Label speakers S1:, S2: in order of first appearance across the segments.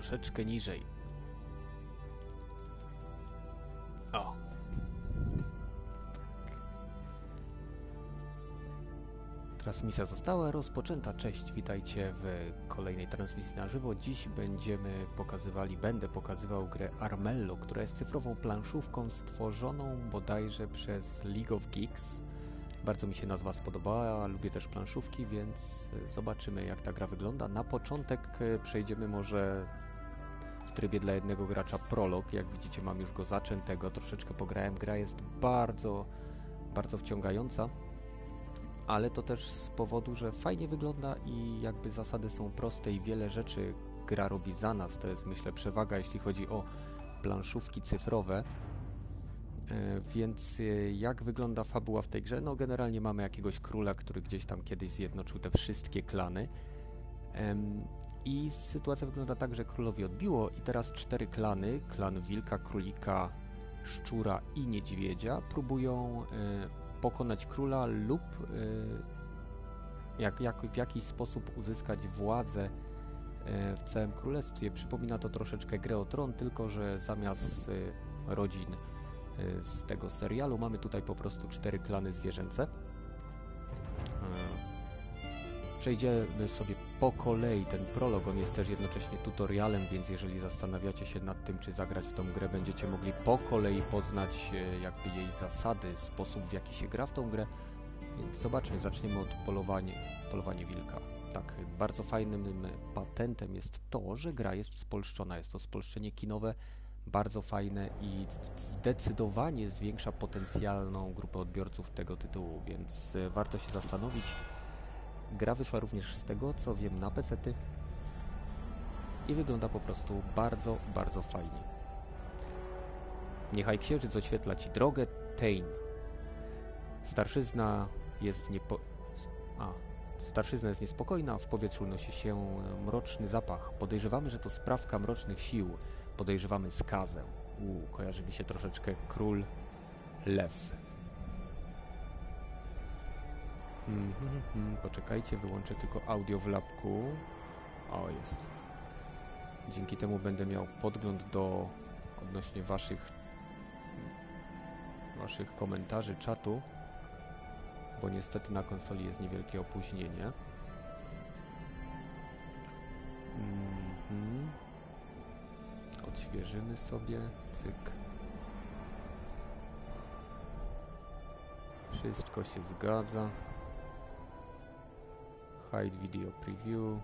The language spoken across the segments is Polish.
S1: troszeczkę niżej. O. Transmisja została rozpoczęta. Cześć, witajcie w kolejnej transmisji na żywo. Dziś będę pokazywał grę Armello, która jest cyfrową planszówką stworzoną bodajże przez League of Geeks. Bardzo mi się nazwa spodobała, lubię też planszówki, więc zobaczymy, jak ta gra wygląda. Na początek przejdziemy może w trybie dla jednego gracza prolog. Jak widzicie, mam już go zaczętego, troszeczkę pograłem. Gra jest bardzo wciągająca, ale to też z powodu, że fajnie wygląda i jakby zasady są proste i wiele rzeczy gra robi za nas. To jest, myślę, przewaga, jeśli chodzi o planszówki cyfrowe. Więc jak wygląda fabuła w tej grze? No generalnie mamy jakiegoś króla, który gdzieś tam kiedyś zjednoczył te wszystkie klany. I sytuacja wygląda tak, że królowi odbiło i teraz 4 klany, klan wilka, królika, szczura i niedźwiedzia, próbują pokonać króla lub w jakiś sposób uzyskać władzę w całym królestwie. Przypomina to troszeczkę Grę o Tron, tylko że zamiast rodzin z tego serialu mamy tutaj po prostu 4 klany zwierzęce. Przejdziemy sobie po kolei ten prolog, on jest też jednocześnie tutorialem, więc jeżeli zastanawiacie się nad tym, czy zagrać w tą grę, będziecie mogli po kolei poznać jakby jej zasady, sposób, w jaki się gra w tą grę. Więc zobaczmy, zaczniemy od polowanie wilka. Tak, bardzo fajnym patentem jest to, że gra jest spolszczona. Jest to spolszczenie kinowe, bardzo fajne i zdecydowanie zwiększa potencjalną grupę odbiorców tego tytułu, więc warto się zastanowić. Gra wyszła również z tego, co wiem, na pecety i wygląda po prostu bardzo fajnie. Niechaj księżyc oświetla ci drogę, Tain. Starszyzna jest niespokojna, w powietrzu unosi się mroczny zapach. Podejrzewamy, że to sprawka mrocznych sił. Podejrzewamy skazę. Kojarzy mi się troszeczkę Król Lew. Poczekajcie, wyłączę tylko audio w lapku. O, jest. Dzięki temu będę miał podgląd odnośnie waszych komentarzy, czatu, bo niestety na konsoli jest niewielkie opóźnienie. Odświeżymy sobie, cyk. Wszystko się zgadza. Hide video preview.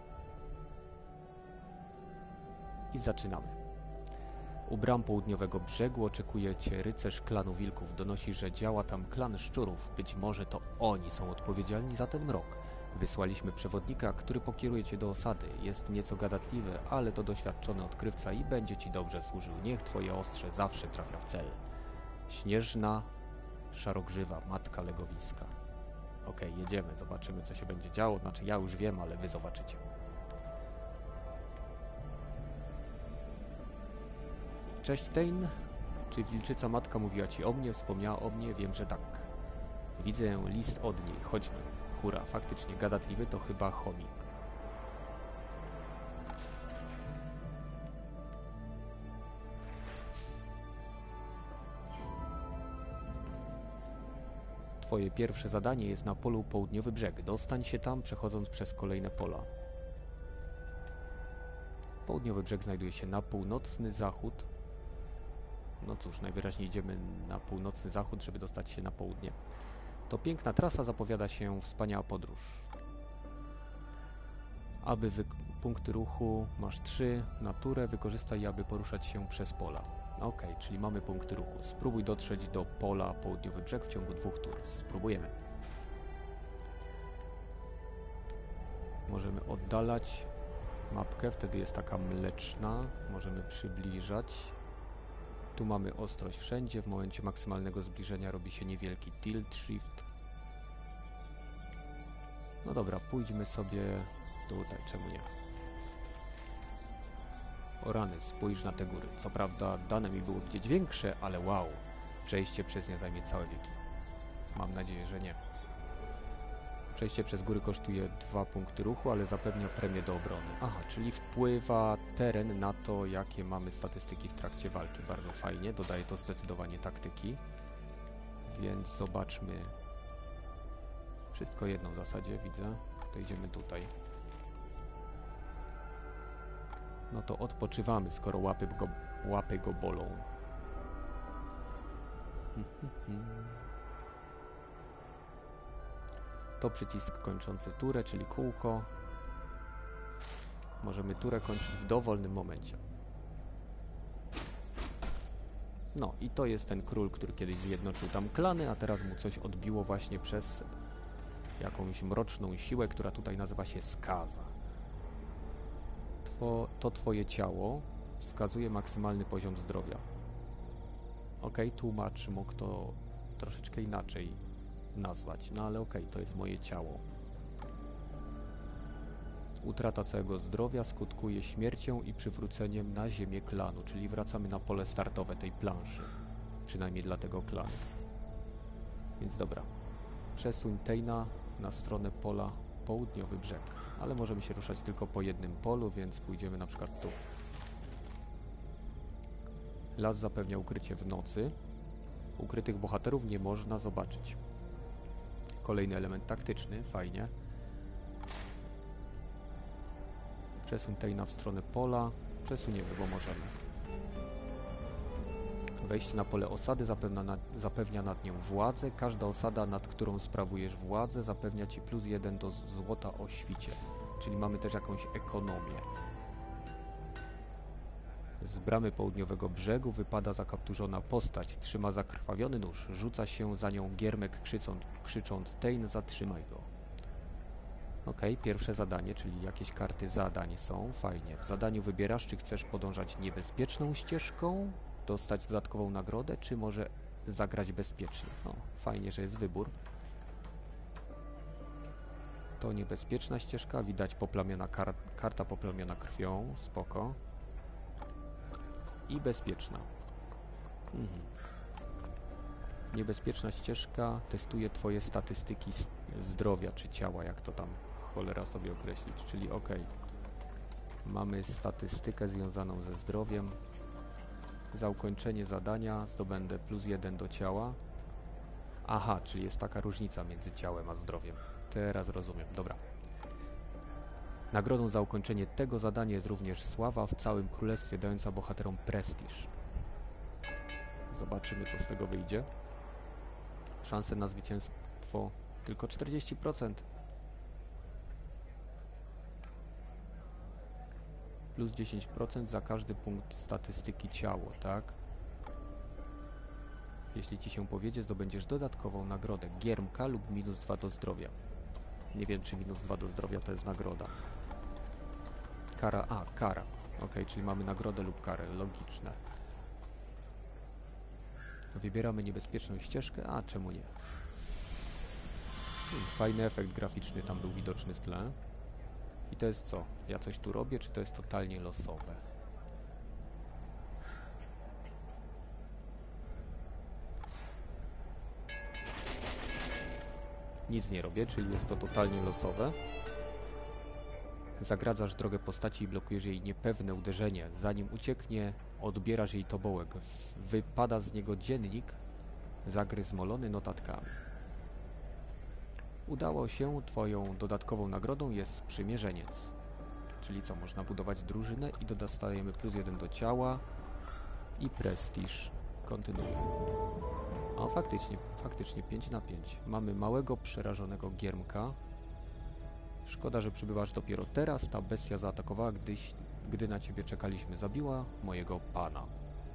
S1: I zaczynamy. U bram południowego brzegu oczekuje cię rycerz klanu wilków. Donosi, że działa tam klan szczurów. Być może to oni są odpowiedzialni za ten mrok. Wysłaliśmy przewodnika, który pokieruje cię do osady. Jest nieco gadatliwy, ale to doświadczony odkrywca i będzie ci dobrze służył. Niech twoje ostrze zawsze trafia w cel. Śnieżna szarogrzywa, matka legowiska. Okej, jedziemy, zobaczymy, co się będzie działo. Znaczy, ja już wiem, ale wy zobaczycie. Cześć, Tain. Czy wilczyca matka mówiła ci o mnie? Wspomniała o mnie? Wiem, że tak. Widzę list od niej. Chodźmy. Hura, faktycznie gadatliwy to chyba chomik. Twoje pierwsze zadanie jest na polu Południowy Brzeg. Dostań się tam, przechodząc przez kolejne pola. Południowy Brzeg znajduje się na północny zachód. No cóż, najwyraźniej idziemy na północny zachód, żeby dostać się na południe. To piękna trasa, zapowiada się wspaniała podróż. Punkty ruchu masz 3, naturę wykorzystaj, aby poruszać się przez pola. Ok, czyli mamy punkty ruchu. Spróbuj dotrzeć do pola Południowy Brzeg w ciągu 2 tur. Spróbujemy. Możemy oddalać mapkę, wtedy jest taka mleczna. Możemy przybliżać. Tu mamy ostrość wszędzie. W momencie maksymalnego zbliżenia robi się niewielki tilt shift. No dobra, pójdźmy sobie tutaj, czemu nie? O rany, spójrz na te góry. Co prawda dane mi było widzieć większe, ale wow, przejście przez nie zajmie całe wieki. Mam nadzieję, że nie. Przejście przez góry kosztuje 2 punkty ruchu, ale zapewnia premię do obrony. Aha, czyli wpływa teren na to, jakie mamy statystyki w trakcie walki. Bardzo fajnie, dodaje to zdecydowanie taktyki. Więc zobaczmy. Wszystko jedno w zasadzie, widzę. To idziemy tutaj. No to odpoczywamy, skoro łapy go bolą. To przycisk kończący turę, czyli kółko. Możemy turę kończyć w dowolnym momencie. No i to jest ten król, który kiedyś zjednoczył tam klany, a teraz mu coś odbiło właśnie przez jakąś mroczną siłę, która tutaj nazywa się skaza. To twoje ciało wskazuje maksymalny poziom zdrowia. Tłumacz mógł to troszeczkę inaczej nazwać, no ale to jest moje ciało. Utrata całego zdrowia skutkuje śmiercią i przywróceniem na ziemię klanu, czyli wracamy na pole startowe tej planszy. Przynajmniej dla tego klanu. Więc dobra. Przesuń Teyna na stronę pola południowy brzeg. Ale możemy się ruszać tylko po jednym polu, więc pójdziemy na przykład tu. Las zapewnia ukrycie w nocy. Ukrytych bohaterów nie można zobaczyć. Kolejny element taktyczny, fajnie. Przesuń Teyna w stronę pola. Przesuniemy, bo możemy. Wejście na pole osady zapewnia nad nią władzę. Każda osada, nad którą sprawujesz władzę, zapewnia ci +1 do złota o świcie. Czyli mamy też jakąś ekonomię. Z bramy południowego brzegu wypada zakapturzona postać. Trzyma zakrwawiony nóż. Rzuca się za nią giermek krzycząc Teyne, zatrzymaj go. Pierwsze zadanie, czyli jakieś karty zadań są. Fajnie. W zadaniu wybierasz, czy chcesz podążać niebezpieczną ścieżką, dostać dodatkową nagrodę, czy może zagrać bezpiecznie. Fajnie, że jest wybór. To niebezpieczna ścieżka, widać poplamiona karta poplamiona krwią, spoko. I bezpieczna. Niebezpieczna ścieżka testuje twoje statystyki zdrowia czy ciała, jak to tam cholera sobie określić, czyli mamy statystykę związaną ze zdrowiem. Za ukończenie zadania zdobędę +1 do ciała. Aha, czyli jest taka różnica między ciałem a zdrowiem. Teraz rozumiem, dobra. Nagrodą za ukończenie tego zadania jest również sława w całym królestwie, dająca bohaterom prestiż. Zobaczymy, co z tego wyjdzie. Szanse na zwycięstwo tylko 40%. Plus 10% za każdy punkt statystyki ciało, tak? Jeśli ci się powiedzie, zdobędziesz dodatkową nagrodę. Giermka lub -2 do zdrowia. Nie wiem, czy -2 do zdrowia to jest nagroda. Kara, kara. Czyli mamy nagrodę lub karę, logiczne. Wybieramy niebezpieczną ścieżkę, a czemu nie? Fajny efekt graficzny tam był widoczny w tle. I to jest co? Ja coś tu robię, czy to jest totalnie losowe? Nic nie robię, czyli jest to totalnie losowe. Zagradzasz drogę postaci i blokujesz jej niepewne uderzenie. Zanim ucieknie, odbierasz jej tobołek. Wypada z niego dziennik, zagryzmolony notatkami. Udało się, twoją dodatkową nagrodą jest sprzymierzeniec. Czyli co, można budować drużynę i dostajemy +1 do ciała i prestiż. Kontynuuj. O, faktycznie 5 na 5. Mamy małego, przerażonego giermka. Szkoda, że przybywasz dopiero teraz. Ta bestia zaatakowała, gdy na ciebie czekaliśmy. Zabiła mojego pana.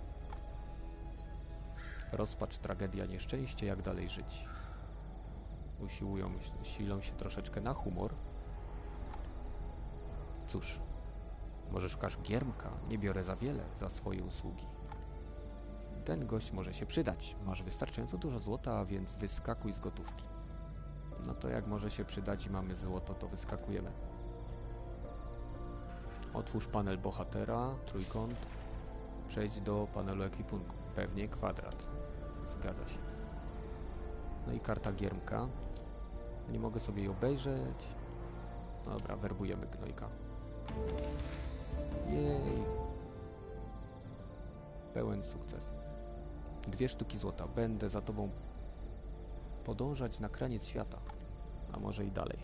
S1: Rozpacz, tragedia, nieszczęście. Jak dalej żyć? Silą się troszeczkę na humor. Cóż, może szukasz giermka? Nie biorę za wiele za swoje usługi. Ten gość może się przydać. Masz wystarczająco dużo złota, a więc wyskakuj z gotówki. No to jak może się przydać i mamy złoto, to wyskakujemy. Otwórz panel bohatera, trójkąt. Przejdź do panelu ekwipunku. Pewnie kwadrat. Zgadza się. No i karta giermka. Nie mogę sobie jej obejrzeć. Dobra, werbujemy gnojka. Jej! Pełen sukces. 2 sztuki złota. Będę za tobą podążać na kraniec świata. A może i dalej.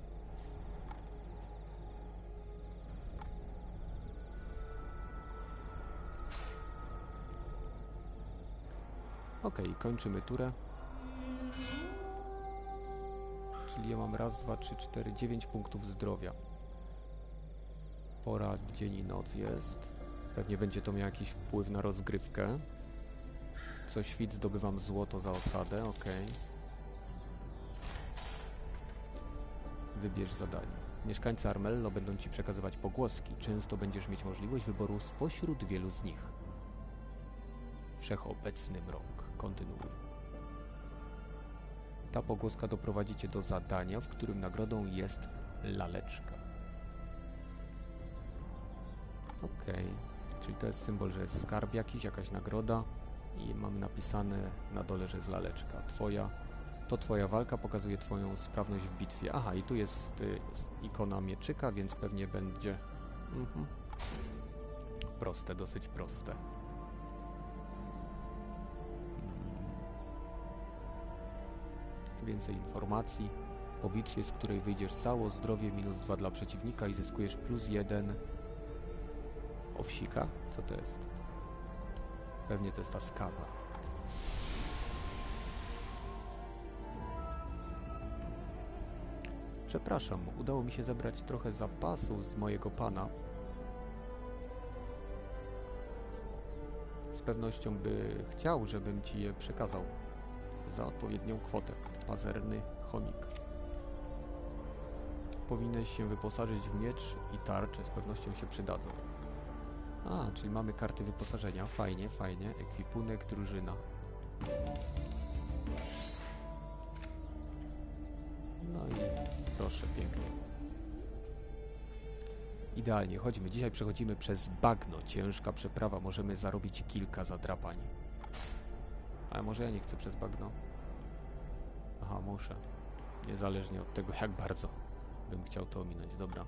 S1: Okej, kończymy turę. Czyli ja mam raz, 2, 3, 4, 9 punktów zdrowia. Pora, dzień i noc jest. Pewnie będzie to miało jakiś wpływ na rozgrywkę. Co świt zdobywam złoto za osadę, okej. Wybierz zadanie. Mieszkańcy Armello będą ci przekazywać pogłoski. Często będziesz mieć możliwość wyboru spośród wielu z nich. Wszechobecny mrok. Kontynuuj. Ta pogłoska doprowadzi cię do zadania, w którym nagrodą jest laleczka. Okej. Czyli to jest symbol, że jest skarb jakiś, jakaś nagroda i mamy napisane na dole, że jest laleczka. To twoja walka pokazuje twoją sprawność w bitwie. Aha, i tu jest ikona mieczyka, więc pewnie będzie... Proste, dosyć proste. Więcej informacji. Po bitwie, z której wyjdziesz cało, zdrowie -2 dla przeciwnika i zyskujesz +1 owsika? Co to jest? Pewnie to jest ta skaza. Przepraszam, udało mi się zebrać trochę zapasów z mojego pana. Z pewnością by chciał, żebym ci je przekazał za odpowiednią kwotę. Pazerny chomik. Powinieneś się wyposażyć w miecz i tarczę, z pewnością się przydadzą. A, czyli mamy karty wyposażenia. Fajnie, fajnie. Ekwipunek, drużyna. No i proszę, pięknie. Idealnie, chodźmy. Dzisiaj przechodzimy przez bagno. Ciężka przeprawa. Możemy zarobić kilka zadrapań. Ale może ja nie chcę przez bagno? Aha, muszę. Niezależnie od tego, jak bardzo bym chciał to ominąć. Dobra.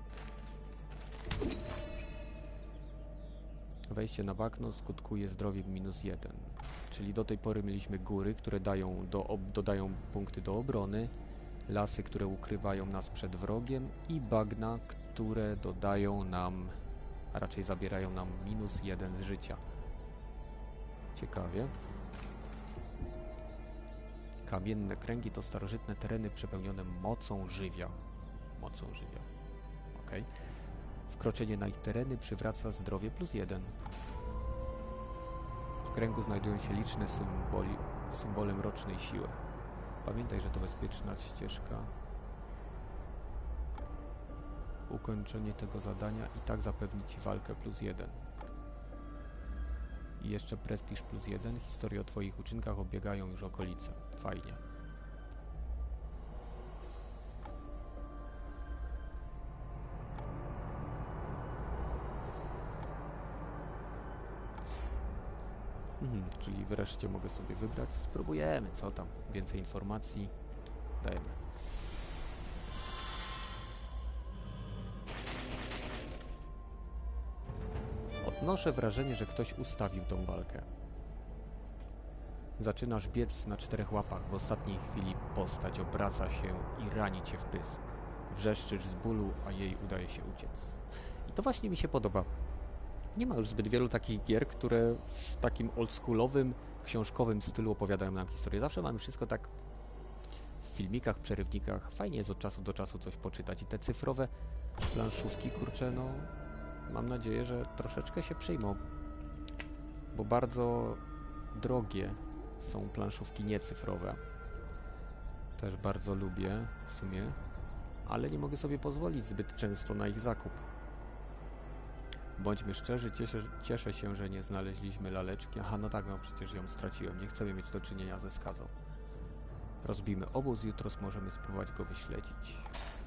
S1: Wejście na bagno skutkuje zdrowiem -1. Czyli do tej pory mieliśmy góry, które dodają punkty do obrony, lasy, które ukrywają nas przed wrogiem i bagna, które dodają nam, a raczej zabierają nam -1 z życia. Ciekawie. Kamienne kręgi to starożytne tereny przepełnione mocą żywia. Mocą żywia. Ok. Wkroczenie na ich tereny przywraca zdrowie +1. W kręgu znajdują się liczne symbole mrocznej siły. Pamiętaj, że to bezpieczna ścieżka. Ukończenie tego zadania i tak zapewni ci walkę +1. I jeszcze prestiż +1. Historie o twoich uczynkach obiegają już okolice. Fajnie. Czyli wreszcie mogę sobie wybrać. Spróbujemy, co tam. Więcej informacji. Dajemy. Odnoszę wrażenie, że ktoś ustawił tą walkę. Zaczynasz biec na 4 łapach. W ostatniej chwili postać obraca się i rani cię w pysk. Wrzeszczysz z bólu, a jej udaje się uciec. I to właśnie mi się podoba. Nie ma już zbyt wielu takich gier, które w takim oldschoolowym, książkowym stylu opowiadają nam historię. Zawsze mamy wszystko tak w filmikach, przerywnikach. Fajnie jest od czasu do czasu coś poczytać. I te cyfrowe planszówki, kurczę, no mam nadzieję, że troszeczkę się przyjmą. Bo bardzo drogie są planszówki niecyfrowe. Też bardzo lubię w sumie, ale nie mogę sobie pozwolić zbyt często na ich zakup. Bądźmy szczerzy, cieszę się, że nie znaleźliśmy laleczki. Aha, no tak, no przecież ją straciłem. Nie chcemy mieć do czynienia ze skazą. Rozbijmy obóz, jutro możemy spróbować go wyśledzić.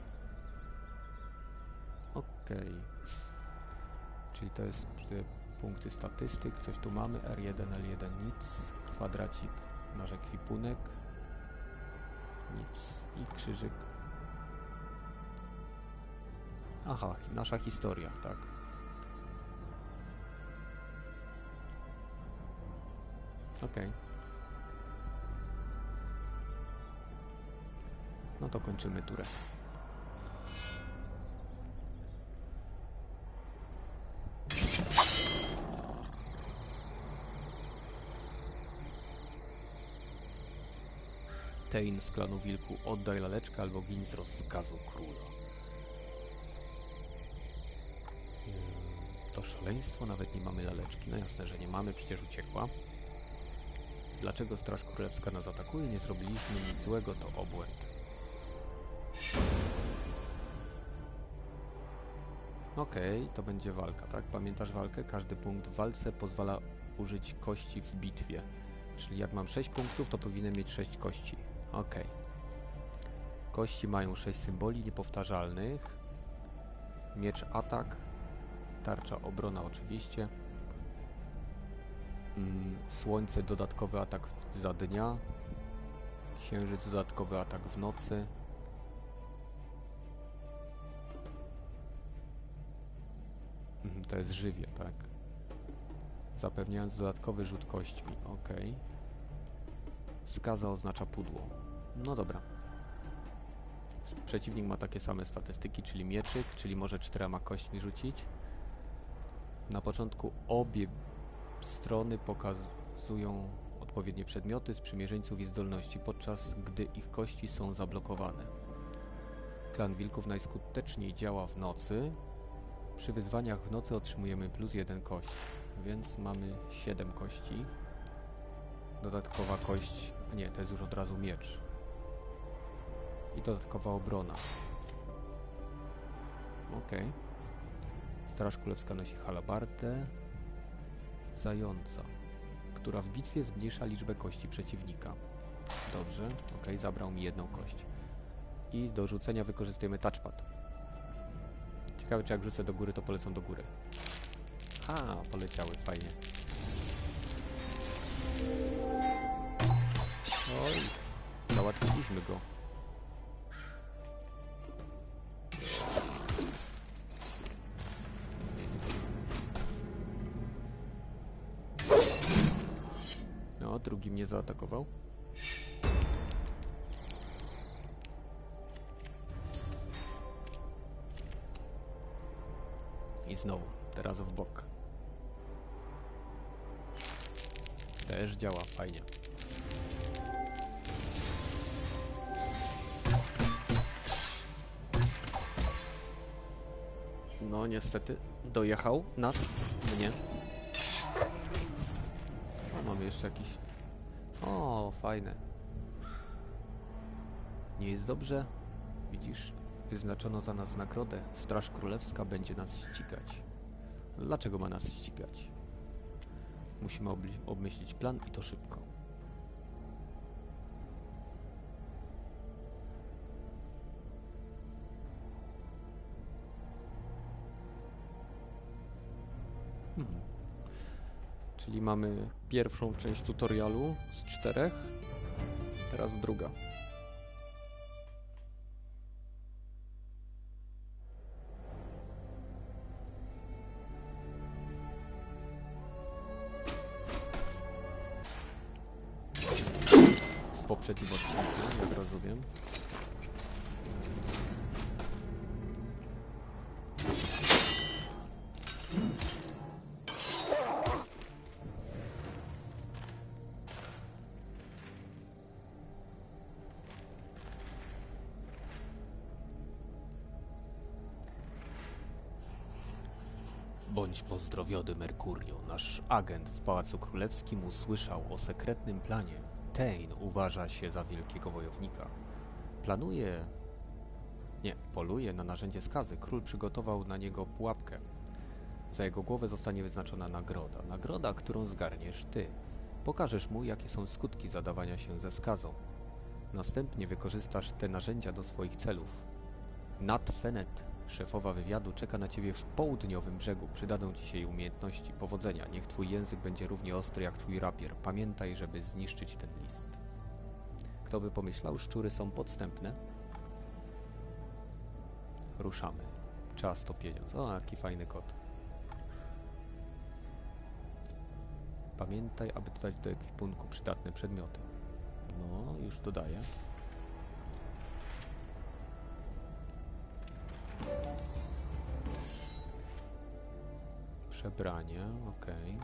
S1: Okej. Czyli to jest punkty statystyk. Coś tu mamy. R1, L1, nic. Kwadracik, nasz ekwipunek. Nic. I krzyżyk. Aha, nasza historia, tak. Okej. No to kończymy turę. Tein z klanu Wilku, oddaj laleczkę albo gin z rozkazu króla. To szaleństwo, nawet nie mamy laleczki. No jasne, że nie mamy, przecież uciekła. Dlaczego Straż Królewska nas atakuje? Nie zrobiliśmy nic złego, to obłęd. Okej, to będzie walka, tak? Pamiętasz walkę? Każdy punkt w walce pozwala użyć kości w bitwie. Czyli jak mam 6 punktów, to powinienem mieć 6 kości. Okej. Kości mają 6 symboli niepowtarzalnych. Miecz atak. Tarcza obrona oczywiście. Słońce dodatkowy atak za dnia. Księżyc dodatkowy atak w nocy. To jest żywie, tak? Zapewniając dodatkowy rzut kośćmi. Ok. Skaza oznacza pudło. No dobra. Przeciwnik ma takie same statystyki, czyli mieczyk, czyli może 4 kośćmi rzucić. Na początku obie strony pokazują odpowiednie przedmioty, sprzymierzeńców i zdolności, podczas gdy ich kości są zablokowane. Klan Wilków najskuteczniej działa w nocy. Przy wyzwaniach w nocy otrzymujemy +1 kość, więc mamy 7 kości. Dodatkowa kość... Nie, to jest już od razu miecz. I dodatkowa obrona. Okej. Straż Królewska nosi halabardę. Zająca, która w bitwie zmniejsza liczbę kości przeciwnika. Dobrze, okej, zabrał mi 1 kość. I do rzucenia wykorzystujemy touchpad. Ciekawe, czy jak rzucę do góry, to polecą do góry. A, poleciały, fajnie. Oj, załatwiliśmy go. No, drugi mnie zaatakował. I znowu, teraz w bok. Też działa, fajnie. No niestety, dojechał nas, mnie. O, mamy jeszcze jakiś... O, fajne. Nie jest dobrze? Widzisz? Wyznaczono za nas nagrodę. Straż Królewska będzie nas ścigać. Dlaczego ma nas ścigać? Musimy obmyślić plan i to szybko. Czyli mamy pierwszą część tutorialu z 4. Teraz druga. W poprzednim odcinku, jak rozumiem. Bądź pozdrowiony, Merkurio. Nasz agent w Pałacu Królewskim usłyszał o sekretnym planie. Tein uważa się za wielkiego wojownika. Poluje na narzędzie skazy. Król przygotował na niego pułapkę. Za jego głowę zostanie wyznaczona nagroda. Nagroda, którą zgarniesz ty. Pokażesz mu, jakie są skutki zadawania się ze skazą. Następnie wykorzystasz te narzędzia do swoich celów. Nat Fenet, szefowa wywiadu, czeka na ciebie w południowym brzegu. Przydadzą ci się jej umiejętności. Powodzenia. Niech twój język będzie równie ostry jak twój rapier. Pamiętaj, żeby zniszczyć ten list. Kto by pomyślał, szczury są podstępne? Ruszamy. Czas to pieniądz. O, jaki fajny kod. Pamiętaj, aby dodać do ekwipunku przydatne przedmioty. No, już dodaję. Przebranie, okej.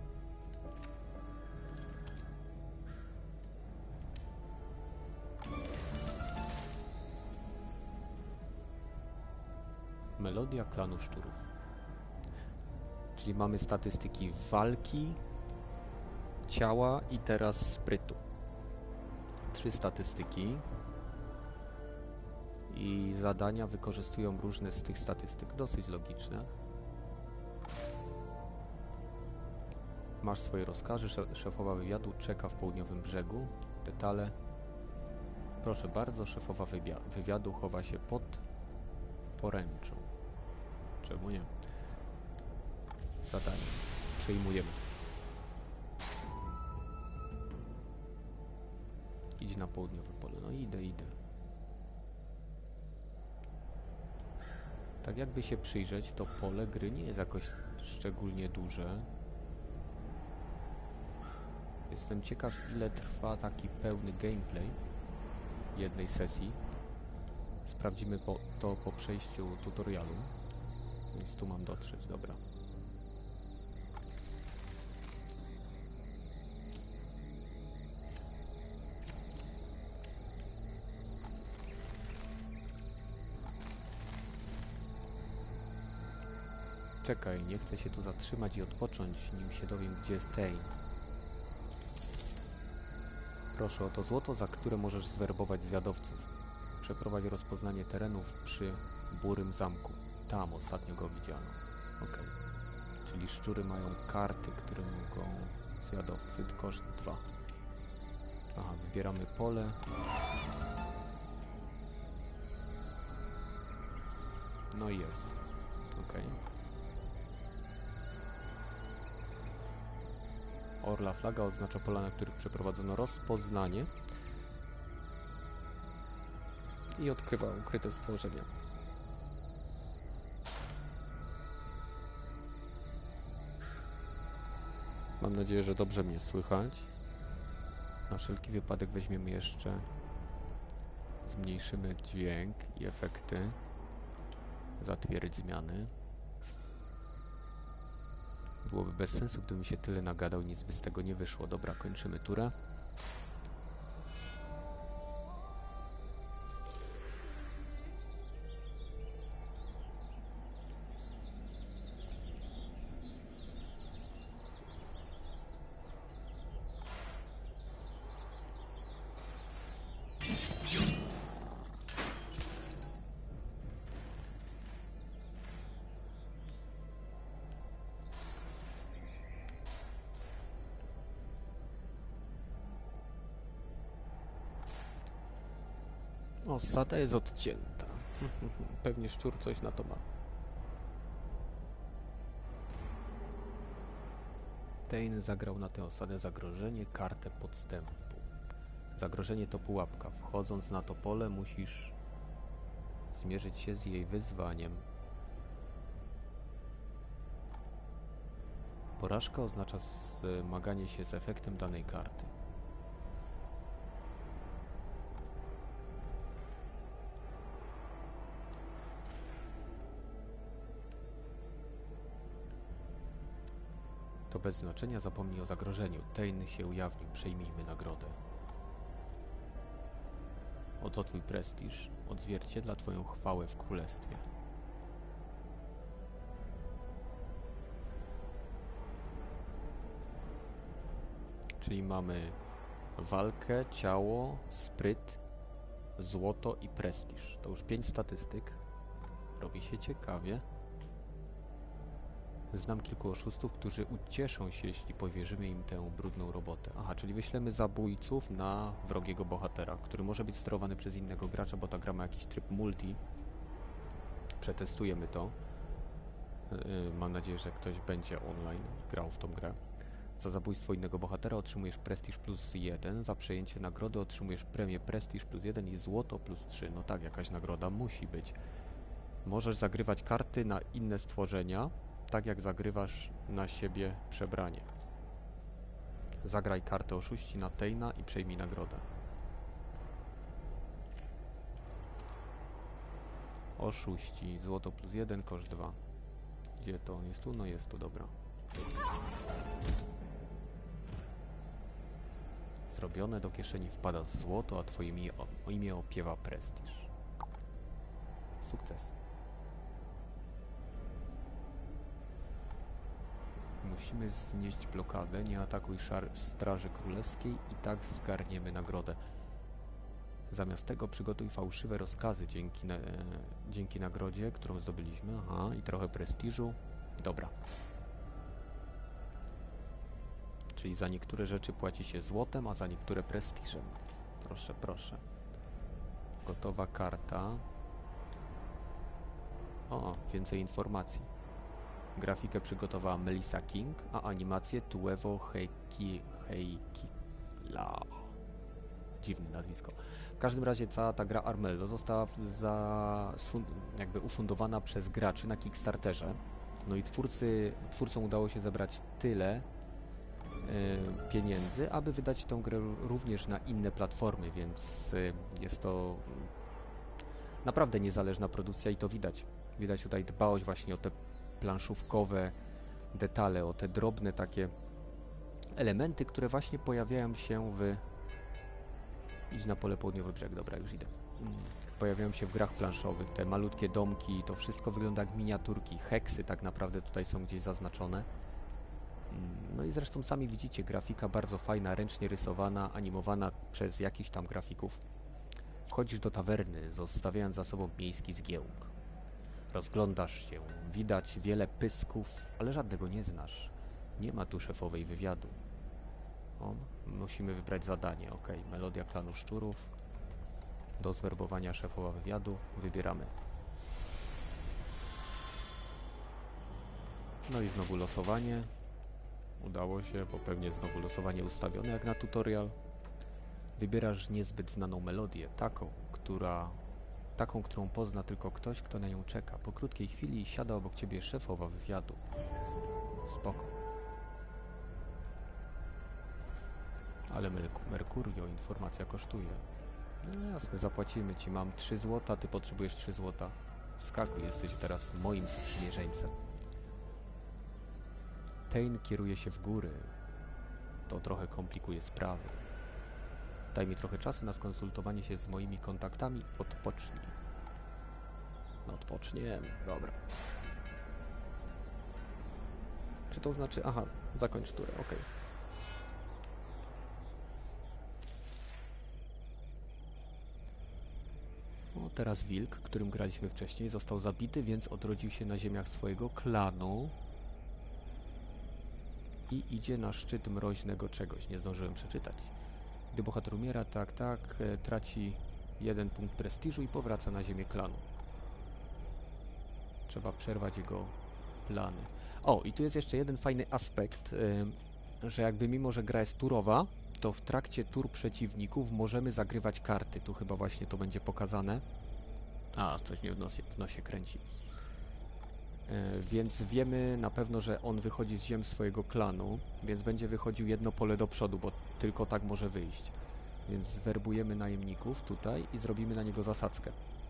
S1: Melodia klanu szczurów. Czyli mamy statystyki walki, ciała i teraz sprytu. 3 statystyki. I zadania wykorzystują różne z tych statystyk. Dosyć logiczne. Masz swoje rozkazy. Szefowa wywiadu czeka w południowym brzegu. Detale. Proszę bardzo, szefowa wywiadu chowa się pod poręczą. Czemu nie? Zadanie. Przyjmujemy. Idź na południowe pole. No idę. Tak jakby się przyjrzeć, to pole gry nie jest jakoś szczególnie duże. Jestem ciekaw, ile trwa taki pełny gameplay jednej sesji. Sprawdzimy to po przejściu tutorialu. Więc tu mam dotrzeć, dobra. Czekaj, nie chcę się tu zatrzymać i odpocząć, nim się dowiem, gdzie jest Tain. Proszę o to złoto, za które możesz zwerbować zwiadowców. Przeprowadź rozpoznanie terenów przy Burym Zamku. Tam ostatnio go widziano. Okej. Czyli szczury mają karty, które mogą zwiadowcy. Koszt 2. Aha, wybieramy pole. No i jest. Okej. Orla flaga oznacza pola, na których przeprowadzono rozpoznanie i odkrywa ukryte stworzenia. Mam nadzieję, że dobrze mnie słychać. Na wszelki wypadek weźmiemy jeszcze, zmniejszymy dźwięk i efekty. Zatwierdzić zmiany. Byłoby bez sensu, gdybym się tyle nagadał, nic by z tego nie wyszło. Dobra, kończymy turę. Osada jest odcięta. Pewnie szczur coś na to ma. Tain zagrał na tę osadę zagrożenie, kartę podstępu. Zagrożenie to pułapka. Wchodząc na to pole musisz zmierzyć się z jej wyzwaniem. Porażka oznacza zmaganie się z efektem danej karty. To bez znaczenia, zapomnij o zagrożeniu. Tain się ujawnił, przejmijmy nagrodę. Oto twój prestiż. Odzwierciedla twoją chwałę w królestwie. Czyli mamy walkę, ciało, spryt, złoto i prestiż. To już 5 statystyk. Robi się ciekawie. Znam kilku oszustów, którzy ucieszą się, jeśli powierzymy im tę brudną robotę. Aha, czyli wyślemy zabójców na wrogiego bohatera, który może być sterowany przez innego gracza, bo ta gra ma jakiś tryb multi. Przetestujemy to. Mam nadzieję, że ktoś będzie online grał w tą grę. Za zabójstwo innego bohatera otrzymujesz prestiż plus 1, za przejęcie nagrody otrzymujesz premię prestiż plus 1 i złoto plus 3. No tak, jakaś nagroda musi być. Możesz zagrywać karty na inne stworzenia, tak jak zagrywasz na siebie przebranie. Zagraj kartę oszuści na Teyna i przejmij nagrodę. Oszuści, złoto +1, koszt 2. Gdzie to on jest tu? No jest tu, dobra. Zrobione, do kieszeni wpada złoto, a twoje imię opiewa prestiż. Sukces. Musimy znieść blokadę, nie atakuj Straży Królewskiej i tak zgarniemy nagrodę. Zamiast tego przygotuj fałszywe rozkazy dzięki nagrodzie, którą zdobyliśmy. Aha, i trochę prestiżu. Dobra. Czyli za niektóre rzeczy płaci się złotem, a za niektóre prestiżem. Proszę, proszę. Gotowa karta. O, więcej informacji. Grafikę przygotowała Melissa King, a animację Tuevo Heikila. Dziwne nazwisko. W każdym razie cała ta gra Armello została jakby ufundowana przez graczy na Kickstarterze. No i twórcom udało się zebrać tyle pieniędzy, aby wydać tę grę również na inne platformy, więc jest to naprawdę niezależna produkcja i to widać. Widać tutaj dbałość właśnie o te planszówkowe detale, o te drobne takie elementy, które właśnie pojawiają się w... Idź na pole południowy brzeg, dobra, już idę. Pojawiają się w grach planszowych, te malutkie domki, to wszystko wygląda jak miniaturki, heksy tak naprawdę tutaj są gdzieś zaznaczone. No i zresztą sami widzicie, grafika bardzo fajna, ręcznie rysowana, animowana przez jakichś tam grafików. Wchodzisz do tawerny, zostawiając za sobą miejski zgiełk. Rozglądasz się, widać wiele pysków, ale żadnego nie znasz. Nie ma tu szefowej wywiadu. O, musimy wybrać zadanie, ok. Melodia klanu szczurów. Do zwerbowania szefowa wywiadu. Wybieramy. No i znowu losowanie. Udało się, bo pewnie znowu losowanie ustawione jak na tutorial. Wybierasz niezbyt znaną melodię, taką, którą pozna tylko ktoś, kto na nią czeka. Po krótkiej chwili siada obok ciebie szefowa wywiadu. Spoko. Ale Merkurio, informacja kosztuje. No jasne, zapłacimy ci. Mam 3 złota, ty potrzebujesz 3 złota. Wskakuj, jesteś teraz moim sprzymierzeńcem. Teyna kieruje się w góry. To trochę komplikuje sprawy. Daj mi trochę czasu na skonsultowanie się z moimi kontaktami. Odpocznij. No odpoczniemy, dobra. Czy to znaczy... Aha, zakończ turę, ok. O, teraz wilk, którym graliśmy wcześniej, został zabity, więc odrodził się na ziemiach swojego klanu. I idzie na szczyt mroźnego czegoś. Nie zdążyłem przeczytać. Gdy bohater umiera, traci 1 punkt prestiżu i powraca na ziemię klanu. Trzeba przerwać jego plany. O, i tu jest jeszcze jeden fajny aspekt, że jakby mimo, że gra jest turowa, to w trakcie tur przeciwników możemy zagrywać karty. Tu chyba właśnie to będzie pokazane. A, coś mnie w nosie kręci. Więc wiemy na pewno, że on wychodzi z ziem swojego klanu, więc będzie wychodził jedno pole do przodu, bo tylko tak może wyjść. Więc zwerbujemy najemników tutaj i zrobimy na niego zasadzkę.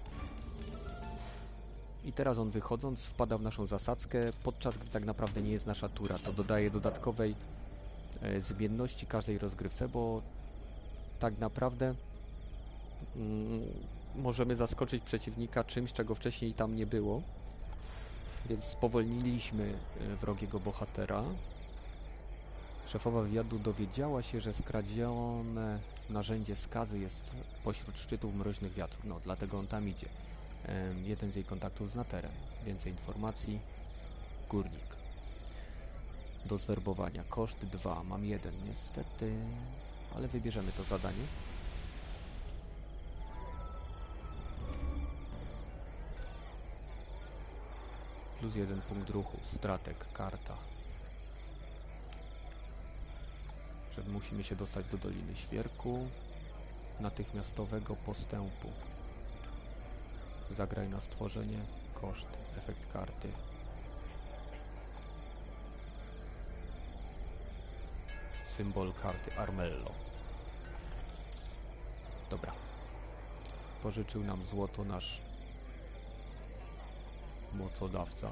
S1: I teraz on wychodząc wpada w naszą zasadzkę, podczas gdy tak naprawdę nie jest nasza tura. To dodaje dodatkowej zmienności każdej rozgrywce, bo tak naprawdę możemy zaskoczyć przeciwnika czymś, czego wcześniej tam nie było. Więc spowolniliśmy wrogiego bohatera. Szefowa wywiadu dowiedziała się, że skradzione narzędzie skazy jest pośród szczytów mroźnych wiatrów. No, dlatego on tam idzie. Jeden z jej kontaktów z Naterem. Więcej informacji. Górnik. Do zwerbowania. Koszt 2. Mam 1 niestety. Ale wybierzemy to zadanie. Plus 1 punkt ruchu. Stratek. Karta. Musimy się dostać do Doliny Świerku. Natychmiastowego postępu. Zagraj na stworzenie koszt, efekt karty. Symbol karty Armello. Dobra. Pożyczył nam złoto nasz mocodawca.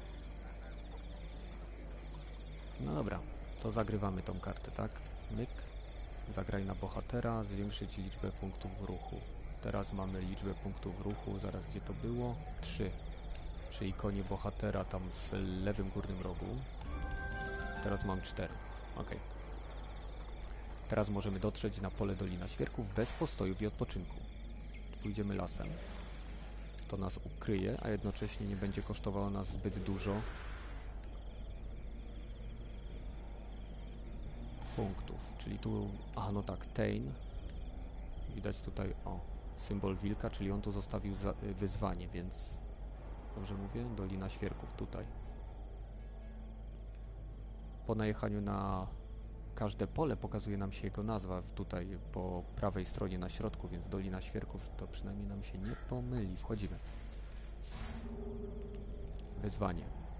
S1: No dobra, to zagrywamy tą kartę, tak? Myk. Zagraj na bohatera, zwiększyć liczbę punktów ruchu. Teraz mamy liczbę punktów ruchu, zaraz gdzie to było? 3. Przy ikonie bohatera tam w lewym górnym rogu. Teraz mam 4. Ok. Teraz możemy dotrzeć na pole Dolina Świerków bez postojów i odpoczynku. Pójdziemy lasem. To nas ukryje, a jednocześnie nie będzie kosztowało nas zbyt dużo punktów. Czyli tu, aha, no tak, Tain. Widać tutaj, o, symbol wilka, czyli on tu zostawił wyzwanie, więc dobrze mówię? Dolina Świerków tutaj. Po najechaniu na każde pole pokazuje nam się jego nazwa tutaj po prawej stronie na środku, więc Dolina Świerków to przynajmniej nam się nie pomyli. Wchodzimy. Wyzwanie.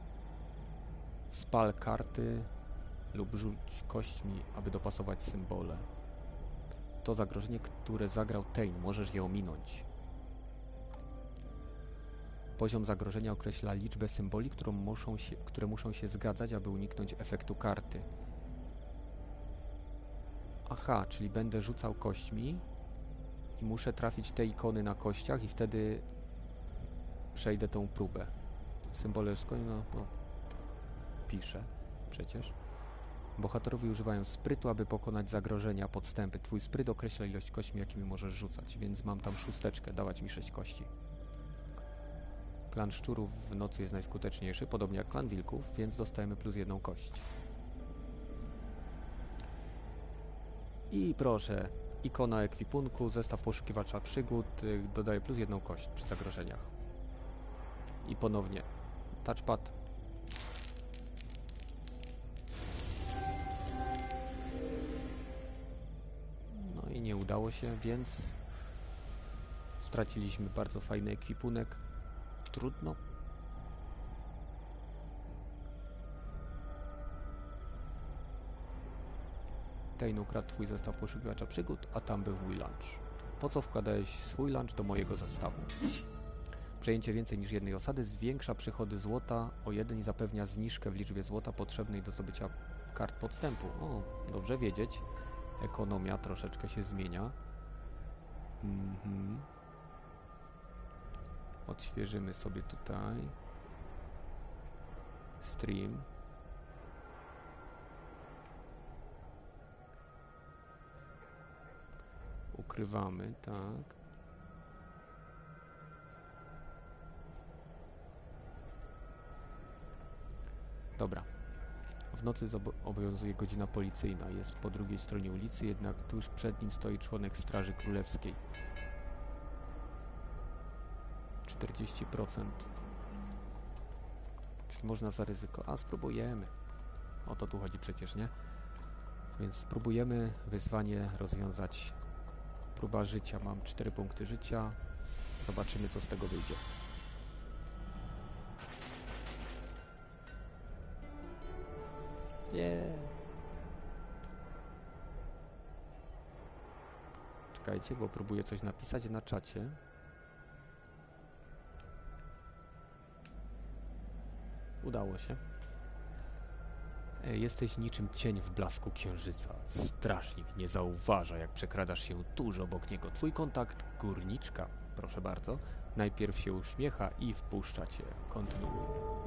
S1: Spal karty lub rzuć kośćmi, aby dopasować symbole. To zagrożenie, które zagrał Tain. Możesz je ominąć. Poziom zagrożenia określa liczbę symboli, które muszą się zgadzać, aby uniknąć efektu karty. Aha, czyli będę rzucał kośćmi i muszę trafić te ikony na kościach i wtedy przejdę tą próbę. Symbole no piszę przecież. Bohaterowie używają sprytu, aby pokonać zagrożenia, podstępy. Twój spryt określa ilość kośćmi, jakimi możesz rzucać, więc mam tam 6, dawać mi 6 kości. Klan szczurów w nocy jest najskuteczniejszy, podobnie jak klan wilków, więc dostajemy plus 1 kość. I proszę, ikona ekwipunku, zestaw poszukiwacza przygód, dodaje plus 1 kość przy zagrożeniach. I ponownie touchpad. No i nie udało się, więc straciliśmy bardzo fajny ekwipunek. Trudno. Tain ukradł twój zestaw poszukiwacza przygód, a tam był mój lunch. Po co wkładałeś swój lunch do mojego zestawu? Przejęcie więcej niż jednej osady zwiększa przychody złota o 1 i zapewnia zniżkę w liczbie złota potrzebnej do zdobycia kart podstępu. O, dobrze wiedzieć. Ekonomia troszeczkę się zmienia. Odświeżymy sobie tutaj stream. Ukrywamy, tak. Dobra. W nocy obowiązuje godzina policyjna. Jest po drugiej stronie ulicy, jednak tuż przed nim stoi członek Straży Królewskiej. 40%. Czyli można zaryzykować. A, spróbujemy. O to tu chodzi przecież, nie? Więc spróbujemy wyzwanie rozwiązać. Próba życia. Mam 4 punkty życia. Zobaczymy, co z tego wyjdzie. Nie. Czekajcie, bo próbuję coś napisać na czacie. Udało się. Jesteś niczym cień w blasku księżyca. Strażnik nie zauważa, jak przekradasz się tuż obok niego. Twój kontakt górniczka, proszę bardzo. Najpierw się uśmiecha i wpuszcza cię. Kontynuuj.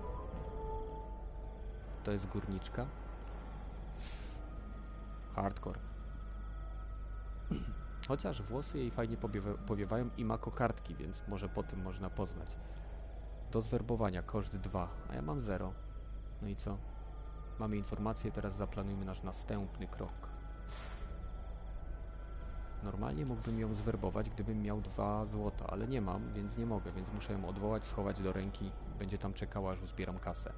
S1: To jest górniczka? Hardcore. Chociaż włosy jej fajnie powiewają i ma kokardki, więc może po tym można poznać. Do zwerbowania koszt 2, a ja mam 0. No i co? Mamy informację, teraz zaplanujmy nasz następny krok. Normalnie mógłbym ją zwerbować, gdybym miał 2 złota, ale nie mam, więc nie mogę, więc muszę ją odwołać, schować do ręki. Będzie tam czekała, aż uzbieram kasę.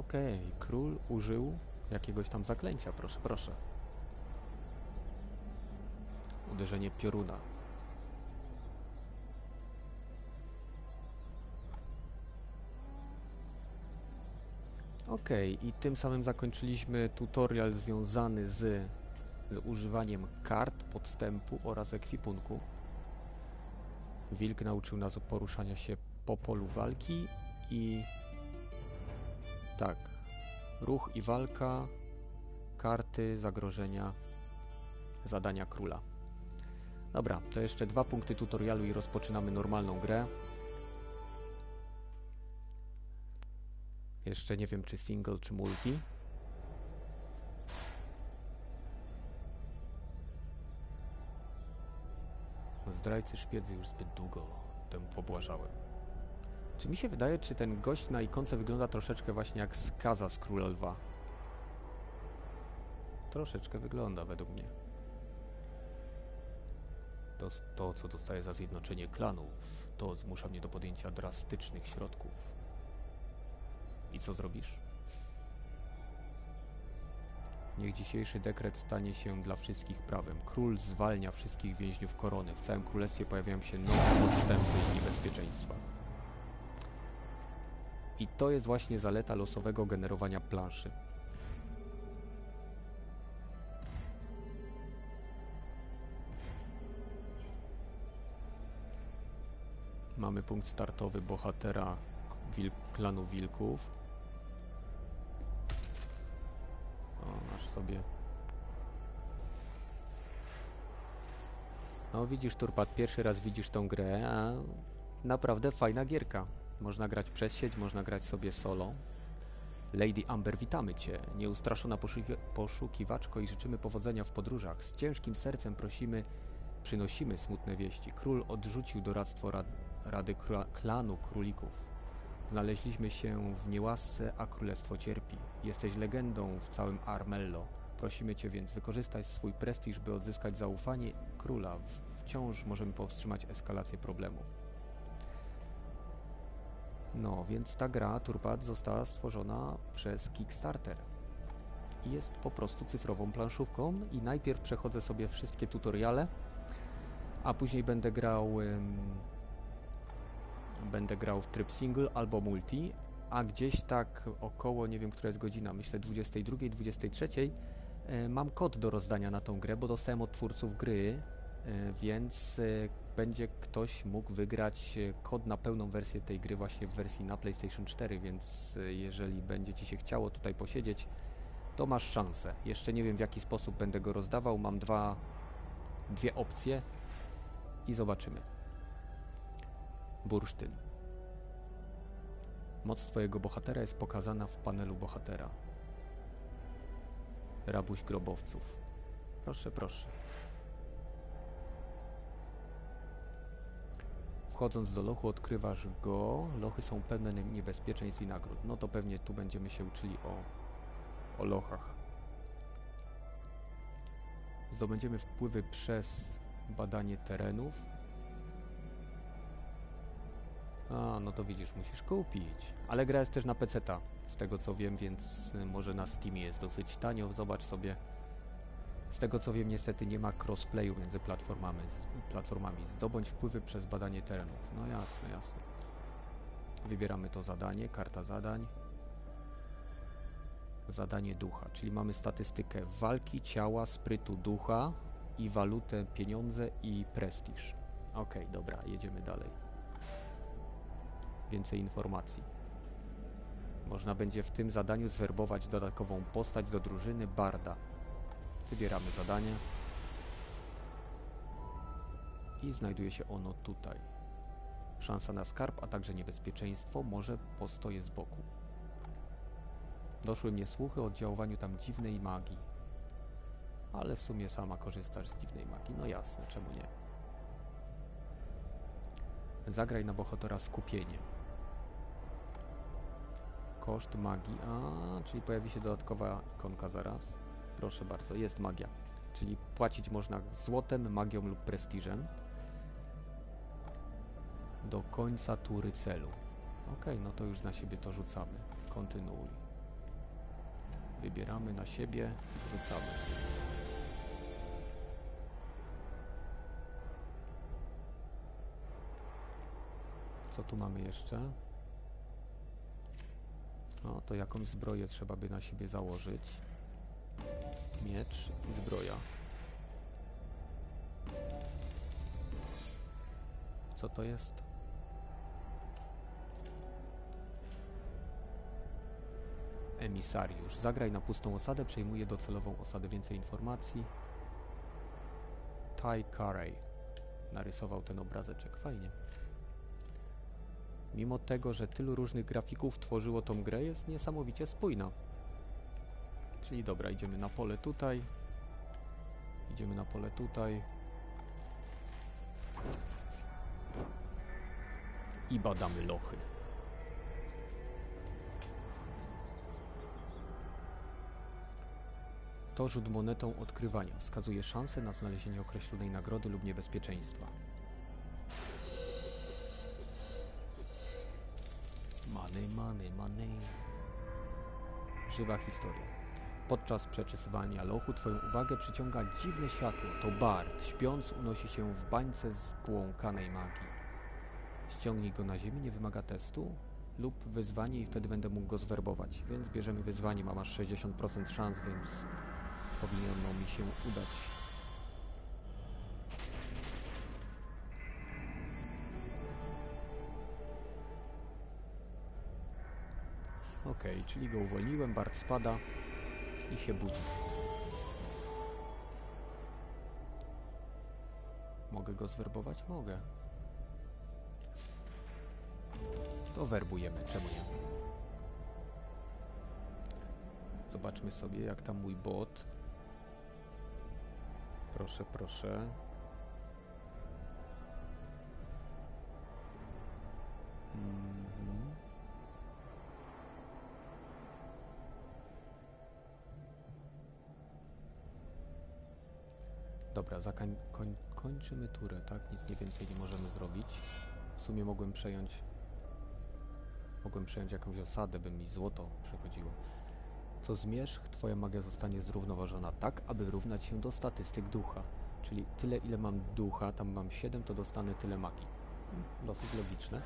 S1: Okej, król użył jakiegoś tam zaklęcia, proszę, proszę. Uderzenie pioruna. Okej, i tym samym zakończyliśmy tutorial związany z używaniem kart, podstępu oraz ekwipunku. Wilk nauczył nas poruszania się po polu walki i tak, ruch i walka, karty, zagrożenia, zadania króla. Dobra, to jeszcze 2 punkty tutorialu i rozpoczynamy normalną grę. Jeszcze nie wiem, czy single, czy multi. Zdrajcy szpiedzy już zbyt długo temu pobłażałem. Czy mi się wydaje, czy ten gość na ikonce wygląda troszeczkę właśnie jak Skaza z Króla Lwa? Troszeczkę wygląda według mnie. To, co dostaję za zjednoczenie klanów, to zmusza mnie do podjęcia drastycznych środków. I co zrobisz? Niech dzisiejszy dekret stanie się dla wszystkich prawem. Król zwalnia wszystkich więźniów korony. W całym królestwie pojawiają się nowe podstępy i niebezpieczeństwa. I to jest właśnie zaleta losowego generowania planszy. Mamy punkt startowy bohatera klanu wilków. O, masz sobie... No widzisz, Turpat, pierwszy raz widzisz tą grę, a naprawdę fajna gierka. Można grać przez sieć, można grać sobie solo. Lady Amber, witamy Cię. Nieustraszona poszukiwaczko i życzymy powodzenia w podróżach. Z ciężkim sercem przynosimy smutne wieści. Król odrzucił doradztwo Rady Klanu Królików. Znaleźliśmy się w niełasce, a królestwo cierpi. Jesteś legendą w całym Armello. Prosimy Cię więc, wykorzystać swój prestiż, by odzyskać zaufanie króla. Wciąż możemy powstrzymać eskalację problemu. No, więc ta gra, Turpat, została stworzona przez Kickstarter. I jest po prostu cyfrową planszówką i najpierw przechodzę sobie wszystkie tutoriale, a później będę grał w tryb single albo multi, a gdzieś tak około, nie wiem, która jest godzina, myślę 22, 23, mam kod do rozdania na tą grę, bo dostałem od twórców gry, więc będzie ktoś mógł wygrać kod na pełną wersję tej gry właśnie w wersji na PlayStation 4, więc jeżeli będzie Ci się chciało tutaj posiedzieć, to masz szansę. Jeszcze nie wiem, w jaki sposób będę go rozdawał, mam dwie opcje i zobaczymy. Bursztyn. Moc Twojego bohatera jest pokazana w panelu bohatera. Rabuś grobowców. Proszę, proszę. Wchodząc do lochu, odkrywasz go. Lochy są pełne niebezpieczeństw i nagród. No to pewnie tu będziemy się uczyli o lochach. Zdobędziemy wpływy przez badanie terenów. A, no to widzisz, musisz kupić. Ale gra jest też na PC-ta, z tego co wiem, więc może na Steamie jest dosyć tanio. Zobacz sobie. Z tego co wiem, niestety nie ma crossplayu między platformami. Zdobądź wpływy przez badanie terenów. No jasne, jasne. Wybieramy to zadanie, karta zadań. Zadanie ducha, czyli mamy statystykę walki, ciała, sprytu, ducha i walutę, pieniądze i prestiż. Okej, dobra, jedziemy dalej. Więcej informacji. Można będzie w tym zadaniu zwerbować dodatkową postać do drużyny Barda. Wybieramy zadanie. I znajduje się ono tutaj. Szansa na skarb, a także niebezpieczeństwo, może postoję z boku. Doszły mnie słuchy o oddziaływaniu tam dziwnej magii. Ale w sumie sama korzystasz z dziwnej magii. No jasne, czemu nie? Zagraj na bohatera skupienie. Koszt magii. A, czyli pojawi się dodatkowa ikonka zaraz. Proszę bardzo, jest magia. Czyli płacić można złotem, magią lub prestiżem. Do końca tury celu. Ok, no to już na siebie to rzucamy. Kontynuuj. Wybieramy na siebie, rzucamy. Co tu mamy jeszcze? No, to jakąś zbroję trzeba by na siebie założyć. Miecz i zbroja. Co to jest? Emisariusz. Zagraj na pustą osadę, przejmuje docelową osadę. Więcej informacji. Ty Carey narysował ten obrazeczek. Fajnie. Mimo tego, że tylu różnych grafików tworzyło tą grę, jest niesamowicie spójna. Czyli dobra, idziemy na pole tutaj. Idziemy na pole tutaj. I badamy lochy. To rzut monetą odkrywania. Wskazuje szansę na znalezienie określonej nagrody lub niebezpieczeństwa. Money. Żywa historia. Podczas przeczesywania lochu twoją uwagę przyciąga dziwne światło. To Bard. Śpiąc unosi się w bańce z błąkanej magii. Ściągnij go na ziemię, nie wymaga testu. Lub wyzwanie i wtedy będę mógł go zwerbować. Więc bierzemy wyzwanie, mam aż 60% szans, więc powinno mi się udać. Okej, czyli go uwolniłem, Bard spada i się budzi. Mogę go zwerbować? Mogę. To werbujemy, czemu nie? Zobaczmy sobie, jak tam mój bot. Proszę, proszę. Dobra, kończymy turę, tak? Nic więcej nie możemy zrobić. W sumie mogłem przejąć jakąś osadę, by mi złoto przychodziło. Co zmierzch, twoja magia zostanie zrównoważona tak, aby równać się do statystyk ducha. Czyli tyle, ile mam ducha, tam mam 7, to dostanę tyle magii. Dosyć logiczne.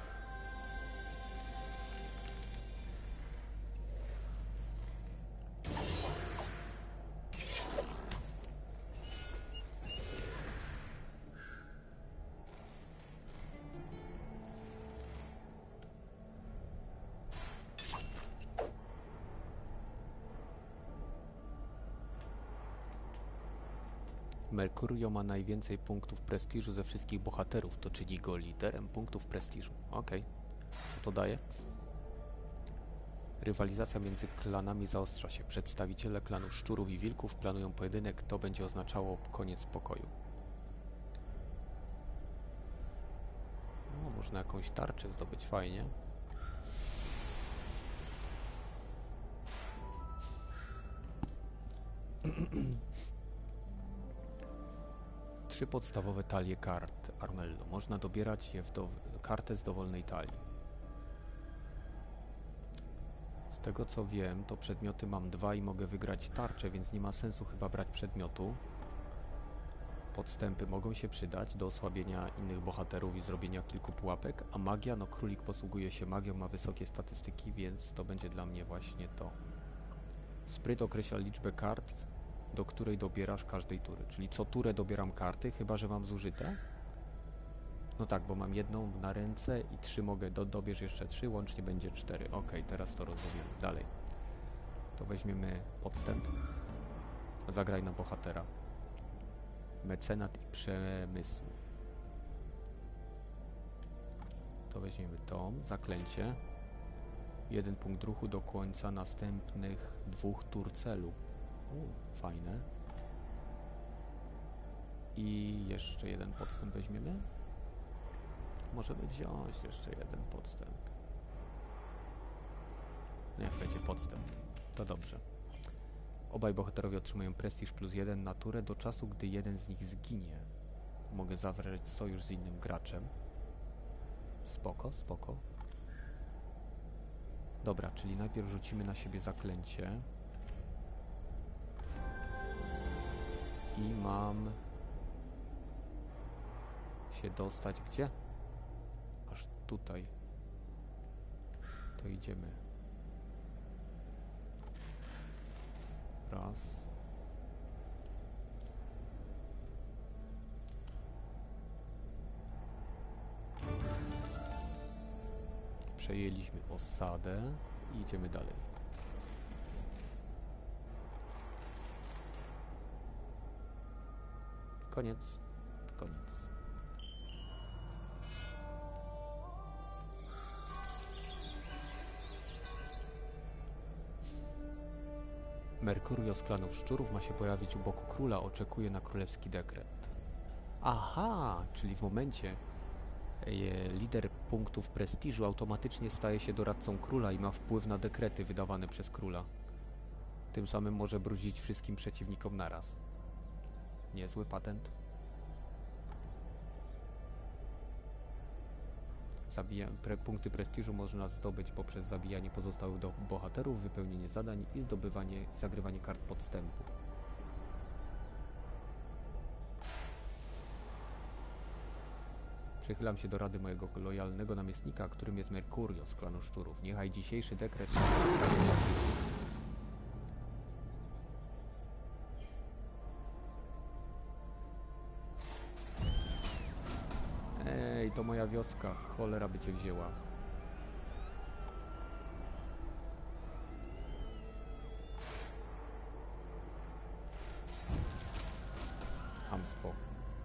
S1: Mercurio ma najwięcej punktów prestiżu ze wszystkich bohaterów, to czyni go liderem punktów prestiżu. Okej. Co to daje? Rywalizacja między klanami zaostrza się. Przedstawiciele klanu szczurów i wilków planują pojedynek, to będzie oznaczało koniec pokoju. No, można jakąś tarczę zdobyć, fajnie. Trzy podstawowe talie kart Armello. Można dobierać je w kartę z dowolnej talii. Z tego co wiem, to przedmioty mam 2 i mogę wygrać tarczę, więc nie ma sensu chyba brać przedmiotu. Podstępy mogą się przydać do osłabienia innych bohaterów i zrobienia kilku pułapek, a magia, no królik posługuje się magią, ma wysokie statystyki, więc to będzie dla mnie właśnie to. Spryt określa liczbę kart, do której dobierasz każdej tury. Czyli co turę dobieram karty, chyba że mam zużyte. No tak, bo mam jedną na ręce i 3 mogę, dobierz jeszcze 3, łącznie będzie 4. Ok, teraz to rozumiem. Dalej. To weźmiemy podstęp. Zagraj na bohatera. Mecenat i przemysł. To weźmiemy to. Zaklęcie. 1 punkt ruchu do końca następnych 2 tur celu. Fajne. I jeszcze jeden podstęp weźmiemy. Możemy wziąć jeszcze jeden podstęp. Niech będzie podstęp. To dobrze. Obaj bohaterowie otrzymają prestiż +1 na turę do czasu, gdy jeden z nich zginie. Mogę zawrzeć sojusz z innym graczem. Spoko, spoko. Dobra, czyli najpierw rzucimy na siebie zaklęcie. I mam się dostać gdzie? Aż tutaj. To idziemy. Raz. Przejęliśmy osadę i idziemy dalej. Koniec. Koniec. Merkurio z klanów szczurów ma się pojawić u boku króla, oczekuje na królewski dekret. Aha, czyli w momencie lider punktów prestiżu automatycznie staje się doradcą króla i ma wpływ na dekrety wydawane przez króla. Tym samym może brudzić wszystkim przeciwnikom naraz. Niezły patent. Punkty prestiżu można zdobyć poprzez zabijanie pozostałych bohaterów, wypełnienie zadań i zagrywanie kart podstępu. Przychylam się do rady mojego lojalnego namiestnika, którym jest Merkurio z klanu szczurów. Niechaj dzisiejszy dekret... Ej, to moja wioska. Cholera by cię wzięła. Chamstwo.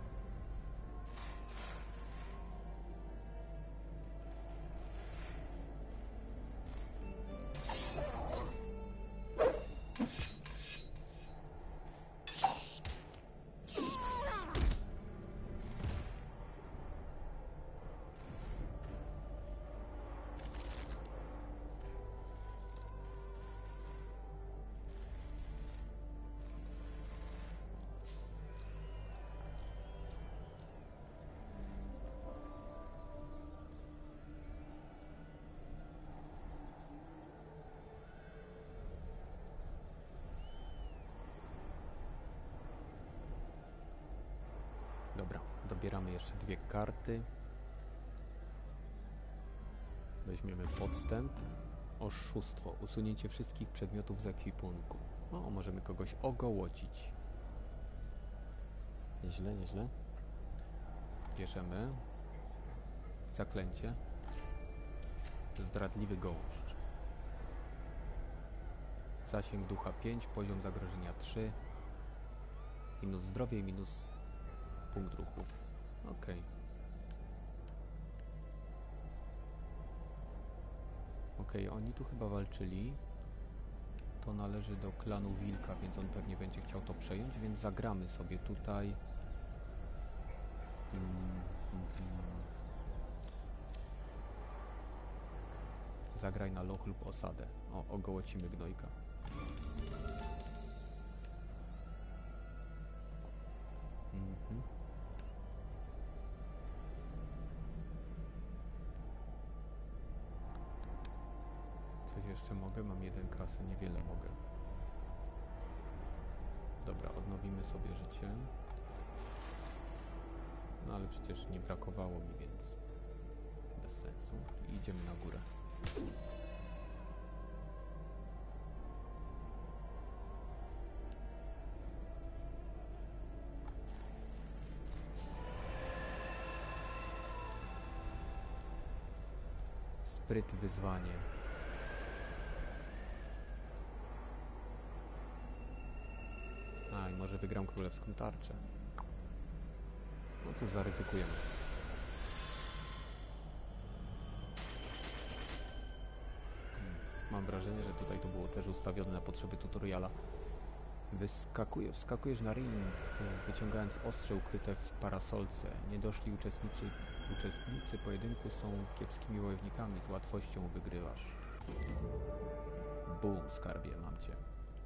S1: Dobra, dobieramy jeszcze dwie karty. Weźmiemy podstęp. Oszustwo. Usunięcie wszystkich przedmiotów z ekwipunku. O, możemy kogoś ogołocić. Nieźle, nieźle. Bierzemy. Zaklęcie. Zdradliwy gołąszcz. Zasięg ducha 5, poziom zagrożenia 3. Minus zdrowie i minus punkt ruchu. Okej. Okej, oni tu chyba walczyli. To należy do klanu Wilka, więc on pewnie będzie chciał to przejąć, więc zagramy sobie tutaj. Zagraj na loch lub osadę. O, ogołocimy gnojka. Coś jeszcze mogę? Mam jeden kasy, niewiele mogę. Dobra, odnowimy sobie życie. No ale przecież nie brakowało mi, więc bez sensu. I idziemy na górę. Spryt, wyzwanie. A, i może wygram królewską tarczę. No cóż, zaryzykujemy. Mam wrażenie, że tutaj to było też ustawione na potrzeby tutoriala. Wskakujesz na ring, wyciągając ostrze ukryte w parasolce. Niedoszli uczestnicy pojedynku są kiepskimi wojownikami, z łatwością wygrywasz. Bum, skarbie, mam cię.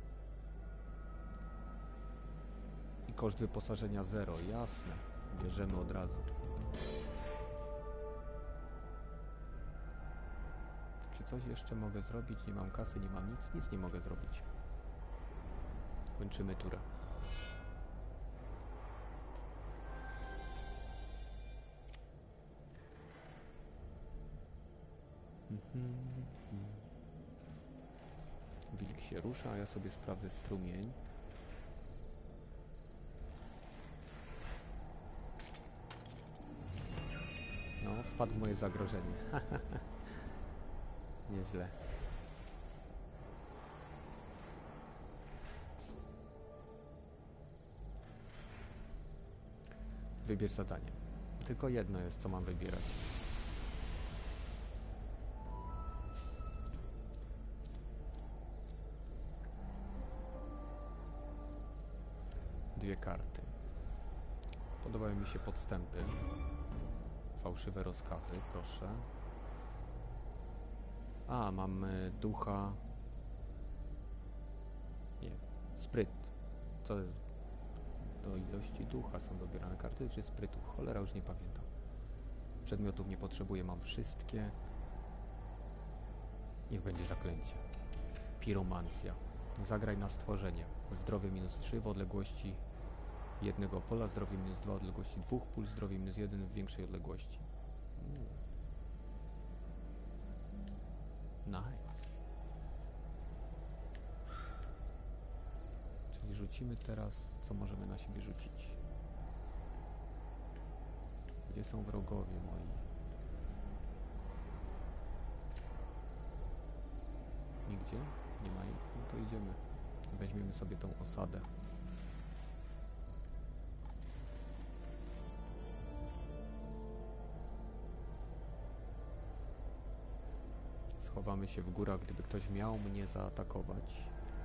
S1: I koszt wyposażenia 0, jasne. Bierzemy od razu. Czy coś jeszcze mogę zrobić? Nie mam kasy, nie mam nic. Nic nie mogę zrobić. Kończymy turę. Wilk się rusza, a ja sobie sprawdzę strumień. No, wpadł w moje zagrożenie. Nieźle. Wybierz zadanie. Tylko jedno jest, co mam wybierać. Dwie karty. Podobają mi się podstępy. Fałszywe rozkazy, proszę. A, mam ducha... Nie, spryt. Co jest? Do ilości ducha są dobierane karty, czy sprytu? Cholera, już nie pamiętam. Przedmiotów nie potrzebuję, mam wszystkie. Niech będzie zaklęcie. Piromancja. Zagraj na stworzenie. Zdrowie -3 w odległości jednego pola, zdrowie -2 w odległości 2 pól, zdrowie -1 w większej odległości. Nice. Czyli rzucimy teraz, co możemy na siebie rzucić. Gdzie są wrogowie moi? Nigdzie? Nie ma ich? No to idziemy. Weźmiemy sobie tą osadę. Schowamy się w górach, gdyby ktoś miał mnie zaatakować.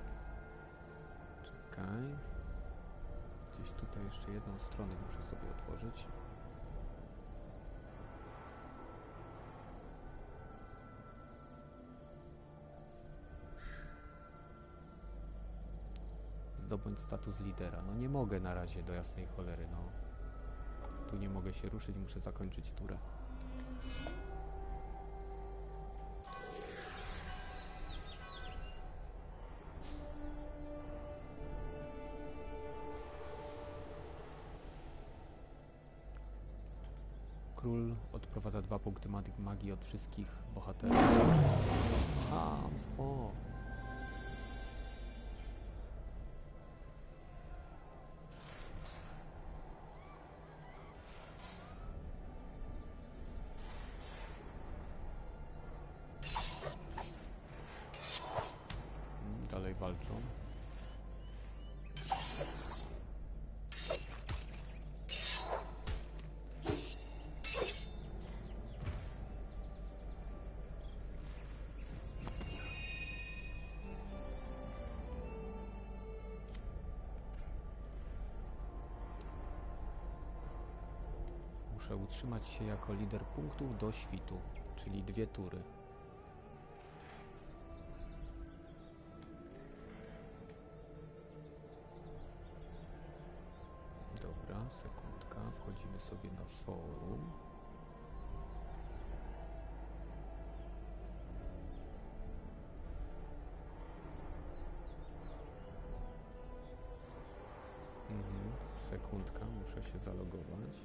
S1: Czekaj. Gdzieś tutaj jeszcze jedną stronę muszę sobie otworzyć. Zdobądź status lidera. No nie mogę na razie, do jasnej cholery, no. Tu nie mogę się ruszyć, muszę zakończyć turę. Król odprowadza 2 punkty magii od wszystkich bohaterów. Chamstwo! Dalej walczą. Muszę utrzymać się jako lider punktów do świtu, czyli 2 tury. Dobra, sekundka, wchodzimy sobie na forum. Sekundka, muszę się zalogować.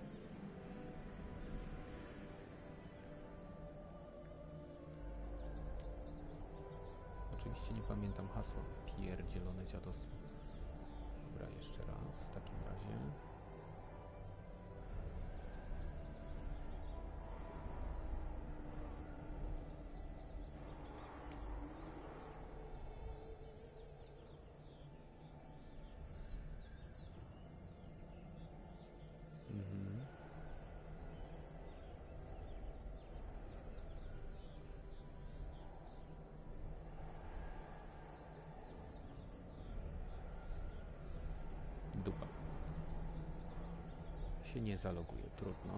S1: Oczywiście nie pamiętam hasła. Pierdzielone dziadostwo. Dobra, jeszcze raz w takim razie. Dupa. Się nie zaloguje, trudno.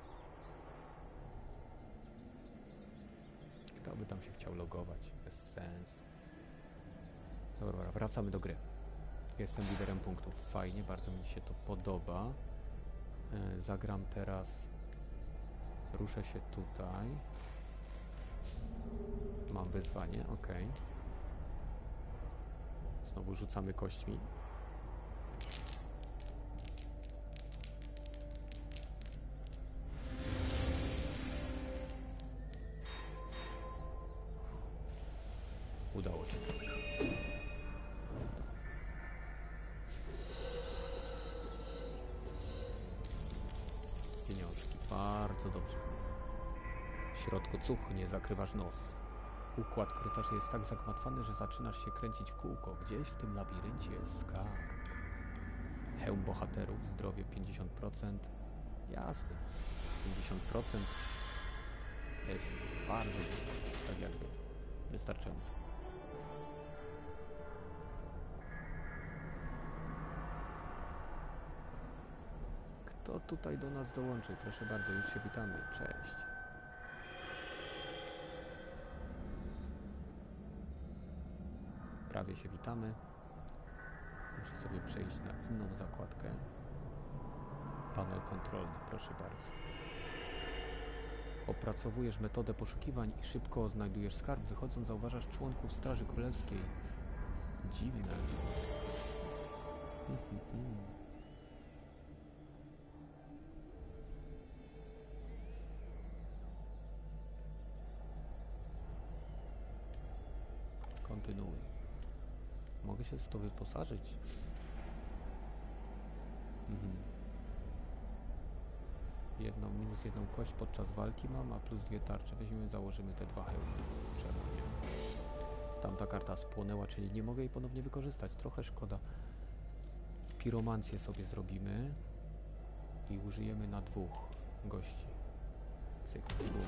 S1: Kto by tam się chciał logować? Bez sensu. Dobra, wracamy do gry. Jestem liderem punktów. Fajnie, bardzo mi się to podoba. Zagram teraz... Ruszę się tutaj. Mam wyzwanie, ok. Znowu rzucamy kośćmi. Bardzo dobrze. W środku cuchnie, zakrywasz nos. Układ korytarzy jest tak zagmatwany, że zaczynasz się kręcić w kółko. Gdzieś w tym labiryncie jest skarb. Hełm bohaterów, zdrowie 50%. Jasne. 50% to jest bardzo dużo. Tak jakby wystarczająco. Kto tutaj do nas dołączył? Proszę bardzo, już się witamy. Cześć. Prawie się witamy. Muszę sobie przejść na inną zakładkę. Panel kontrolny, proszę bardzo. Opracowujesz metodę poszukiwań i szybko znajdujesz skarb. Wychodząc zauważasz członków Straży Królewskiej. Dziwne. Kontynuuj. Mogę się w to wyposażyć? Minus jedną kość podczas walki mam, a plus 2 tarcze. Weźmiemy, założymy te 2 hełmy. Czemu nie? Tamta karta spłonęła, czyli nie mogę jej ponownie wykorzystać. Trochę szkoda. Piromancję sobie zrobimy i użyjemy na 2 gości. Cyk, bum.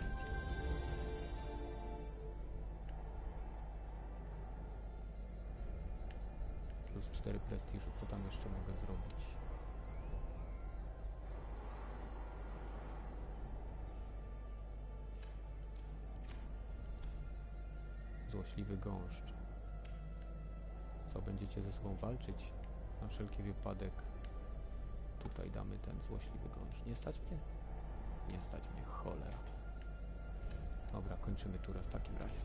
S1: Plus 4 prestiżu. Co tam jeszcze mogę zrobić? Złośliwy gąszcz. Co, będziecie ze sobą walczyć? Na wszelki wypadek tutaj damy ten złośliwy gąszcz. Nie stać mnie? Nie stać mnie, cholera. Dobra, kończymy turę w takim razie.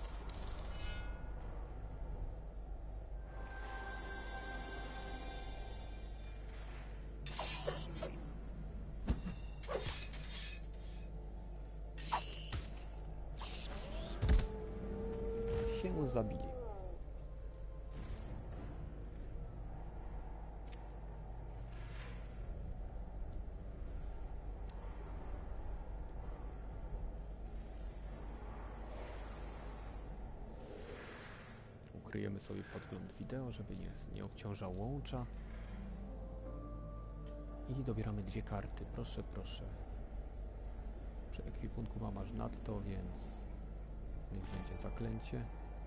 S1: Się zabili. Ukryjemy sobie podgląd wideo, żeby nie obciążał łącza. I dobieramy 2 karty. Proszę, proszę. Przy ekwipunku mam aż nadto, więc niech będzie zaklęcie.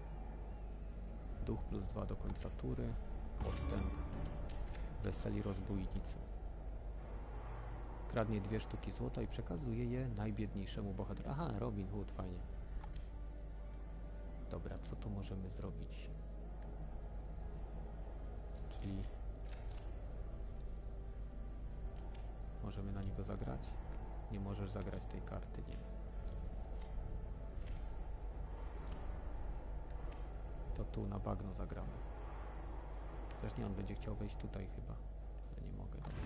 S1: Duch plus 2 do końca tury. Podstęp. Weseli rozbójnicy. Kradnie 2 sztuki złota i przekazuje je najbiedniejszemu bohaterowi. Aha, Robin Hood, fajnie. Dobra, co tu możemy zrobić? Czyli możemy na niego zagrać? Nie możesz zagrać tej karty, nie. To tu na bagno zagramy. Chociaż nie, on będzie chciał wejść tutaj chyba. Ale nie mogę. Tu.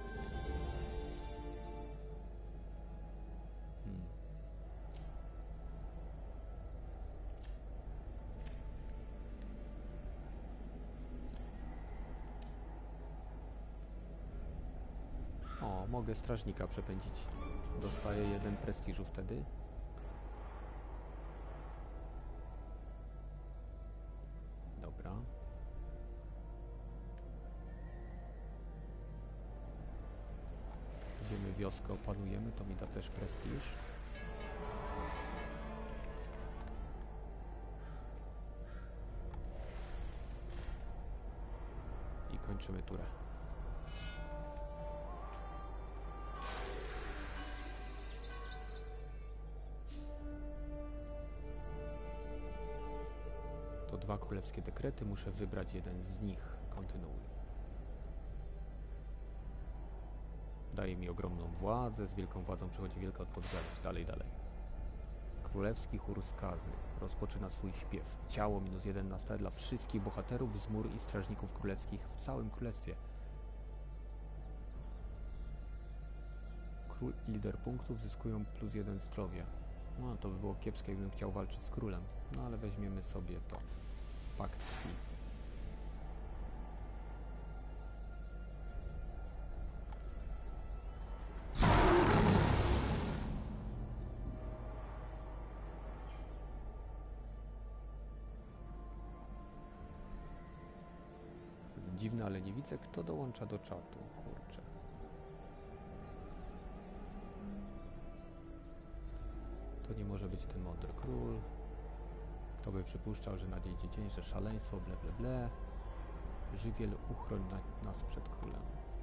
S1: O, mogę strażnika przepędzić. Dostaję 1 prestiżu wtedy. Dobra. Idziemy wioskę, opanujemy, to mi da też prestiż. I kończymy turę. To 2 królewskie dekrety, muszę wybrać jeden z nich. Kontynuuj. Daje mi ogromną władzę, z wielką władzą przychodzi wielka odpowiedzialność. Dalej. Królewski chór skazy rozpoczyna swój śpiew. Ciało minus 1 na stałe dla wszystkich bohaterów z mur i strażników królewskich w całym królestwie. Król i lider punktów zyskują plus 1 zdrowia. No to by było kiepskie, gdybym chciał walczyć z królem. No ale weźmiemy sobie to. Pakt krwi. dziwne, ale nie widzę, kto dołącza do czatu. Kurczę. To nie może być ten mądry król. Kto by przypuszczał, że nadejdzie dzień, że szaleństwo, ble, ble, ble. Żywiel, uchroń nas przed królem.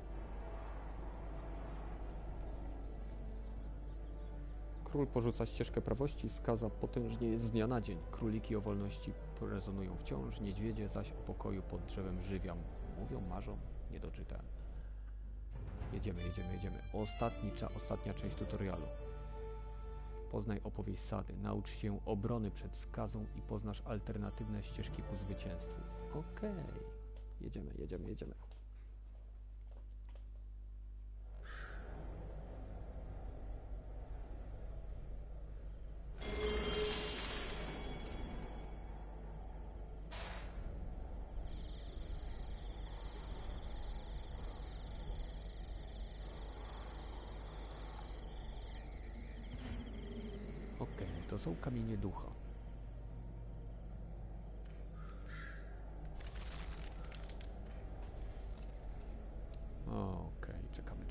S1: Król porzuca ścieżkę prawości, skaza potężnieje z dnia na dzień. Króliki o wolności rezonują wciąż, niedźwiedzie zaś o pokoju pod drzewem żywiam. Mówią, marzą, nie doczytałem. Jedziemy. Ostatnia część tutorialu. Poznaj opowieść Sady, naucz się obrony przed skazą i poznasz alternatywne ścieżki ku zwycięstwu. Okej. Jedziemy. Okej, to są kamienie ducha. Okej, czekamy.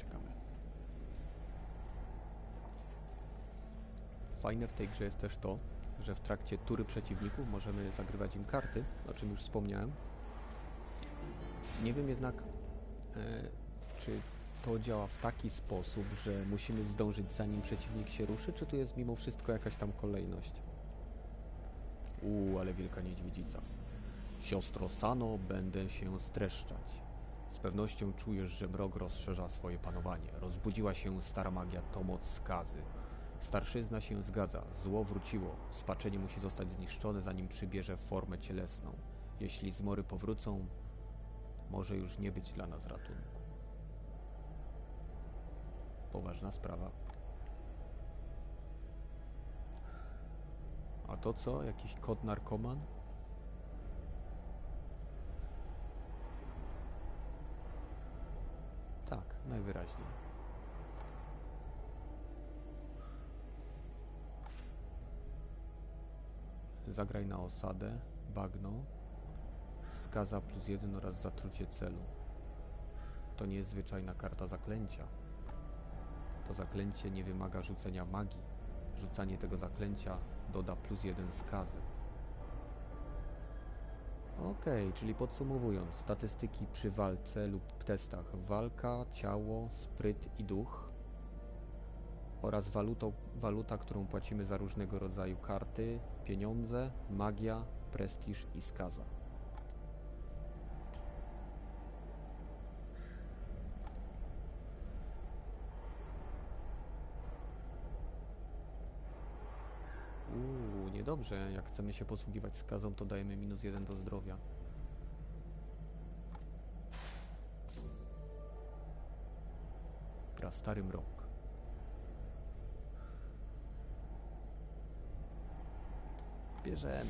S1: Fajne w tej grze jest też to, że w trakcie tury przeciwników możemy zagrywać im karty, o czym już wspomniałem. Nie wiem jednak, czy to działa w taki sposób, że musimy zdążyć zanim przeciwnik się ruszy, czy tu jest mimo wszystko jakaś tam kolejność? Ale wielka niedźwiedzica. Siostro Sano, będę się streszczać. Z pewnością czujesz, że mrok rozszerza swoje panowanie. Rozbudziła się stara magia, to moc skazy. Starszyzna się zgadza, zło wróciło. Spaczenie musi zostać zniszczone, zanim przybierze formę cielesną. Jeśli zmory powrócą, może już nie być dla nas ratunku. Poważna sprawa. A to co? Jakiś kot narkoman? Tak, najwyraźniej. Zagraj na osadę, bagno, skaza +1 oraz zatrucie celu. To nie jest zwyczajna karta zaklęcia. To zaklęcie nie wymaga rzucenia magii. Rzucanie tego zaklęcia doda +1 skazy. Okej, czyli podsumowując, statystyki przy walce lub testach: walka, ciało, spryt i duch oraz waluta, którą płacimy za różnego rodzaju karty, pieniądze, magia, prestiż i skaza. Niedobrze. Jak chcemy się posługiwać skazą, to dajemy -1 do zdrowia. Prastary mrok. Bierzemy.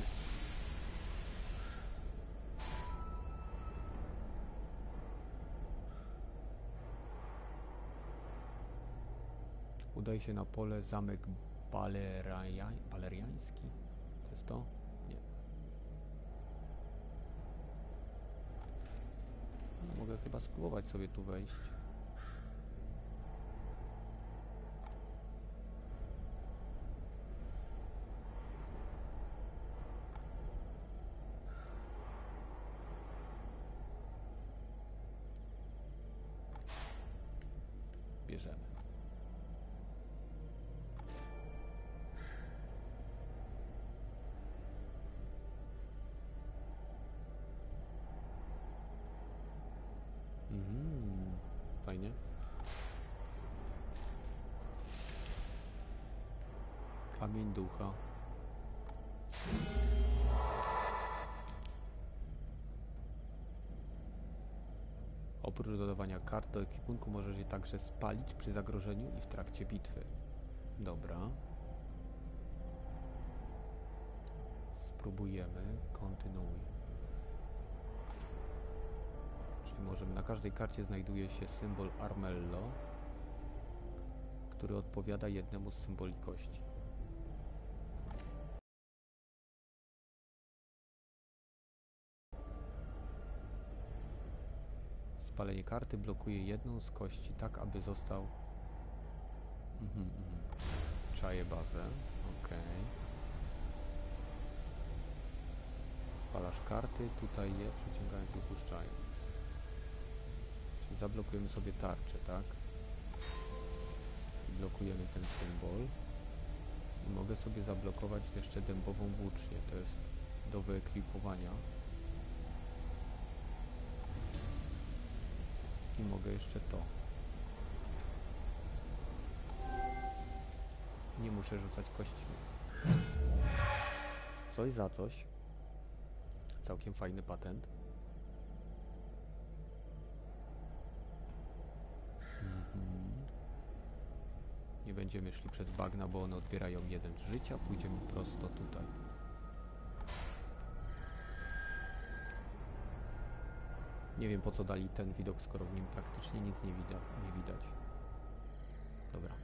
S1: Udaj się na pole, zamek baleriański. To jest to? Nie. No, mogę chyba spróbować sobie tu wejść. Bierzemy. Fajnie. Kamień ducha. Oprócz dodawania kart do ekwipunku możesz je także spalić przy zagrożeniu i w trakcie bitwy. Dobra. Spróbujemy. Kontynuuj. Czyli możemy, na każdej karcie znajduje się symbol Armello, który odpowiada jednemu z symboli kości. Spalenie karty blokuje jedną z kości tak, aby został... Czaję bazę. Okej. Spalasz karty, tutaj je przeciągając i opuszczając. Czyli zablokujemy sobie tarczę, tak? I blokujemy ten symbol. I mogę sobie zablokować jeszcze dębową włócznię. To jest do wyekwipowania. I mogę jeszcze to. Nie muszę rzucać kośćmi. Coś za coś. Całkiem fajny patent. Nie będziemy szli przez bagna, bo one odbierają 1 z życia. Pójdziemy prosto tutaj. Nie wiem, po co dali ten widok, skoro w nim praktycznie nic nie widać. Dobra.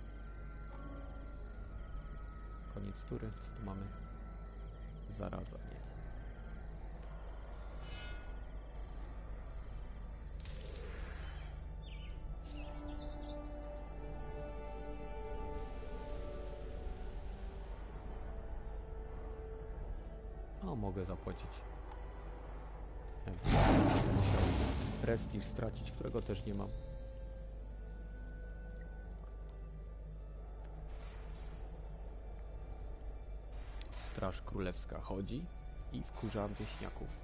S1: Koniec tury. Co tu mamy? Zaraza, nie. No, mogę zapłacić. Będę musiał prestiż stracić, którego też nie mam. Straż Królewska chodzi i wkurza wieśniaków.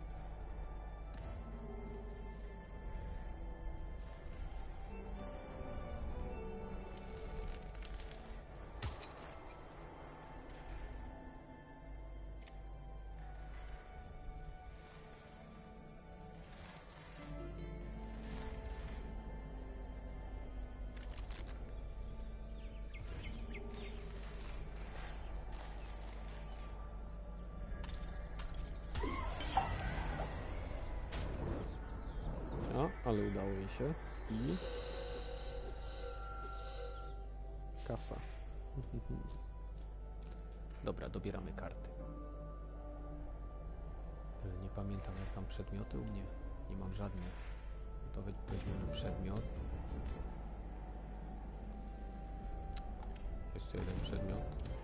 S1: Ale udało jej się. I... kasa. Dobra, dobieramy karty. Nie pamiętam, jak tam przedmioty u mnie. Nie mam żadnych. To weźmiemy przedmiot. Jeszcze jeden przedmiot.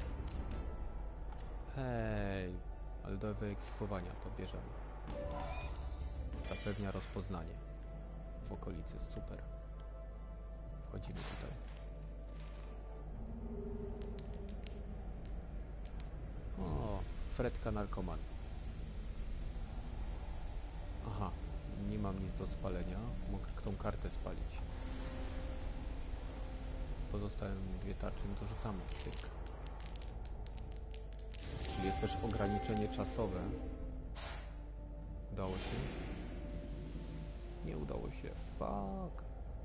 S1: Hej! Ale do wyekwipowania to bierzemy. Zapewnia rozpoznanie w okolicy. Super. Wchodzimy tutaj. O, Fredka narkoman. Aha, nie mam nic do spalenia. Mogę tą kartę spalić. Pozostałe 2 tarcze, no to rzucamy. Tyk. Czyli jest też ograniczenie czasowe. Udało się? Nie udało się. Fuck.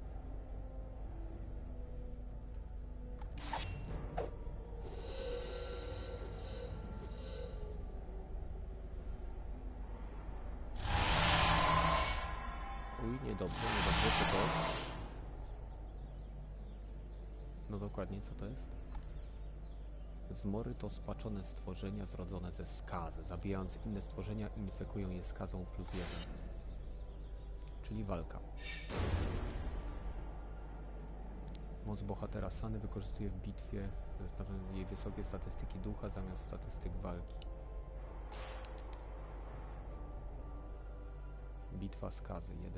S1: Uj, niedobrze, co to jest? No dokładnie, co to jest? Zmory to spaczone stworzenia zrodzone ze skazy. Zabijając inne stworzenia, infekują je skazą +1. Czyli walka. Moc bohatera Sany wykorzystuje w bitwie jej wysokie statystyki ducha zamiast statystyk walki. Bitwa skazy 1-5.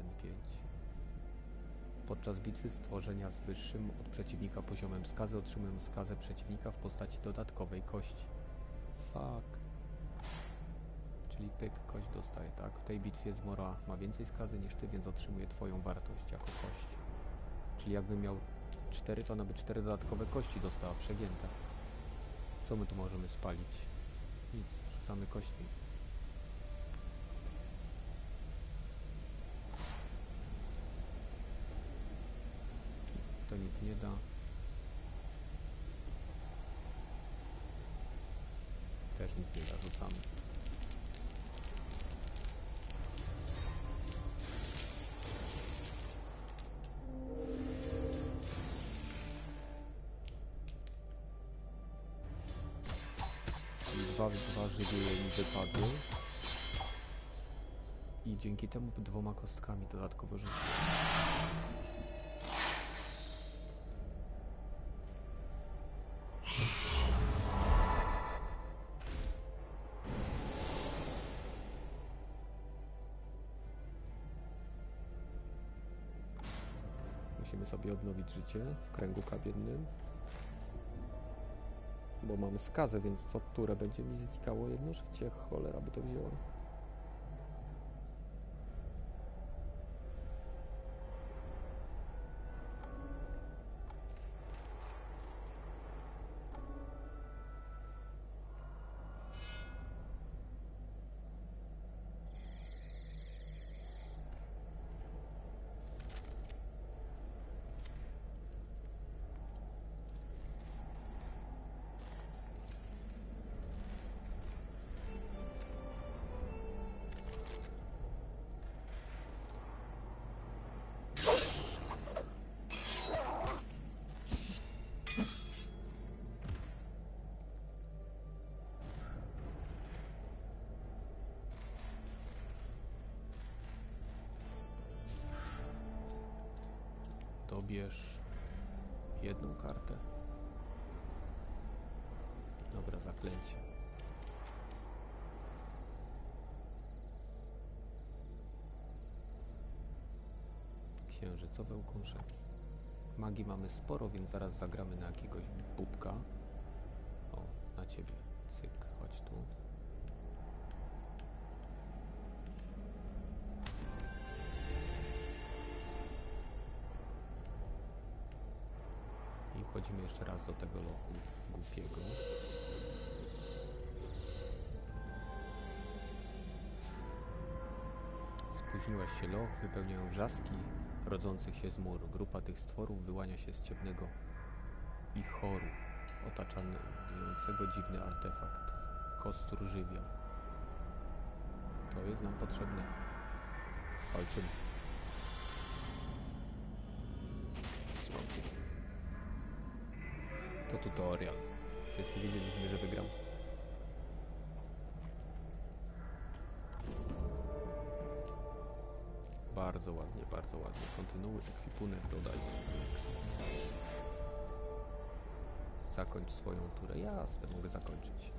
S1: Podczas bitwy stworzenia z wyższym od przeciwnika poziomem skazy otrzymują skazę przeciwnika w postaci dodatkowej kości. Fuck. Czyli pyk, kość dostaje, tak? W tej bitwie zmora ma więcej skazy niż ty, więc otrzymuje twoją wartość jako kość. Czyli jakbym miał 4, to ona by 4 dodatkowe kości dostała, przegięte. Co my tu możemy spalić? Nic, rzucamy kośćmi. To nic nie da. Też nic nie da, rzucamy. Dwa żywioły mi wypadły. I dzięki temu 2 kostkami dodatkowo rzuciłem. Musimy sobie odnowić życie w kręgu kamiennym. Bo mam skazę, więc co turę będzie mi znikało jedno życie. Cholera by to wzięła. Dobierz 1 kartę. Dobra, zaklęcie. Księżycowe ukąszenie. Magii mamy sporo, więc zaraz zagramy na jakiegoś bubka. O, na ciebie. Cyk, chodź tu. I wchodzimy jeszcze raz do tego lochu głupiego. Spóźniłaś się, loch, wypełniają wrzaski rodzących się z mur. Grupa tych stworów wyłania się z ciemnego wichoru otaczającego dziwny artefakt. Kostur żywia. To jest nam potrzebne. Walczymy. Trzymam kciuki. To tutorial. Wszyscy wiedzieliśmy, że wygram. Bardzo ładnie, bardzo ładnie. Kontynuuj, ekwipunek dodaj. Zakończ swoją turę. Jasne, mogę zakończyć.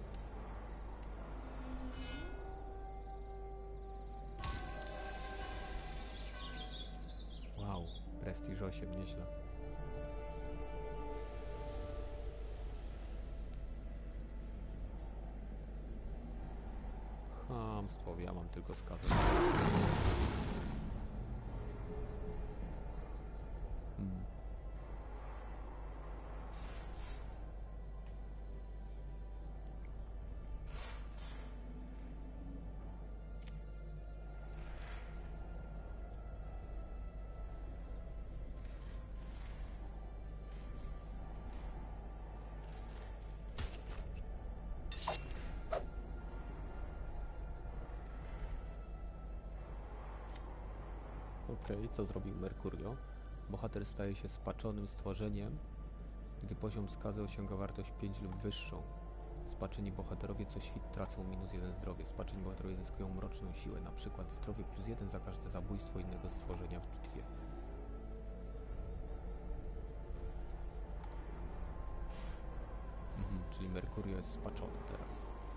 S1: Wow, prestiż 8, nieźle. Chamstwo, ja mam tylko skazę. Okej, co zrobił Mercurio? Bohater staje się spaczonym stworzeniem, gdy poziom skazy osiąga wartość 5 lub wyższą. Spaczeni bohaterowie co świt tracą -1 zdrowie. Spaczeni bohaterowie zyskują mroczną siłę, na przykład zdrowie +1 za każde zabójstwo innego stworzenia w bitwie. Czyli Mercurio jest spaczony teraz.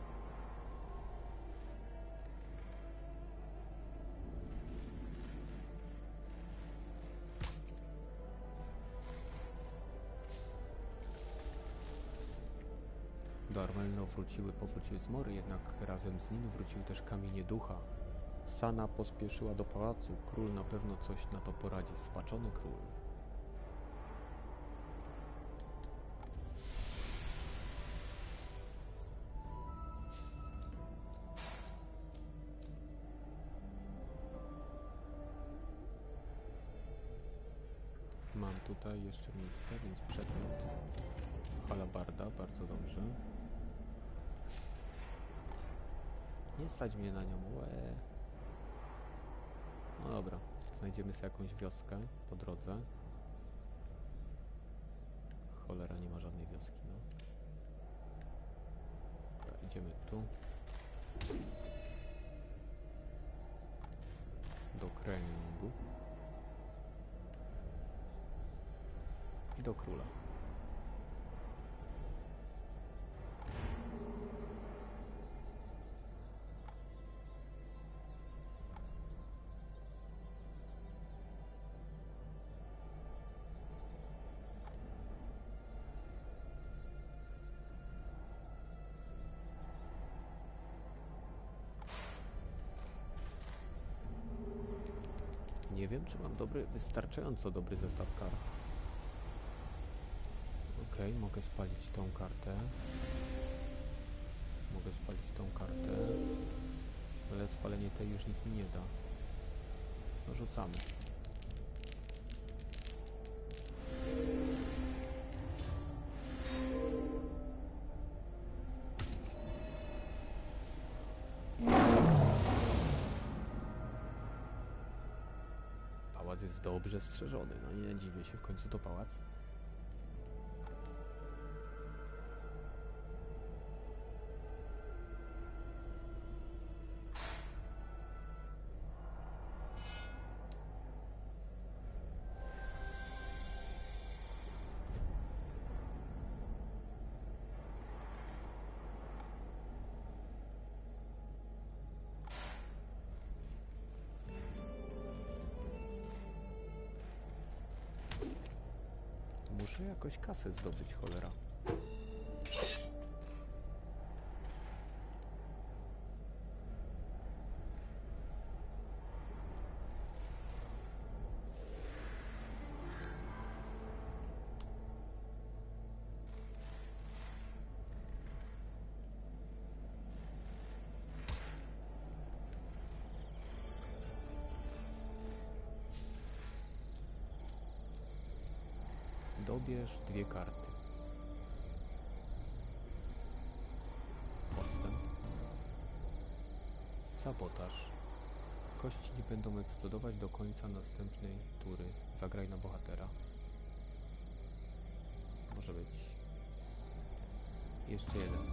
S1: Do Armelno powróciły zmory, jednak razem z nim wróciły też kamienie ducha. Sana pospieszyła do pałacu. Król na pewno coś na to poradzi. Spaczony król. Mam tutaj jeszcze miejsce, więc przedmiot. Halabarda, bardzo dobrze. Nie stać mnie na nią, łe. No dobra, znajdziemy sobie jakąś wioskę po drodze. Cholera, nie ma żadnej wioski, no. Dobra, idziemy tu. kręgu i do króla. Nie wiem, czy mam wystarczająco dobry zestaw kart. Okej, mogę spalić tą kartę. Mogę spalić tą kartę. Ale spalenie tej już nic mi nie da. No rzucamy. Pałac jest dobrze strzeżony. No nie dziwię się, w końcu to pałac. Muszę jakoś kasę zdobyć, cholera. Dobierz 2 karty. Podstęp. Sabotaż. Kości nie będą eksplodować do końca następnej tury. Zagraj na bohatera. Może być jeszcze jeden.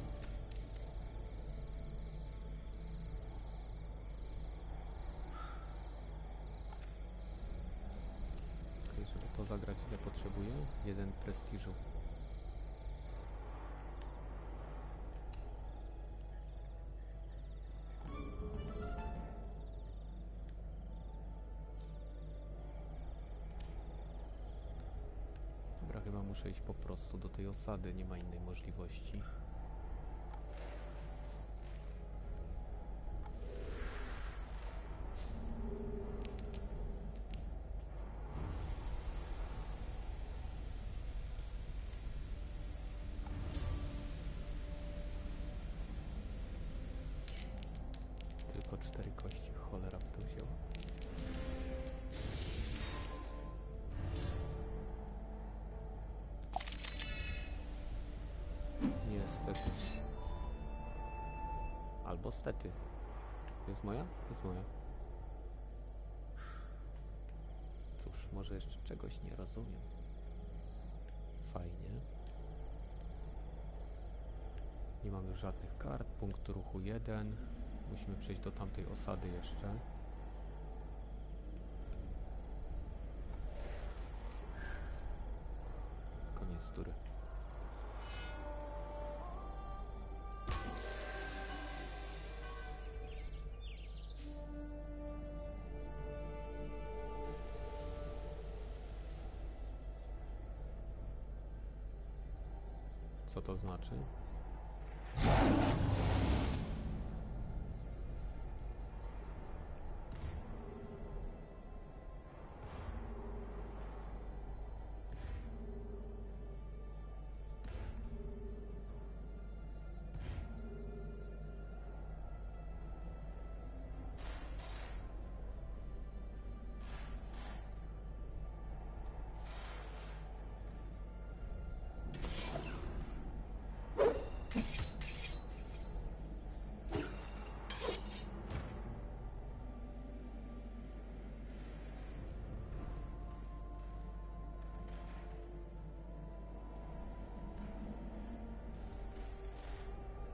S1: Żeby to zagrać, ile potrzebuję? 1 prestiżu. Dobra, chyba muszę iść po prostu do tej osady, nie ma innej możliwości. Tylko 4 kości, cholera by to wzięła. Niestety. Albo stety. Jest moja? Jest moja. Cóż, może jeszcze czegoś nie rozumiem. Fajnie. Nie mam już żadnych kart. Punkt ruchu 1. Musimy przejść do tamtej osady jeszcze. Koniec tury. Co to znaczy?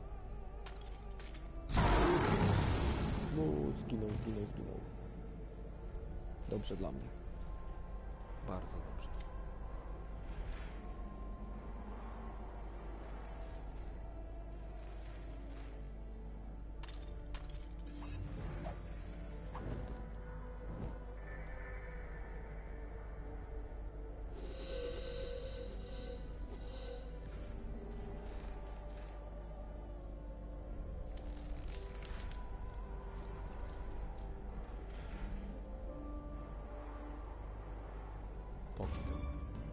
S1: Zginął. Dobrze dla mnie. Bardzo dobrze. Podstęp.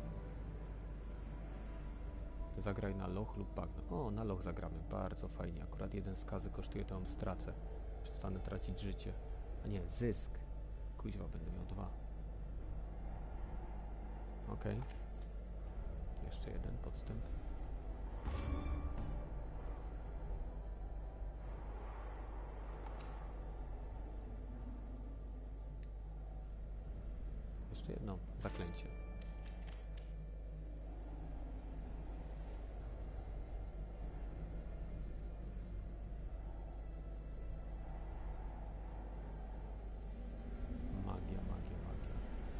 S1: Zagraj na loch lub bagno. O, na loch zagramy. Bardzo fajnie. Akurat jeden skazy kosztuje, to ją stracę. Przestanę tracić życie. A nie, zysk. Kuźwa, będę miał 2. Okej. Jeszcze jeden podstęp. Jeszcze jedno zaklęcie. Magia, magia, magia.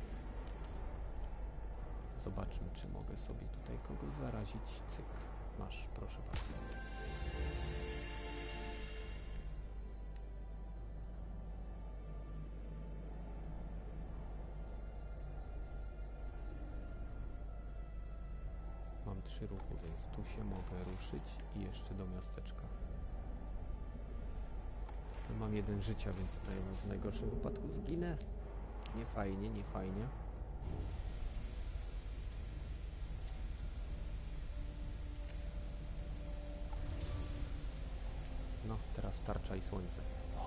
S1: Zobaczmy, czy mogę sobie tutaj kogoś zarazić. Cyk. Masz, proszę bardzo. Mam 3 ruchy, więc tu się mogę ruszyć i jeszcze do miasteczka. Mam 1 życia, więc tutaj w najgorszym wypadku zginę. Nie fajnie, nie fajnie. No, teraz tarcza i słońce.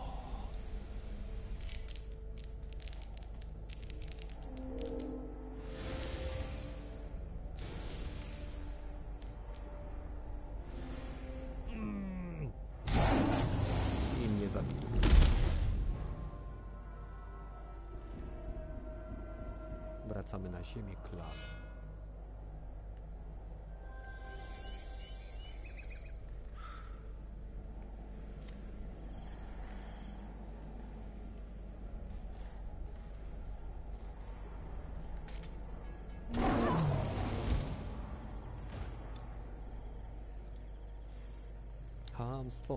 S1: I mnie zabili. Wracamy na ziemię klanu. Chamstwo.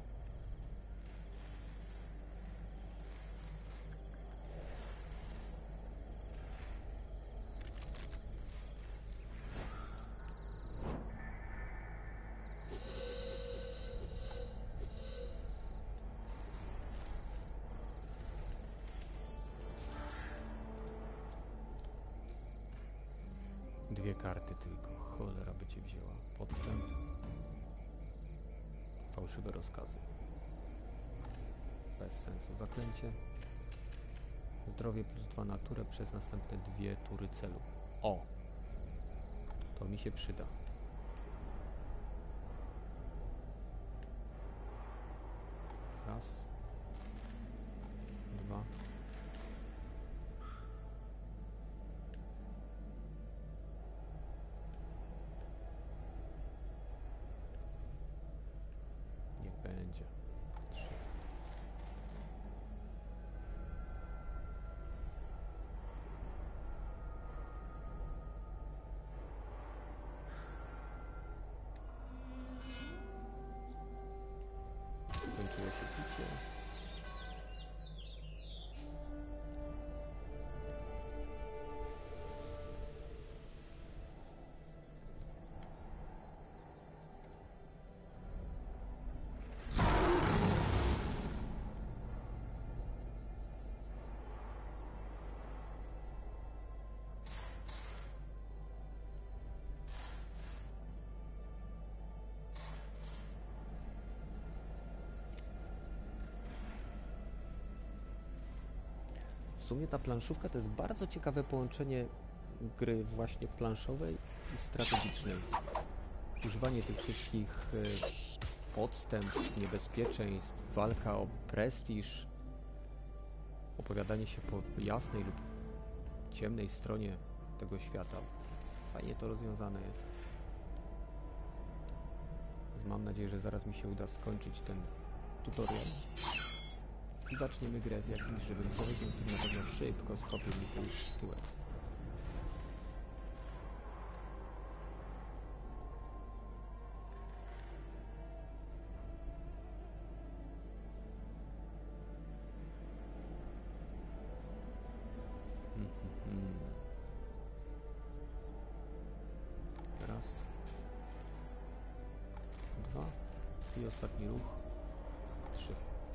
S1: Dwie karty tylko. Cholera by cię wzięła. Podstęp. Fałszywe rozkazy. Bez sensu. Zaklęcie. Zdrowie plus 2 naturę przez następne 2 tury celu. O! To mi się przyda. Raz. 2. Niech będzie. 3. Skończyło się picie. W sumie ta planszówka to jest bardzo ciekawe połączenie gry właśnie planszowej i strategicznej. Używanie tych wszystkich podstępstw, niebezpieczeństw, walka o prestiż, opowiadanie się po jasnej lub ciemnej stronie tego świata. Fajnie to rozwiązane jest. Więc mam nadzieję, że zaraz mi się uda skończyć ten tutorial. i zaczniemy grę z jakimś żywym człowiekiem, który na pewno szybko skopie mi tyłek. Raz, dwa i ostatni ruch, 3.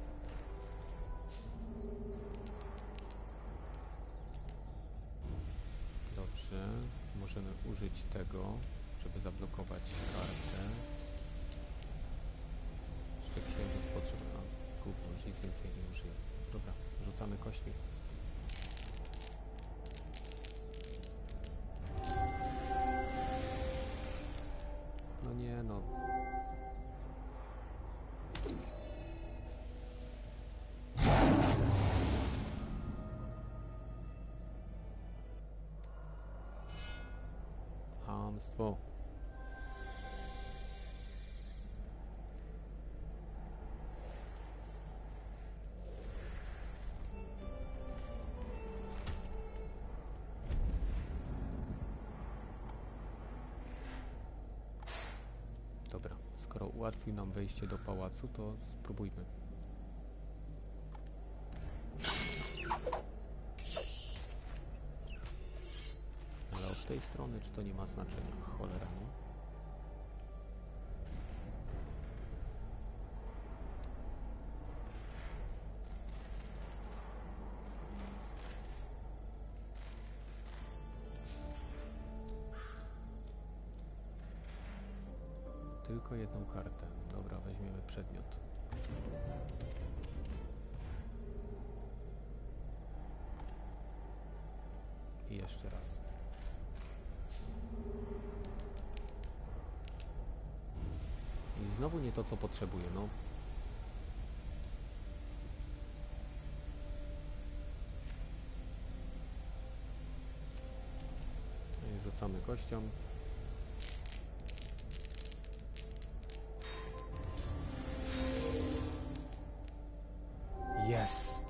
S1: Dobrze, możemy użyć tego, żeby zablokować kartę. Jeszcze księżyc potrzebna. Gówno, już nic więcej nie użyję. Dobra, rzucamy kośćmi. No nie, no. Chamstwo. Dobra, skoro ułatwił nam wejście do pałacu, to spróbujmy. Ale od tej strony, czy to nie ma znaczenia? Cholera, nie? Tylko jedną kartę. Dobra, weźmiemy przedmiot. I jeszcze raz. I znowu nie to, co potrzebuję, no. I rzucamy kością. Jest!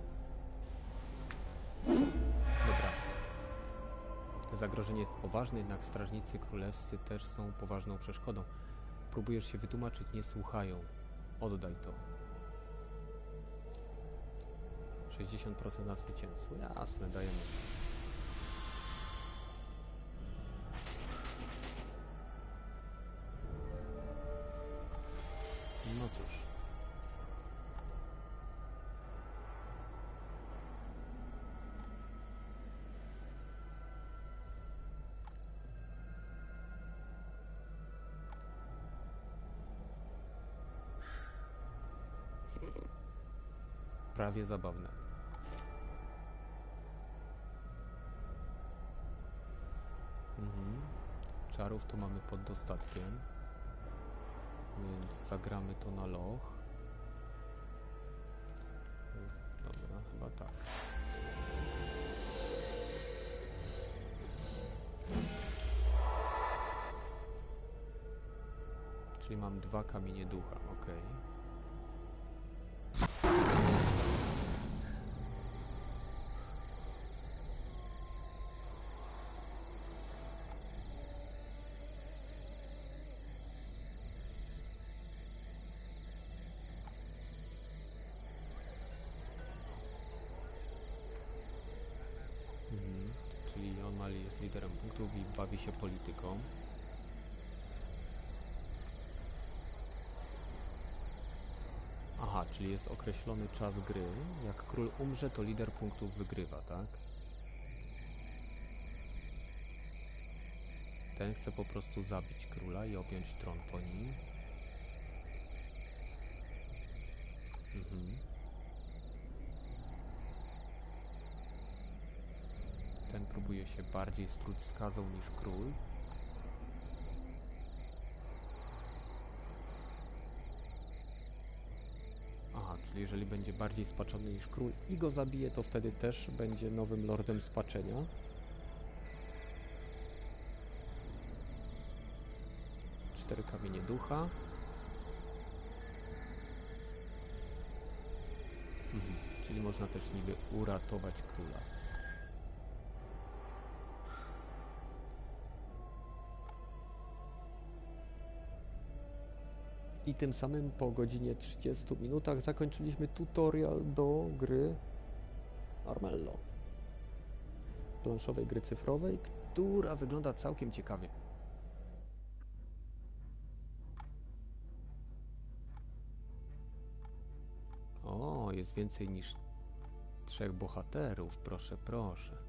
S1: Dobra. Zagrożenie jest poważne, jednak strażnicy królewscy też są poważną przeszkodą. Próbujesz się wytłumaczyć, nie słuchają. Oddaj to. 60% na zwycięstwo. Jasne, dajemy. No cóż. Prawie zabawne. Czarów to mamy pod dostatkiem. Więc zagramy to na loch. Dobra, chyba tak. Czyli mam 2 kamienie ducha, ok. Czyli on jest liderem punktów i bawi się polityką. Aha, czyli jest określony czas gry. Jak król umrze, to lider punktów wygrywa, tak? Ten chce po prostu zabić króla i objąć tron po nim. Ten próbuje się bardziej struć skazą niż król. Aha, czyli jeżeli będzie bardziej spaczony niż król i go zabije, to wtedy też będzie nowym lordem spaczenia. Cztery kamienie ducha. Czyli można też niby uratować króla. I tym samym po godzinie 30 minutach zakończyliśmy tutorial do gry Armello. Planszowej gry cyfrowej, która wygląda całkiem ciekawie. O, jest więcej niż 3 bohaterów, proszę, proszę.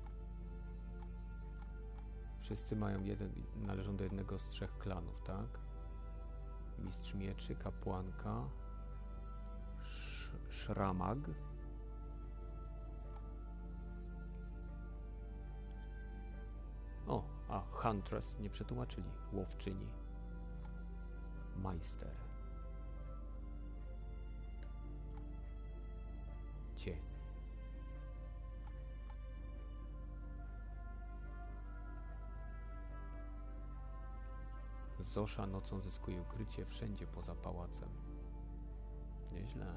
S1: Wszyscy mają należą do jednego z 3 klanów, tak? Mistrz mieczy, kapłanka, szramag. O, a Huntress nie przetłumaczyli. Łowczyni. Majster. Cień. Zosza nocą zyskuje ukrycie wszędzie poza pałacem. Nieźle.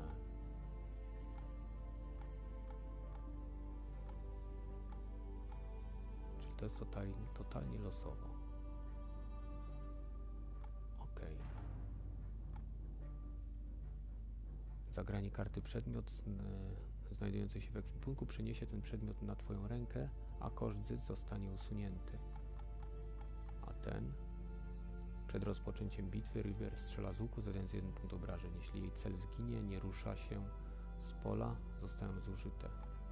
S1: Czyli to jest totalnie losowo. Okej. Zagranie karty przedmiot znajdujący się w ekwipunku przyniesie ten przedmiot na twoją rękę, a koszt zysk zostanie usunięty. A ten? Przed rozpoczęciem bitwy River strzela z łuku, zadając 1 punkt obrażeń. Jeśli jej cel zginie, nie rusza się z pola, zostają zużyte.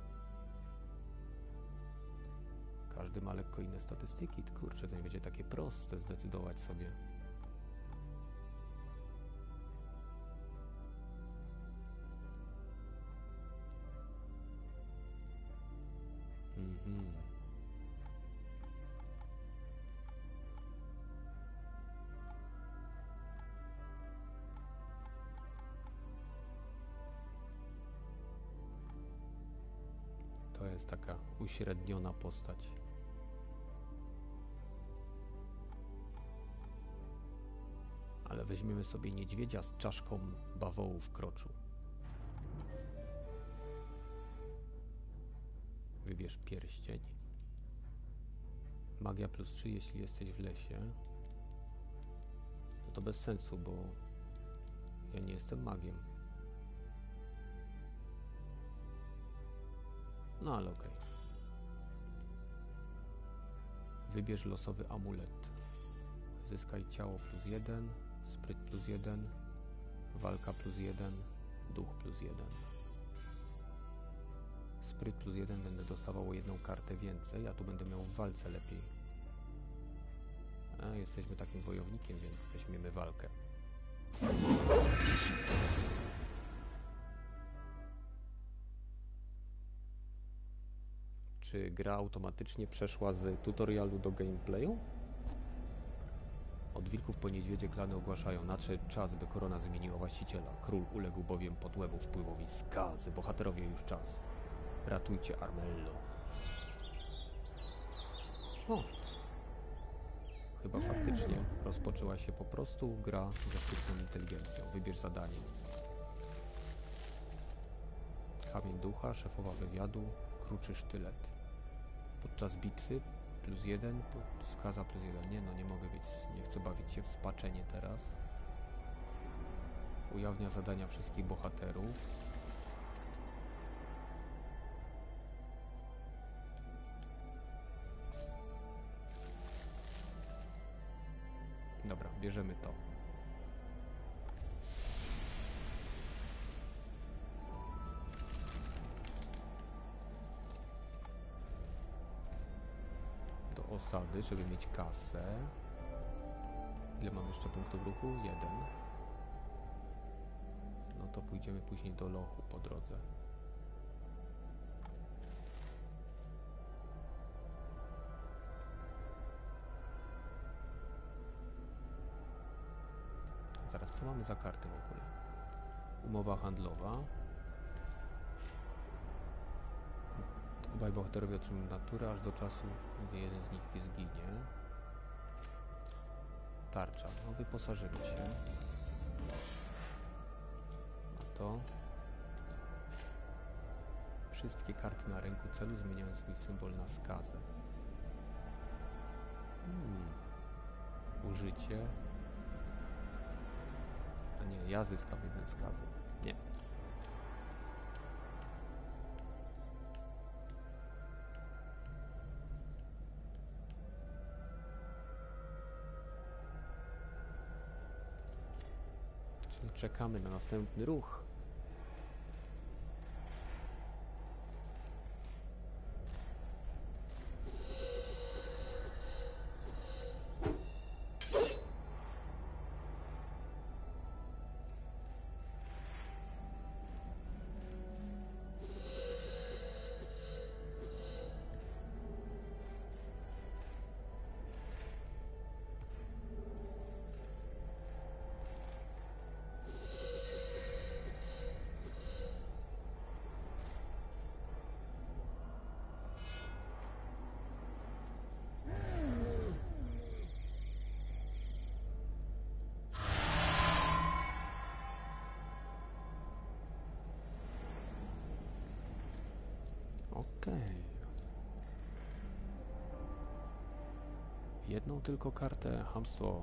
S1: Każdy ma lekko inne statystyki. Kurczę, to nie będzie takie proste zdecydować sobie. To jest taka uśredniona postać. Ale weźmiemy sobie niedźwiedzia z czaszką bawołu w kroczu. Wybierz pierścień. Magia +3, jeśli jesteś w lesie. No to bez sensu, bo ja nie jestem magiem. No ale okej. Wybierz losowy amulet. Zyskaj ciało +1, spryt +1, walka +1, duch +1. Spryt +1 będę dostawał o 1 kartę więcej, a tu będę miał w walce lepiej. A jesteśmy takim wojownikiem, więc weźmiemy walkę. Czy gra automatycznie przeszła z tutorialu do gameplayu? Od wilków po niedźwiedzie klany ogłaszają: nadszedł czas, by korona zmieniła właściciela. Król uległ bowiem podłemu wpływowi skazy. Bohaterowie, już czas. Ratujcie Armello. O! Chyba faktycznie rozpoczęła się po prostu gra ze sztuczną inteligencją. Wybierz zadanie. Kamień ducha, szefowa wywiadu, kruczy sztylet. Podczas bitwy +1, skaza +1. Nie no, nie mogę być, nie chcę bawić się w spaczenie teraz. Ujawnia zadania wszystkich bohaterów. Dobra, bierzemy to. Do osady, żeby mieć kasę. Ile mam jeszcze punktów ruchu? 1. No to pójdziemy później do lochu po drodze. Zaraz, co mamy za karty w ogóle? Umowa handlowa. Obaj bohaterowie otrzymują naturę aż do czasu, gdy jeden z nich zginie. Tarcza. No, wyposażymy się. A to? wszystkie karty na ręku celu, zmieniając swój symbol na skazę. Użycie. A nie, ja zyskam jeden skazę. Nie. Czyli czekamy na następny ruch. Okej. Jedną tylko kartę, chamstwo.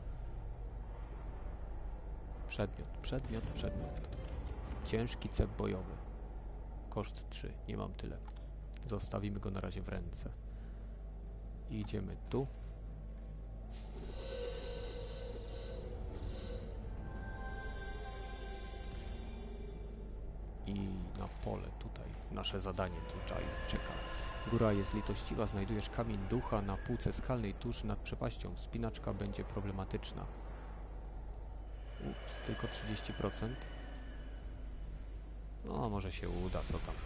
S1: Przedmiot. Ciężki cep bojowy. Koszt 3, nie mam tyle. Zostawimy go na razie w ręce. I idziemy tu. I na pole tutaj. Nasze zadanie tutaj czeka. Góra jest litościwa, znajdujesz kamień ducha na półce skalnej tuż nad przepaścią. Wspinaczka będzie problematyczna. Ups, tylko 30%. No, może się uda, co tam.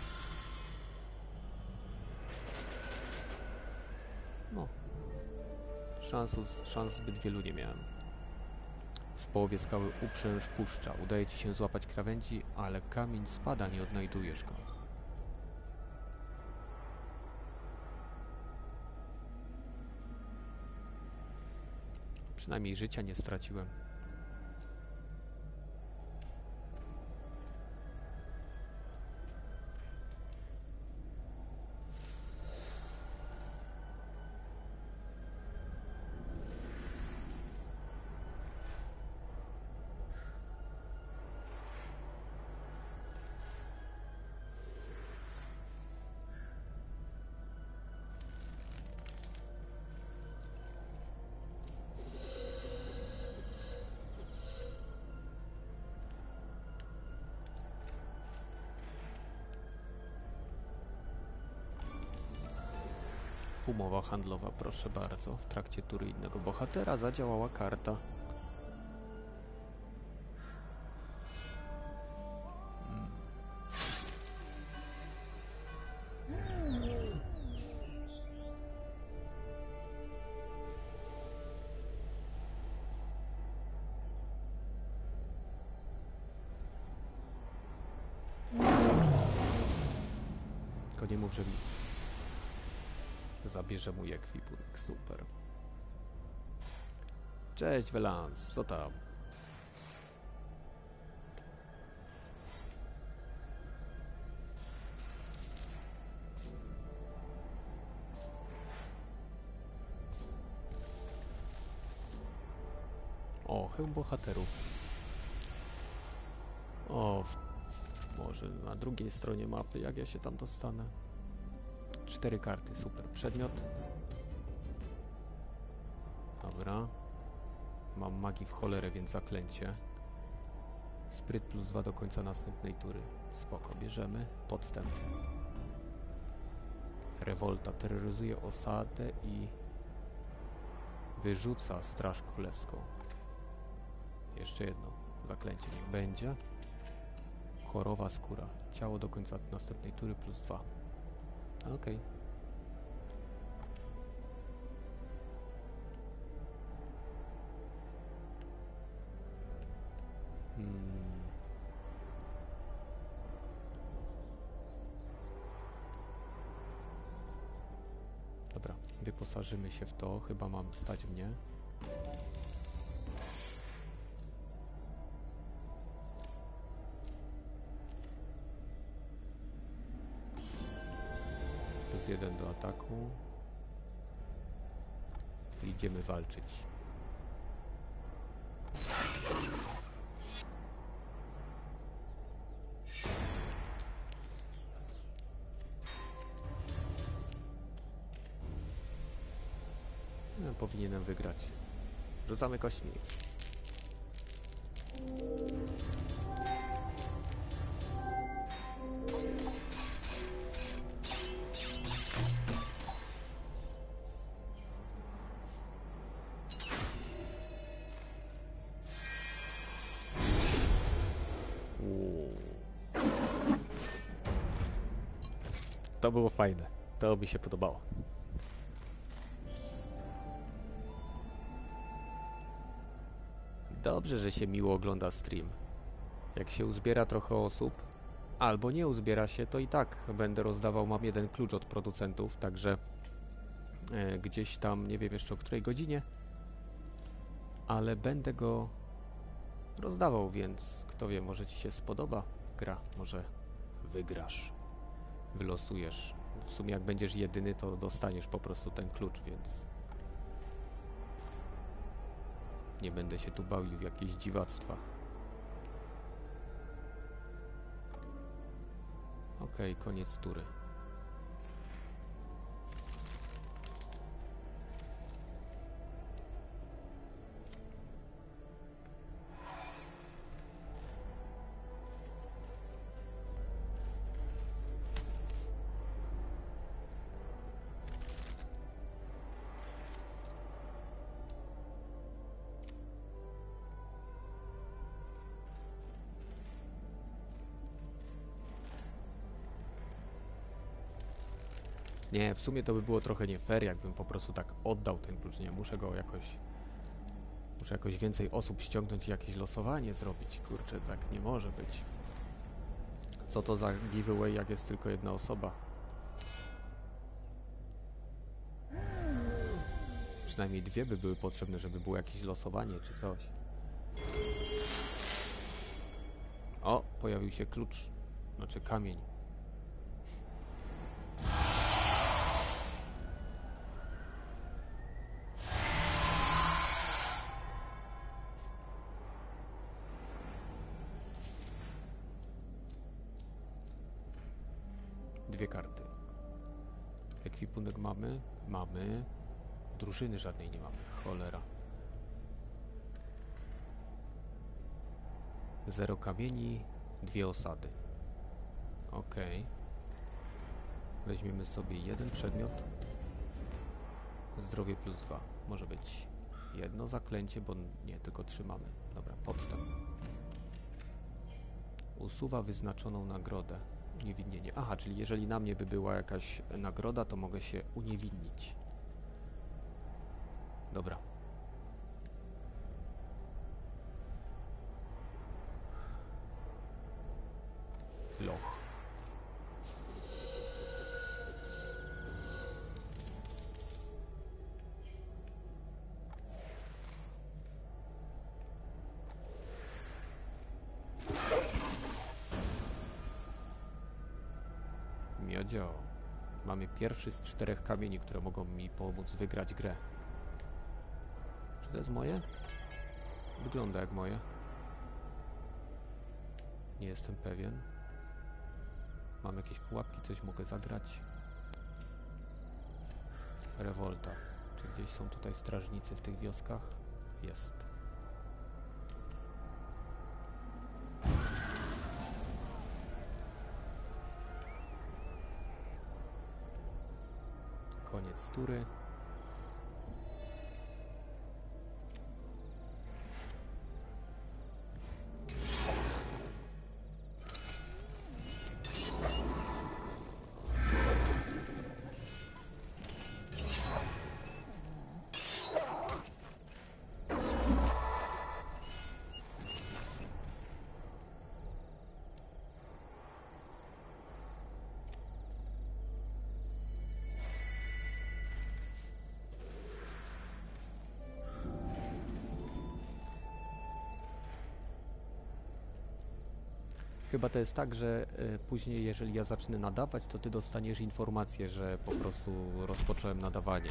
S1: No. Szans zbyt wielu nie miałem. W połowie skały uprzęż puszcza. Udaje ci się złapać krawędzi, ale kamień spada, nie odnajdujesz go. Przynajmniej życia nie straciłem. Umowa handlowa, proszę bardzo. W trakcie tury innego bohatera zadziałała karta. Tylko nie mów, że mi zabierze mój ekwipunek. Super. Cześć, Welans. Co tam? O, hełm bohaterów. O, może na drugiej stronie mapy, jak ja się tam dostanę. 4 karty, super. Przedmiot. Dobra. Mam magii w cholerę, więc zaklęcie. Spryt +2 do końca następnej tury. Spoko, bierzemy. Podstęp. Rewolta terroryzuje osadę i wyrzuca Straż Królewską. Jeszcze jedno. Zaklęcie niech będzie. Chorowa skóra. Ciało do końca następnej tury +2. Okej. Dobra, wyposażymy się w to. Chyba mam stać mnie. +1 do ataku. Idziemy walczyć. No, powinienem wygrać. Rzucamy kośćmi. To było fajne. To mi się podobało. Dobrze, że się miło ogląda stream. Jak się uzbiera trochę osób, albo nie uzbiera się, to i tak będę rozdawał. Mam jeden klucz od producentów, także gdzieś tam, nie wiem jeszcze o której godzinie, ale będę go rozdawał, więc kto wie, może Ci się spodoba gra, może wygrasz, wylosujesz. W sumie jak będziesz jedyny, to dostaniesz po prostu ten klucz, więc nie będę się tu bawił w jakieś dziwactwa. Okej, koniec tury. Nie, w sumie to by było trochę nie fair, jakbym po prostu tak oddał ten klucz. Nie, muszę jakoś więcej osób ściągnąć i jakieś losowanie zrobić. Kurczę, tak nie może być. Co to za giveaway, jak jest tylko jedna osoba? Przynajmniej dwie by były potrzebne, żeby było jakieś losowanie czy coś. O, pojawił się klucz. Znaczy kamień. Dwie karty. Ekwipunek mamy? Mamy. Drużyny żadnej nie mamy. Cholera. 0 kamieni, 2 osady. Okej. Weźmiemy sobie jeden przedmiot. Zdrowie +2. Może być jedno zaklęcie, bo nie, tylko 3 mamy. Dobra, podstęp. Usuwa wyznaczoną nagrodę. Uniewinnienie. Aha, czyli jeżeli na mnie by była jakaś nagroda, to mogę się uniewinnić. Dobra. Loch. Miodzio. Mamy pierwszy z 4 kamieni, które mogą mi pomóc wygrać grę. Czy to jest moje? Wygląda jak moje. Nie jestem pewien. Mam jakieś pułapki, coś mogę zagrać. Rewolta. Czy gdzieś są tutaj strażnicy w tych wioskach? Jest. Koniec tury. Chyba to jest tak, że później jeżeli ja zacznę nadawać, to ty dostaniesz informację, że po prostu rozpocząłem nadawanie.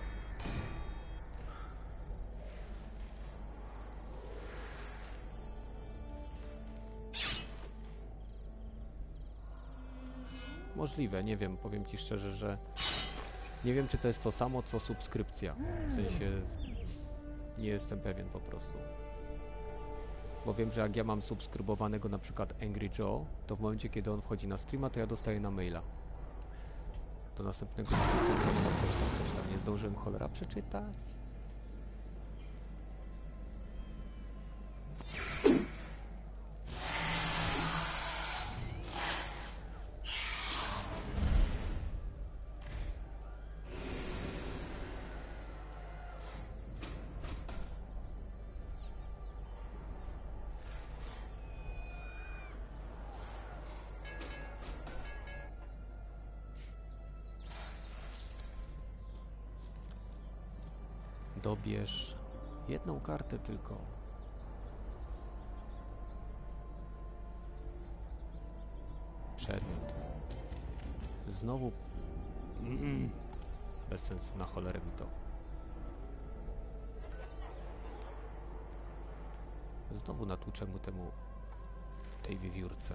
S1: Możliwe, nie wiem, powiem ci szczerze, że nie wiem, czy to jest to samo, co subskrypcja. W sensie nie jestem pewien po prostu. Bo wiem, że jak ja mam subskrybowanego na przykład Angry Joe, to w momencie, kiedy on wchodzi na streama, to ja dostaję na maila. Do następnego streamu coś tam. Nie zdążyłem cholera przeczytać. Dobierz jedną kartę tylko. Przedmiot. Znowu... Bez sensu, na cholerę mi to. Znowu natłuczę mu tej wiewiórce.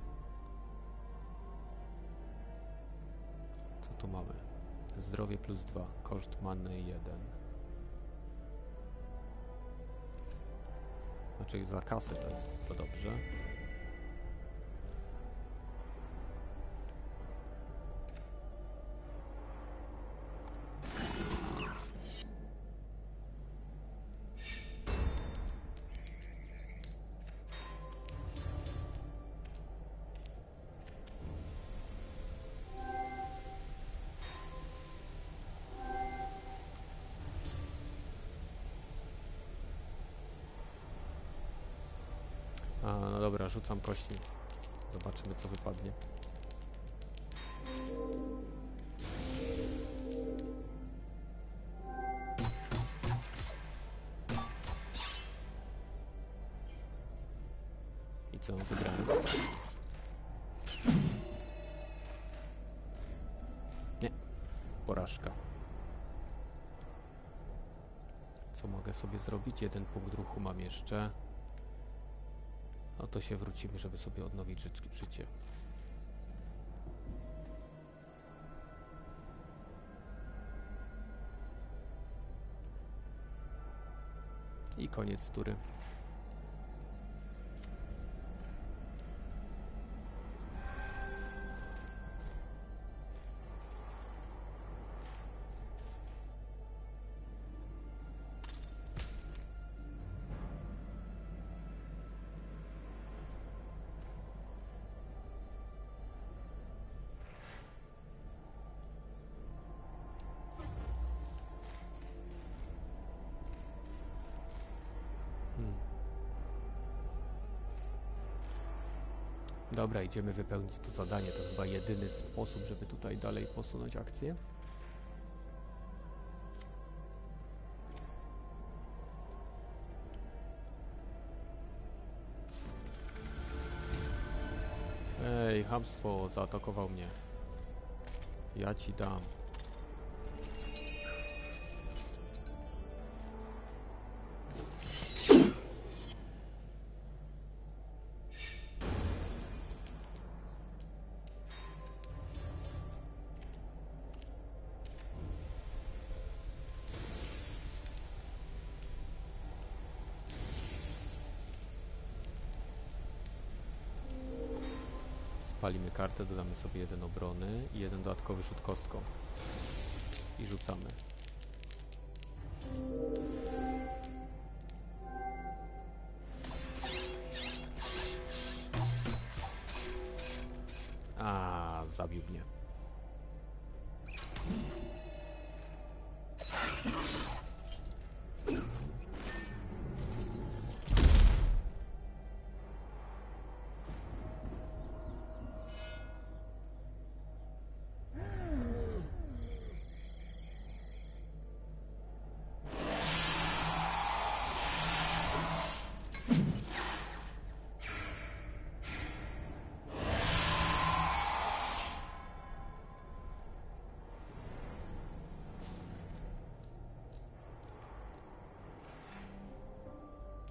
S1: Co tu mamy? Zdrowie plus 2, koszt many 1. Znaczy za kasę to dobrze. No dobra, rzucam kości. Zobaczymy, co wypadnie. I co, wygrałem? Nie. Porażka. Co mogę sobie zrobić? Jeden punkt ruchu mam jeszcze. No to się wrócimy, żeby sobie odnowić życie. I koniec tury. Dobra, idziemy wypełnić to zadanie. To chyba jedyny sposób, żeby tutaj dalej posunąć akcję. Ej, chamstwo, zaatakował mnie. Ja ci dam. Spalimy kartę, dodamy sobie jeden obrony i jeden dodatkowy rzut kostką. I rzucamy. A, zabił mnie.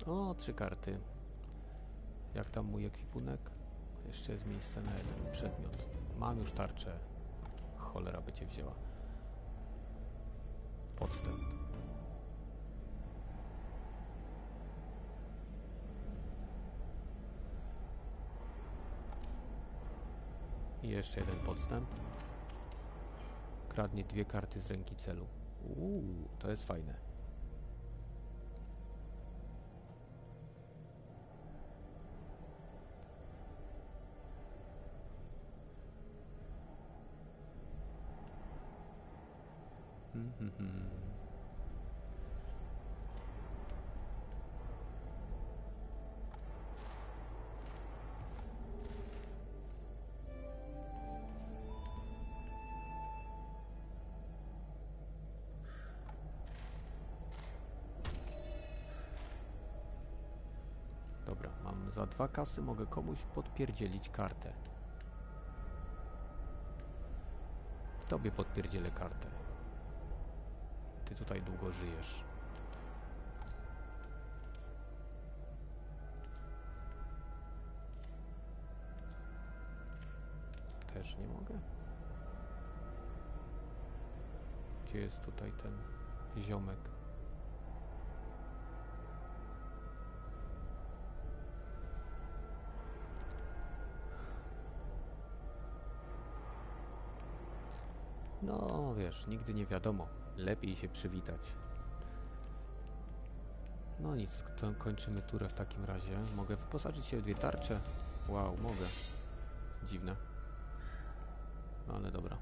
S1: O, 3 karty. Jak tam mój ekwipunek? Jeszcze jest miejsce na jeden przedmiot. Mam już tarczę. Cholera by cię wzięła. Podstęp. I jeszcze jeden podstęp. Kradnie 2 karty z ręki celu. To jest fajne. Dobra, mam za 2 kasy, mogę komuś podpierdzielić kartę. Tobie podpierdzielę kartę. Ty tutaj długo żyjesz. Też nie mogę. Gdzie jest tutaj ten ziomek? No, wiesz, nigdy nie wiadomo. Lepiej się przywitać. No nic, to kończymy turę w takim razie. Mogę wyposażyć się w 2 tarcze. Wow, mogę. Dziwne. No, ale dobra.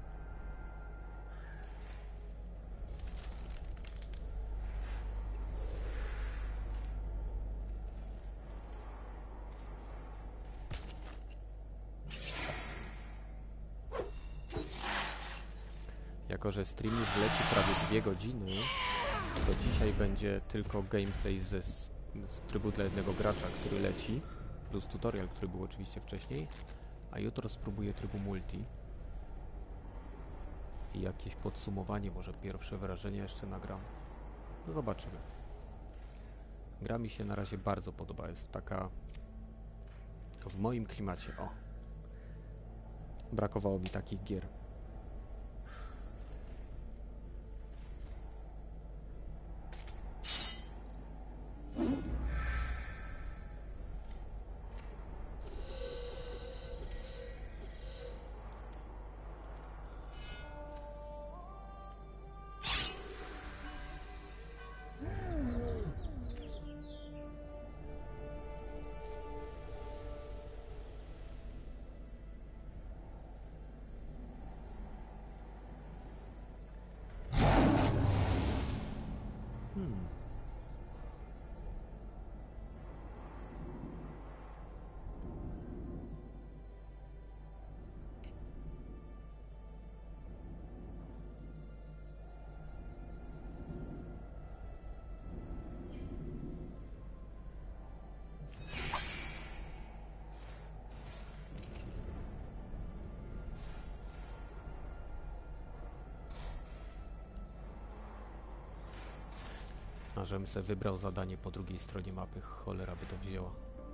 S1: Jako że stream już leci prawie 2 godziny, to dzisiaj będzie tylko gameplay z trybu dla jednego gracza, który leci, plus tutorial, który był oczywiście wcześniej, a jutro spróbuję trybu multi. I jakieś podsumowanie, może pierwsze wrażenia jeszcze nagram. No zobaczymy. Gra mi się na razie bardzo podoba, jest taka w moim klimacie, o. Brakowało mi takich gier. A żebym se wybrał zadanie po drugiej stronie mapy, cholera by to wzięła.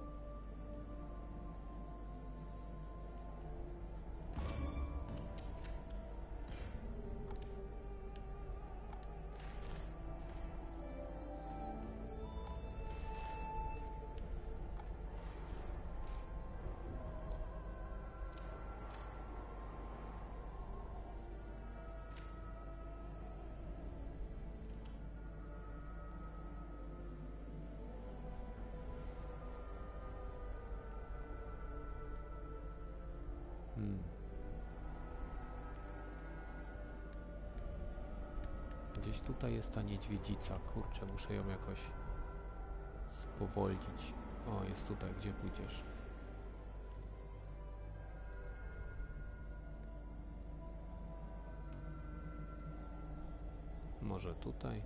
S1: Gdzieś tutaj jest ta niedźwiedzica. Kurczę, muszę ją jakoś spowolnić. O, jest tutaj, gdzie pójdziesz. Może tutaj?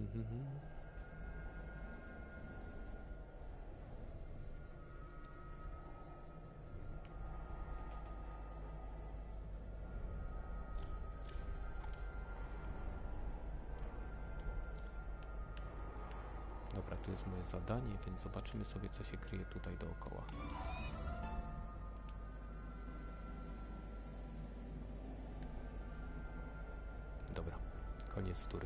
S1: Dobra, tu jest moje zadanie, więc zobaczymy sobie, co się kryje tutaj dookoła. Dobra, koniec tury.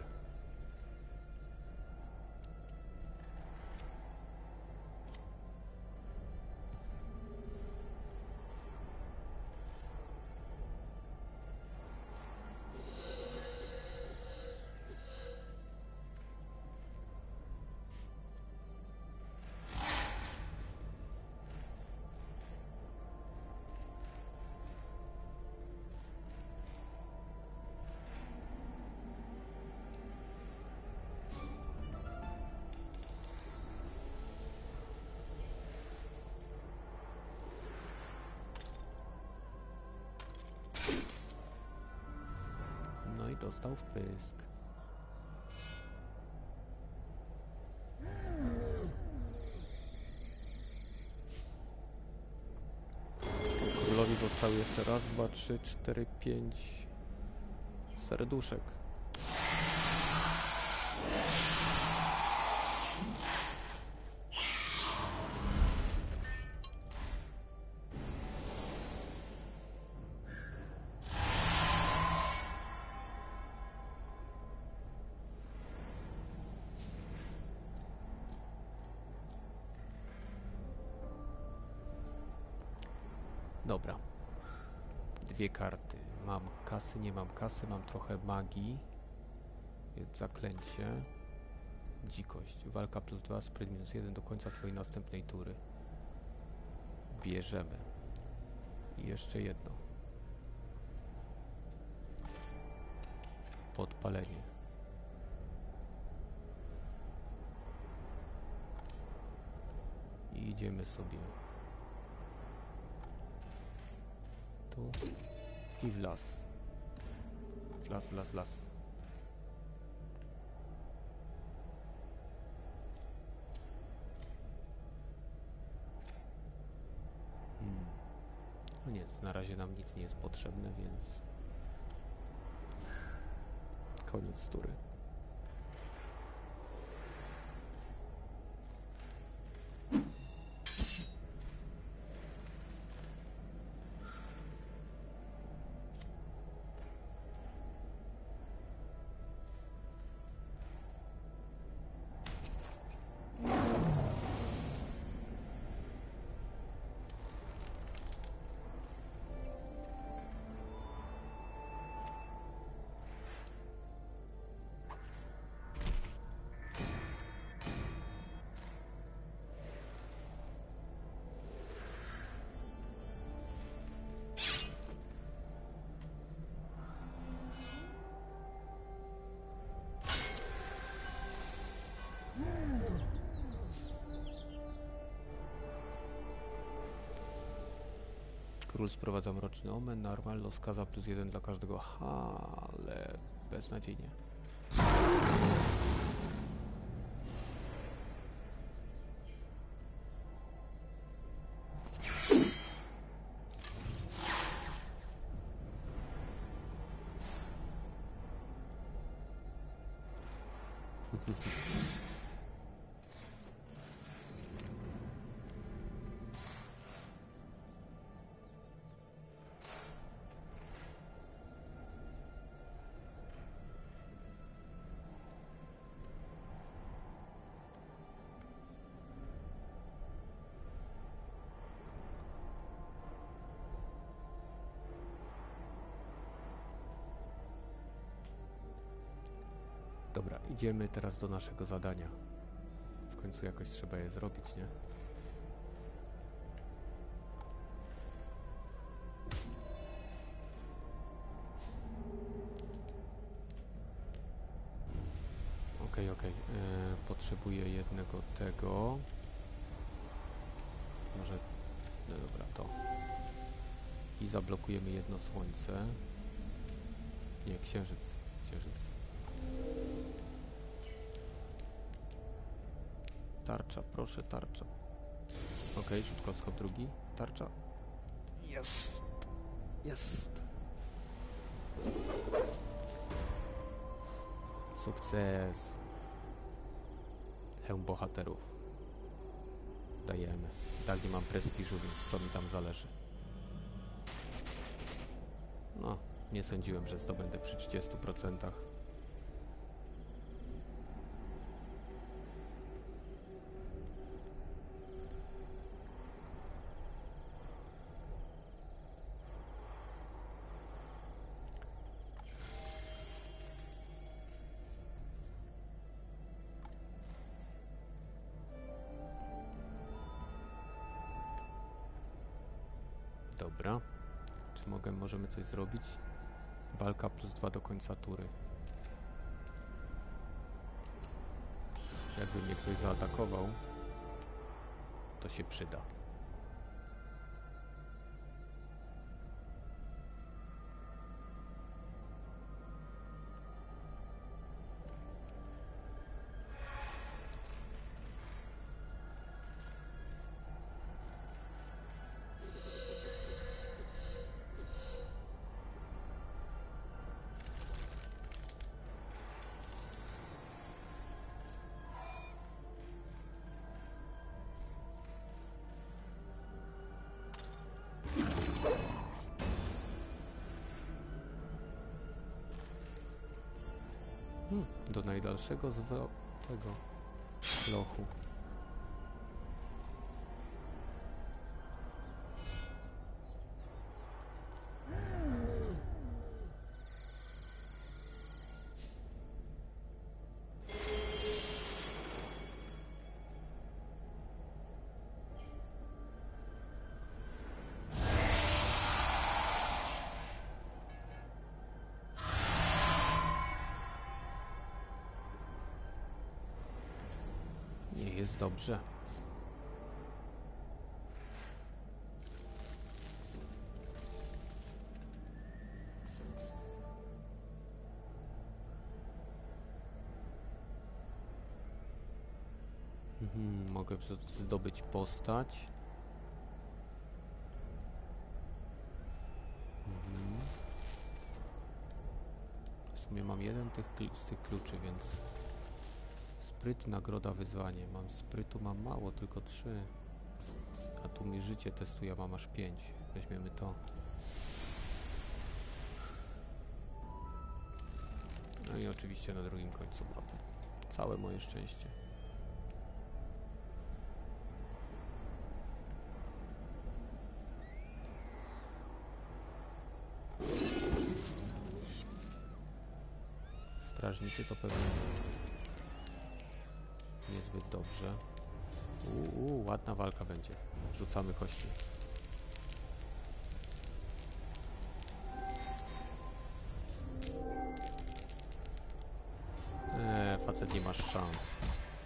S1: No i dostał wpysk. Królowi został jeszcze raz, 2, 3, 4, 5 serduszek. Dobra. 2 karty. Mam kasy, nie mam kasy, mam trochę magii. Jest zaklęcie. Dzikość. Walka +2, spryt -1 do końca twojej następnej tury. Bierzemy. I jeszcze jedno. Podpalenie. I idziemy sobie tu i w las. W las, w las, w las. No nic, na razie nam nic nie jest potrzebne, więc koniec tury. Król sprowadza mroczny omen, Narmallo skaza +1 dla każdego. Ale beznadziejnie. Dobra, idziemy teraz do naszego zadania. W końcu jakoś trzeba je zrobić, nie? Okej. Potrzebuję jednego tego. Może... No dobra, to. I zablokujemy jedno słońce. Nie, księżyc. Tarcza, proszę, tarcza. Okej, rzutkowskop drugi. Tarcza. Jest! Jest! Sukces! Hełm bohaterów. Dajemy. Tak nie mam prestiżu, więc co mi tam zależy. No, nie sądziłem, że zdobędę przy 30%. Dobra. Czy możemy coś zrobić? Walka +2 do końca tury. Jakby mnie ktoś zaatakował, to się przyda. Do najdalszego tego lochu. Nie jest dobrze. Mogę zdobyć postać. W sumie mam jeden z tych kluczy, więc... Spryt, nagroda, wyzwanie. Mam sprytu, mam mało, tylko 3. A tu mi życie testuje, a mam aż 5. Weźmiemy to. No i oczywiście na drugim końcu mapy. Całe moje szczęście. Strażnicy to pewnie niezbyt dobrze. Ładna walka będzie. Rzucamy kości. Facet, nie masz szans.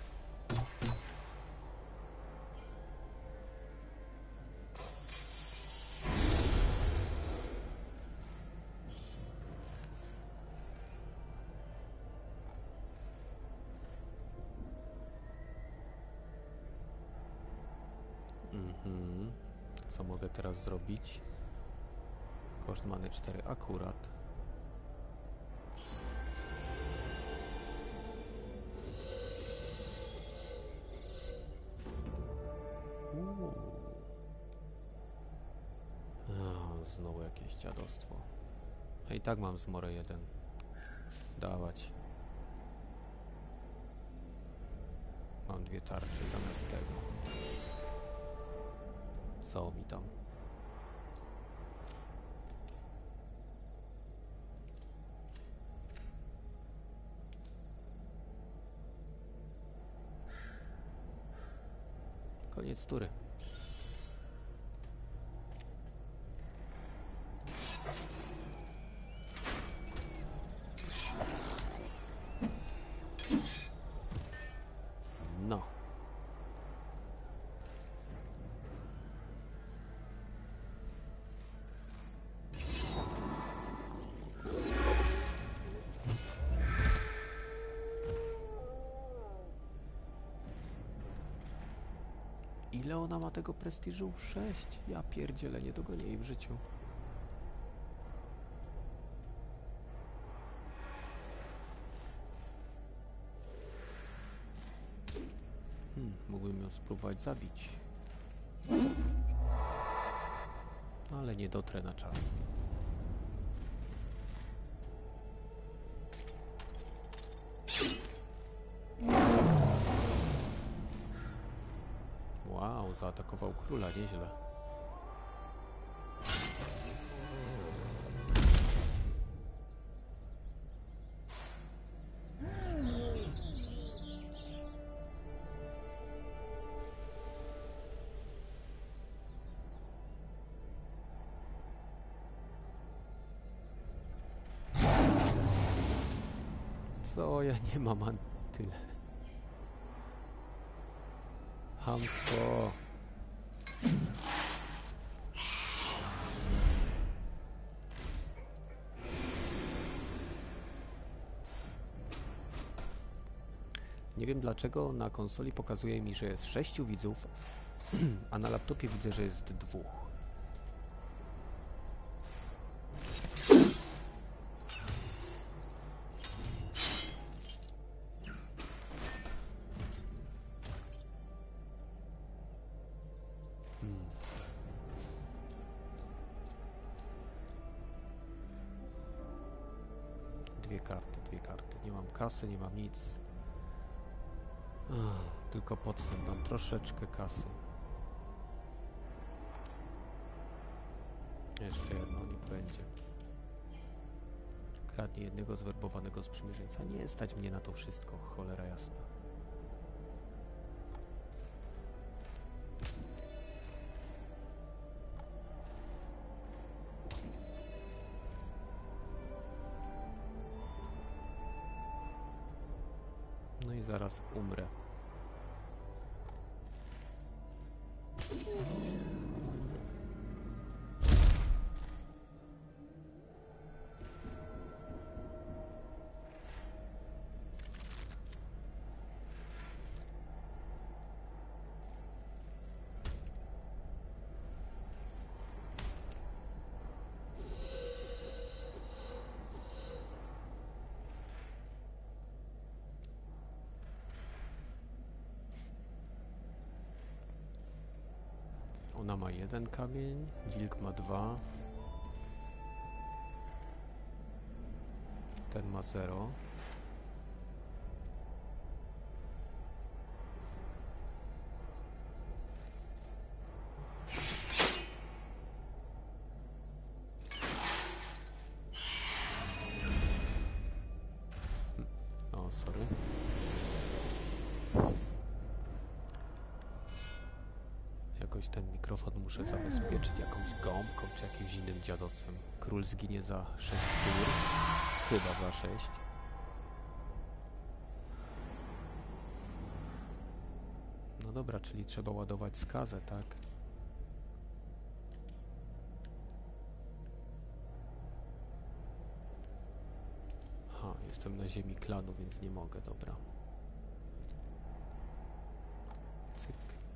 S1: Co mogę teraz zrobić? Koszt many 4 akurat. Znowu jakieś dziadostwo. A i tak mam zmorę 1. Dawać. Mam 2 tarcze zamiast tego. Co mi tam? Koniec tury. No. Ile ona ma tego prestiżu? 6? Ja pierdzielę, nie dogonię jej w życiu. Mógłbym ją spróbować zabić. Ale nie dotrę na czas. Wow, zaatakował króla, nieźle. Co? Ja nie mam tyle. Chamstwo. Nie wiem dlaczego na konsoli pokazuje mi, że jest 6 widzów, a na laptopie widzę, że jest 2. Dwie karty. Nie mam kasy, nie mam nic. Tylko podstęp, mam troszeczkę kasy. Jeszcze jedno, niech będzie. Kradnie jednego zwerbowanego sprzymierzeńca. Nie stać mnie na to wszystko, cholera jasna. No i zaraz umrę. Ona ma 1 kamień, wilk ma 2. Ten ma 0. O, sorry. Jakoś ten mikrofon muszę zabezpieczyć jakąś gąbką czy jakimś innym dziadostwem. Król zginie za 6 tur. Chyba za 6. No dobra, czyli trzeba ładować skazę, tak? Aha, jestem na ziemi klanu, więc nie mogę, dobra. Cyk.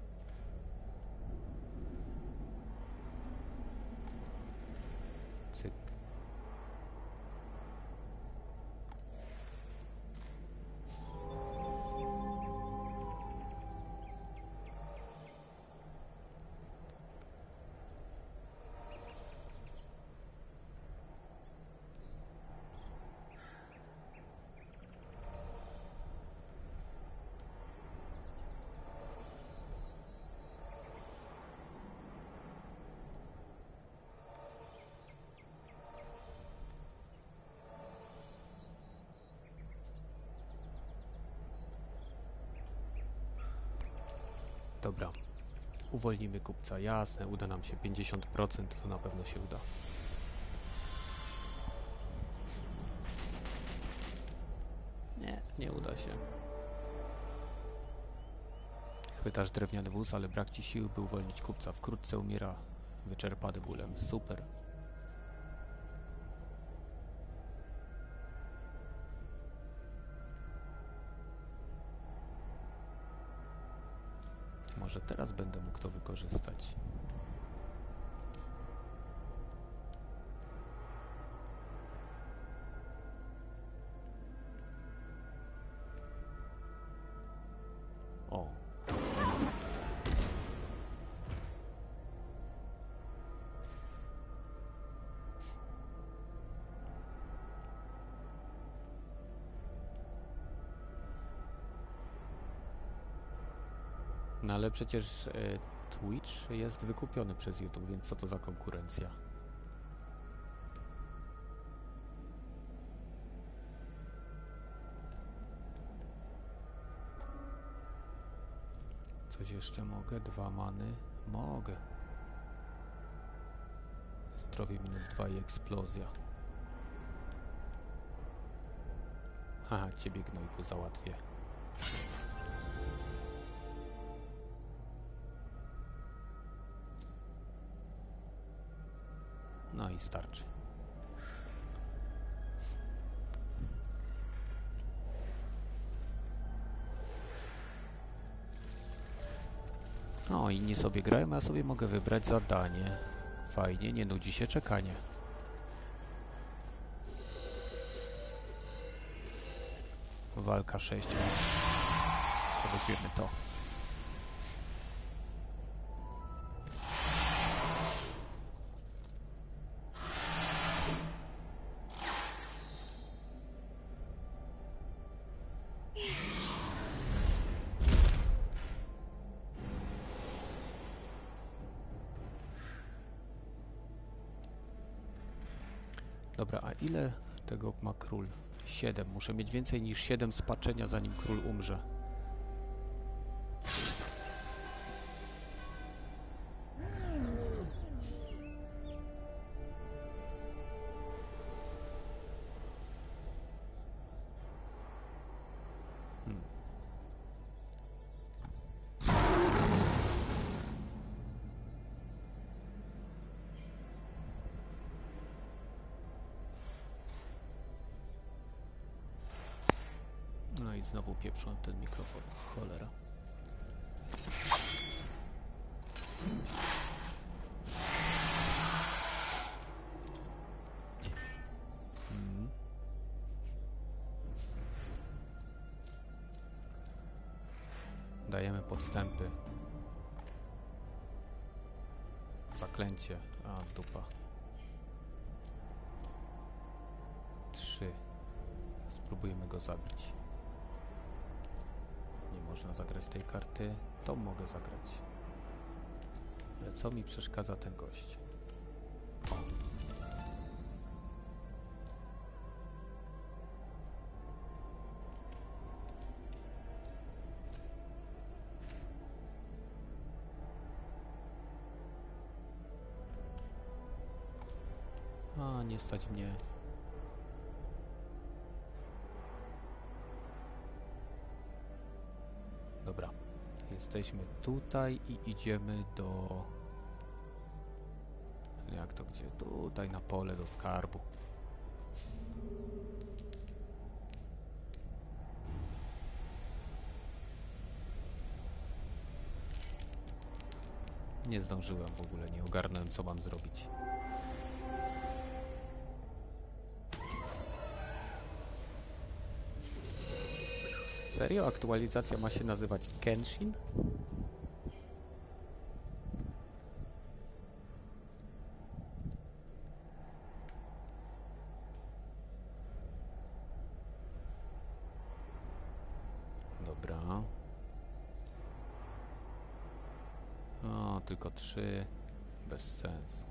S1: Cyk. Dobra, uwolnimy kupca, jasne, uda nam się 50%, to na pewno się uda. Nie uda się. Chwytasz drewniany wóz, ale brak ci siły, by uwolnić kupca. Wkrótce umiera, wyczerpany bólem. Super. Może teraz będę mógł to wykorzystać. O. No ale przecież Twitch jest wykupiony przez YouTube, więc co to za konkurencja? Coś jeszcze mogę? 2 many? Mogę. Zdrowie -2 i eksplozja. Haha, ciebie gnojku załatwię. No i starczy. No, inni sobie grają, a ja sobie mogę wybrać zadanie. Fajnie, nie nudzi się czekanie. Walka 6. To weźmiemy to. Dobra, a ile tego ma król? 7. Muszę mieć więcej niż 7 spaczenia, zanim król umrze. No i znowu pieprzą ten mikrofon. Cholera. Dajemy podstępy. Zaklęcie. A, dupa. 3. Spróbujemy go zabić. Nie można zagrać tej karty. To mogę zagrać. Ale co mi przeszkadza ten gość? O. A, nie stać mnie. Dobra. Jesteśmy tutaj i idziemy do... Jak to gdzie? Tutaj na pole do skarbu. Nie zdążyłem w ogóle, nie ogarnąłem, co mam zrobić. Serio? Aktualizacja ma się nazywać Genshin? Dobra. O, tylko 3. Bez sensu.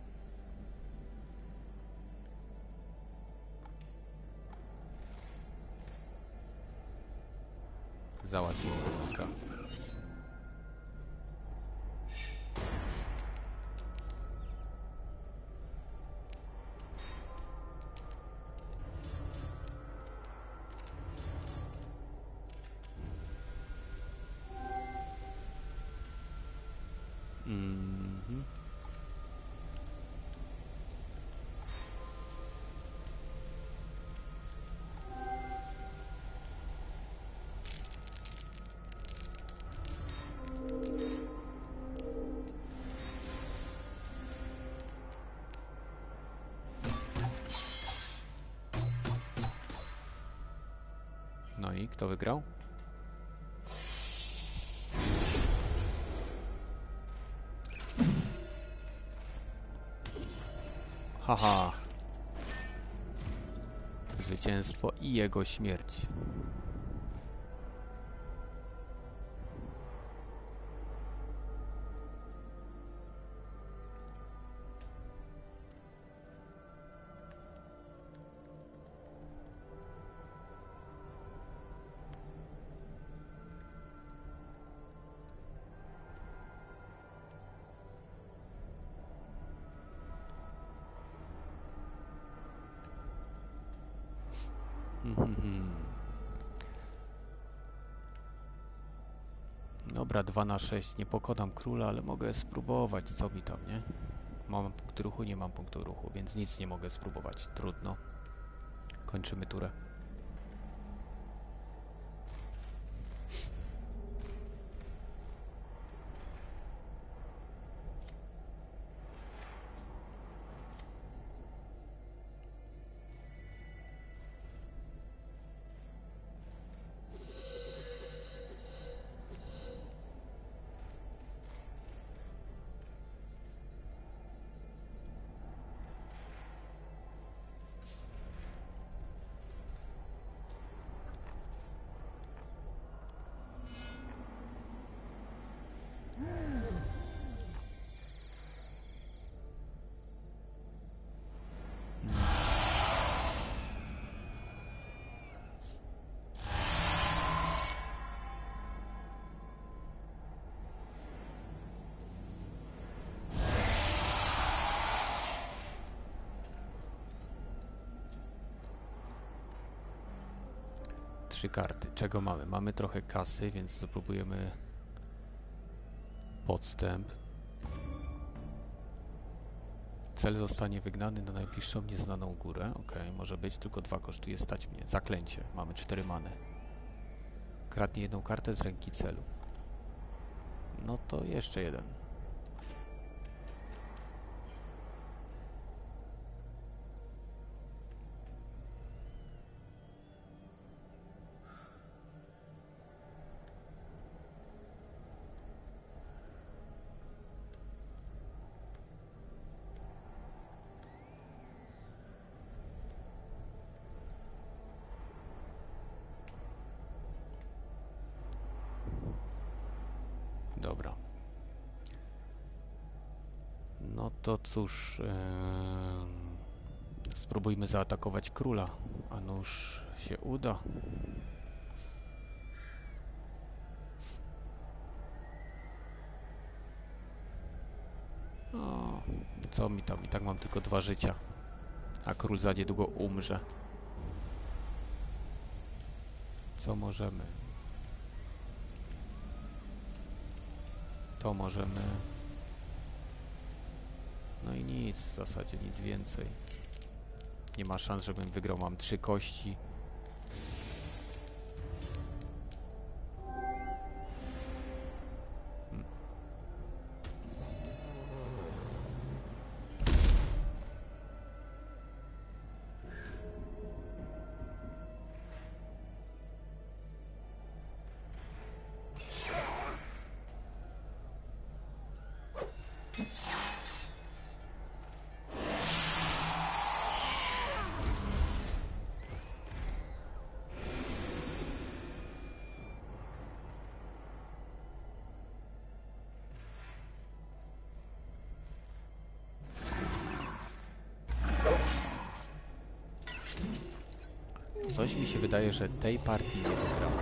S1: Załatwimy królika. No i kto wygrał? Haha. Zwycięstwo i jego śmierć. Dobra, 2 na 6. Nie pokonam króla, ale mogę spróbować. Co mi tam, nie? Mam punkty ruchu? Nie mam punktu ruchu, więc nic nie mogę spróbować. Trudno. Kończymy turę. Trzy karty. Czego mamy? Mamy trochę kasy, więc spróbujemy podstęp. Cel zostanie wygnany na najbliższą nieznaną górę. Ok, może być, tylko 2 kosztuje stać mnie. Zaklęcie. Mamy 4 many. Kradnie jedną kartę z ręki celu. No to jeszcze jeden. Dobra. No to cóż, spróbujmy zaatakować króla, a nuż się uda. O, co mi tam? I tak mam tylko 2 życia, a król za niedługo umrze. Co możemy? To możemy... No i nic, w zasadzie nic więcej. Nie ma szans, żebym wygrał. Mam 3 kości. Coś mi się wydaje, że tej partii nie wygram.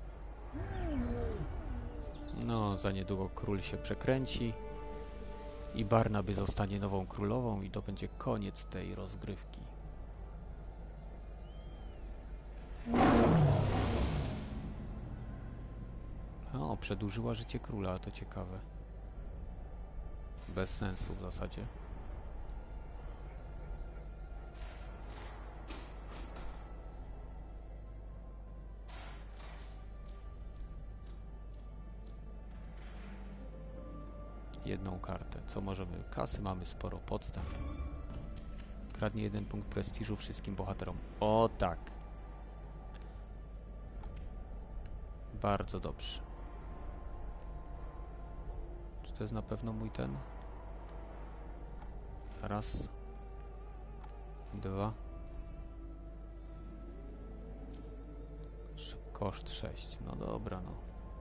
S1: No, za niedługo król się przekręci. I Barnaby zostanie nową królową i to będzie koniec tej rozgrywki. O, przedłużyła życie króla, to ciekawe. Bez sensu w zasadzie. Jedną kartę. Co możemy? Kasy mamy sporo, podstęp. Kradnie 1 punkt prestiżu wszystkim bohaterom. O tak. Bardzo dobrze. Czy to jest na pewno mój ten? Raz. 2. Koszt 6. No dobra, no.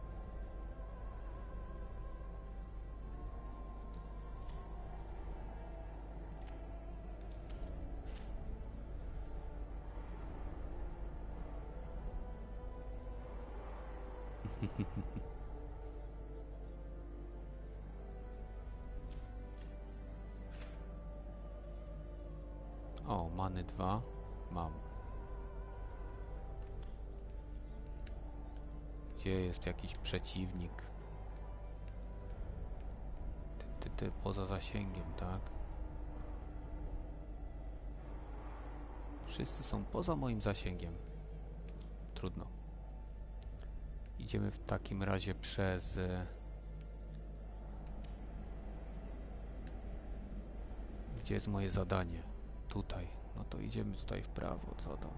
S1: O, many 2 mam. Gdzie jest jakiś przeciwnik? Ty poza zasięgiem, tak? Wszyscy są poza moim zasięgiem. Trudno. Idziemy w takim razie przez... Gdzie jest moje zadanie? Tutaj. No to idziemy tutaj w prawo. Co tam?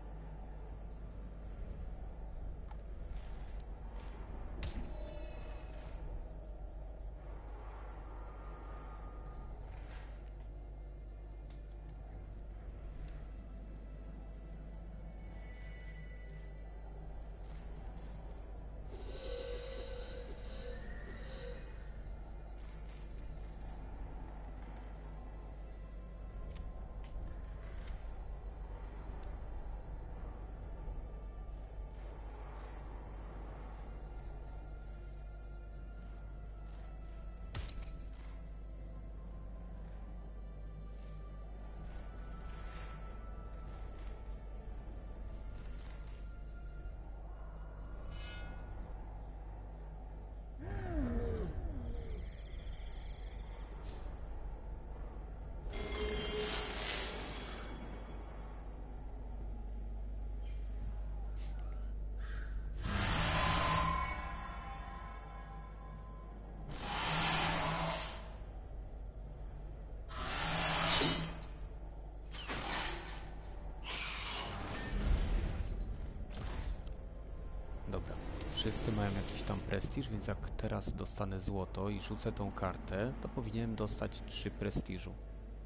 S1: Dobra, wszyscy mają jakiś tam prestiż, więc jak teraz dostanę złoto i rzucę tą kartę, to powinienem dostać 3 prestiżu.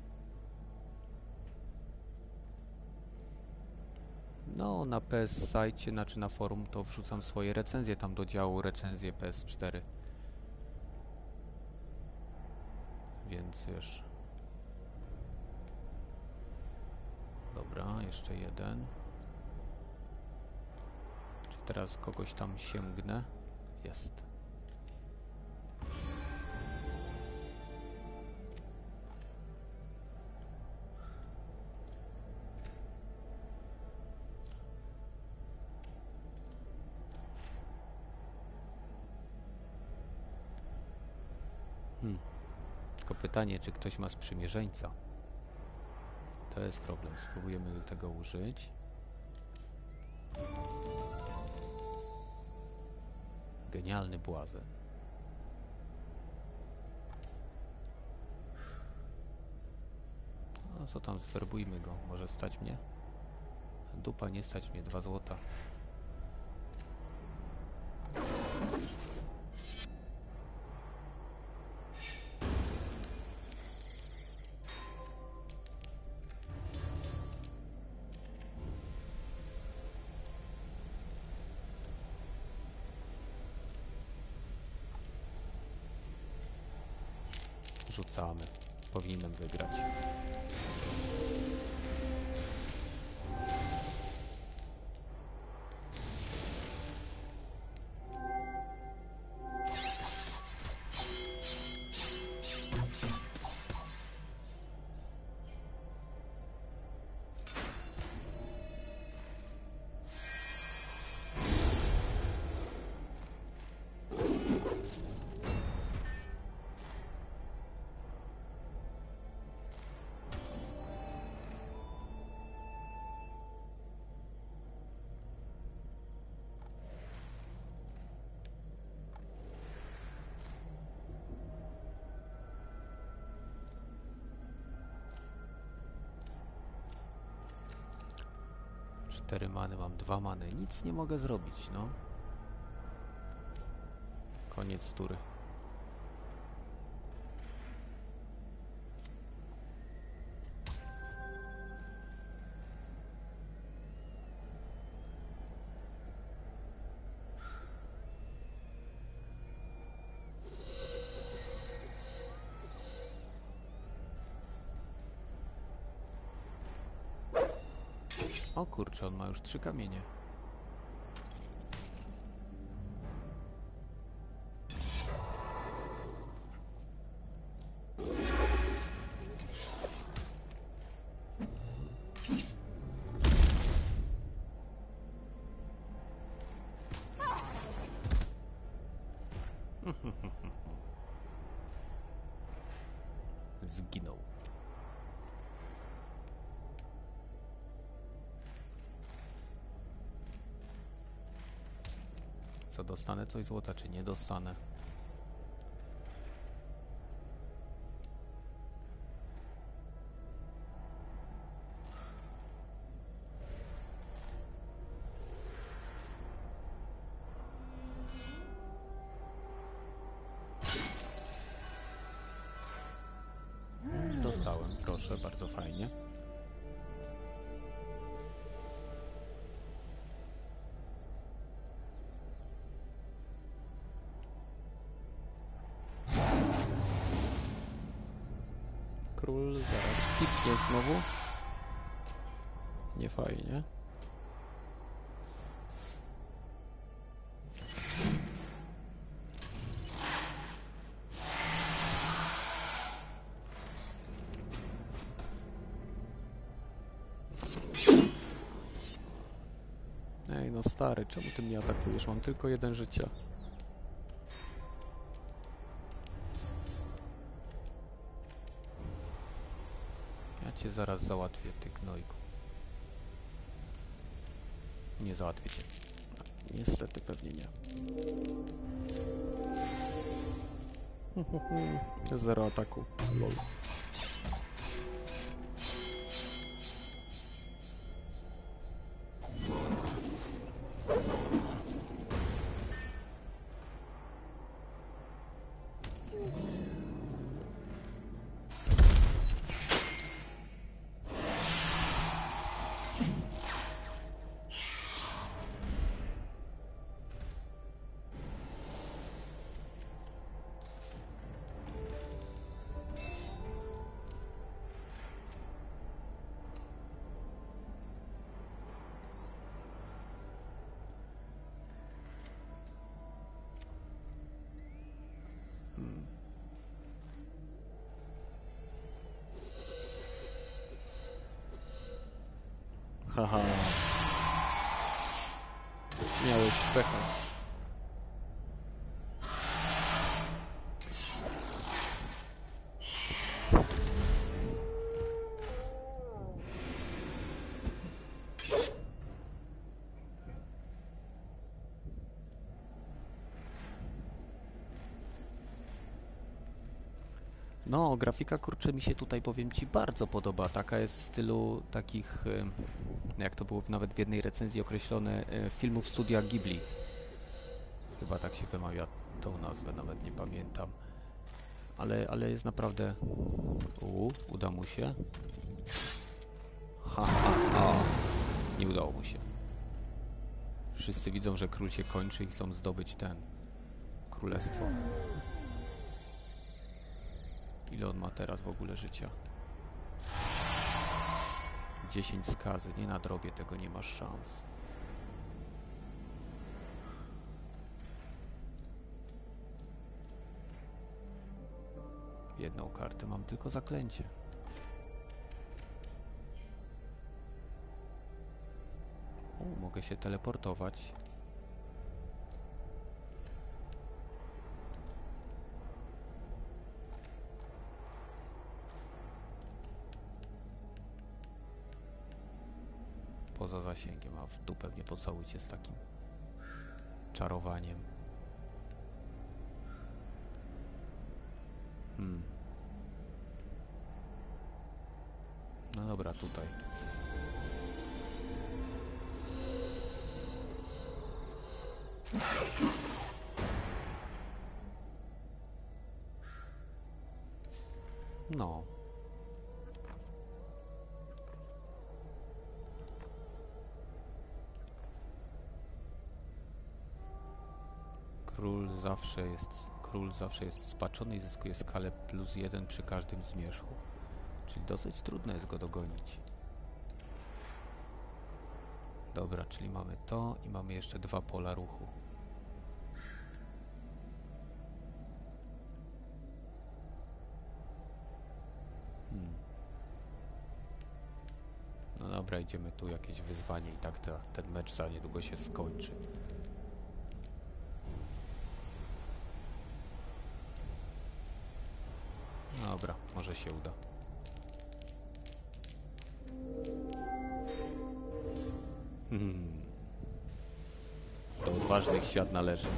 S1: No, na PS sajcie, znaczy na forum, to wrzucam swoje recenzje tam do działu recenzje PS4. Więc już... Dobra, jeszcze jeden. Czy teraz kogoś tam sięgnę? Jest. Tylko pytanie, czy ktoś ma sprzymierzeńca? To jest problem. Spróbujemy tego użyć. Genialny błazen. No co tam, zwerbujmy go. Może stać mnie? Dupa, nie stać mnie. 2 złota. Rzucamy. Powinienem wygrać. 4 many, mam 2 many. Nic nie mogę zrobić, no. Koniec tury. O kurczę, on ma już 3 kamienie. Zginął. Co, dostanę coś złota, czy nie dostanę? Dostałem, proszę, bardzo fajnie. Król zaraz kipnie znowu. Nie fajnie. Ej, no stary, czemu ty mnie atakujesz? Mam tylko 1 życia. Ja cię zaraz załatwię, ty gnojku. Nie załatwię cię. Niestety, pewnie nie. 0 ataku. Lol. Haha. Miałeś pecha. No, grafika, kurczę, mi się tutaj, powiem ci, bardzo podoba. Taka jest w stylu takich, jak to było nawet w jednej recenzji określone, filmów studia Ghibli. Chyba tak się wymawia tą nazwę, nawet nie pamiętam. Ale jest naprawdę... uda mu się. Nie udało mu się. Wszyscy widzą, że król się kończy i chcą zdobyć królestwo. Ile on ma teraz w ogóle życia? 10 skazy. Nie nadrobię tego, nie masz szans. Jedną kartę mam, tylko zaklęcie. Mogę się teleportować. Poza zasięgiem, a w dupę mnie pocałujcie z takim czarowaniem. No dobra, tutaj. No. Król zawsze jest spaczony i zyskuje skalę +1 przy każdym zmierzchu. Czyli dosyć trudno jest go dogonić. Dobra, czyli mamy to i mamy jeszcze 2 pola ruchu. No dobra, idziemy tu jakieś wyzwanie i tak ten mecz za niedługo się skończy. Dobra, może się uda. Do odważnych świat należy.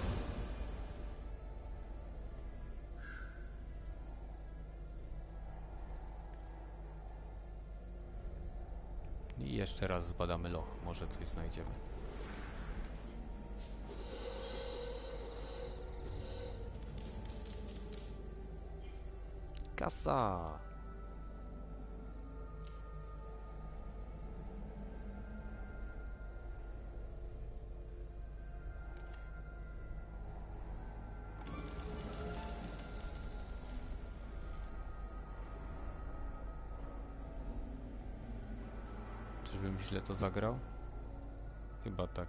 S1: I jeszcze raz zbadamy loch, może coś znajdziemy. Kasa! Czyżbym źle to zagrał? Chyba tak.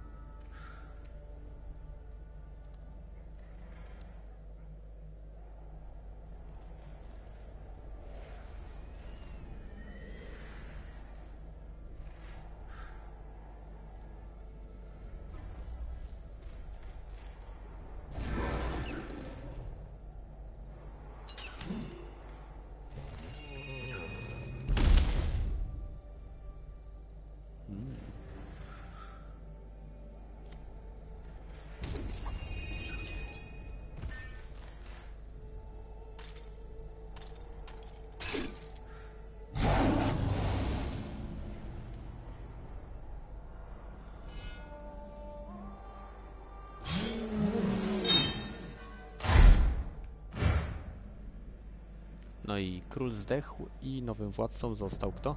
S1: No i król zdechł i nowym władcą został kto?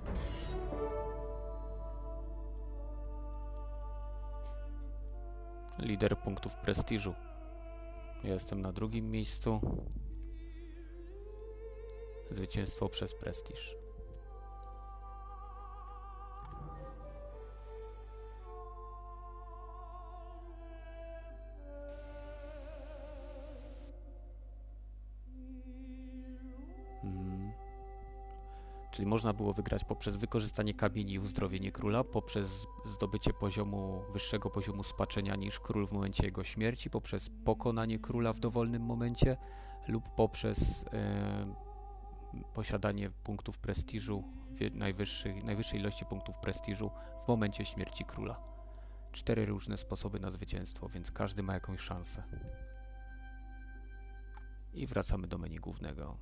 S1: Lider punktów prestiżu. Ja jestem na drugim miejscu. Zwycięstwo przez prestiż. Czyli można było wygrać poprzez wykorzystanie kamieni i uzdrowienie króla, poprzez zdobycie wyższego poziomu spaczenia niż król w momencie jego śmierci, poprzez pokonanie króla w dowolnym momencie lub poprzez posiadanie punktów prestiżu, najwyższej ilości punktów prestiżu w momencie śmierci króla. 4 różne sposoby na zwycięstwo, więc każdy ma jakąś szansę. I wracamy do menu głównego.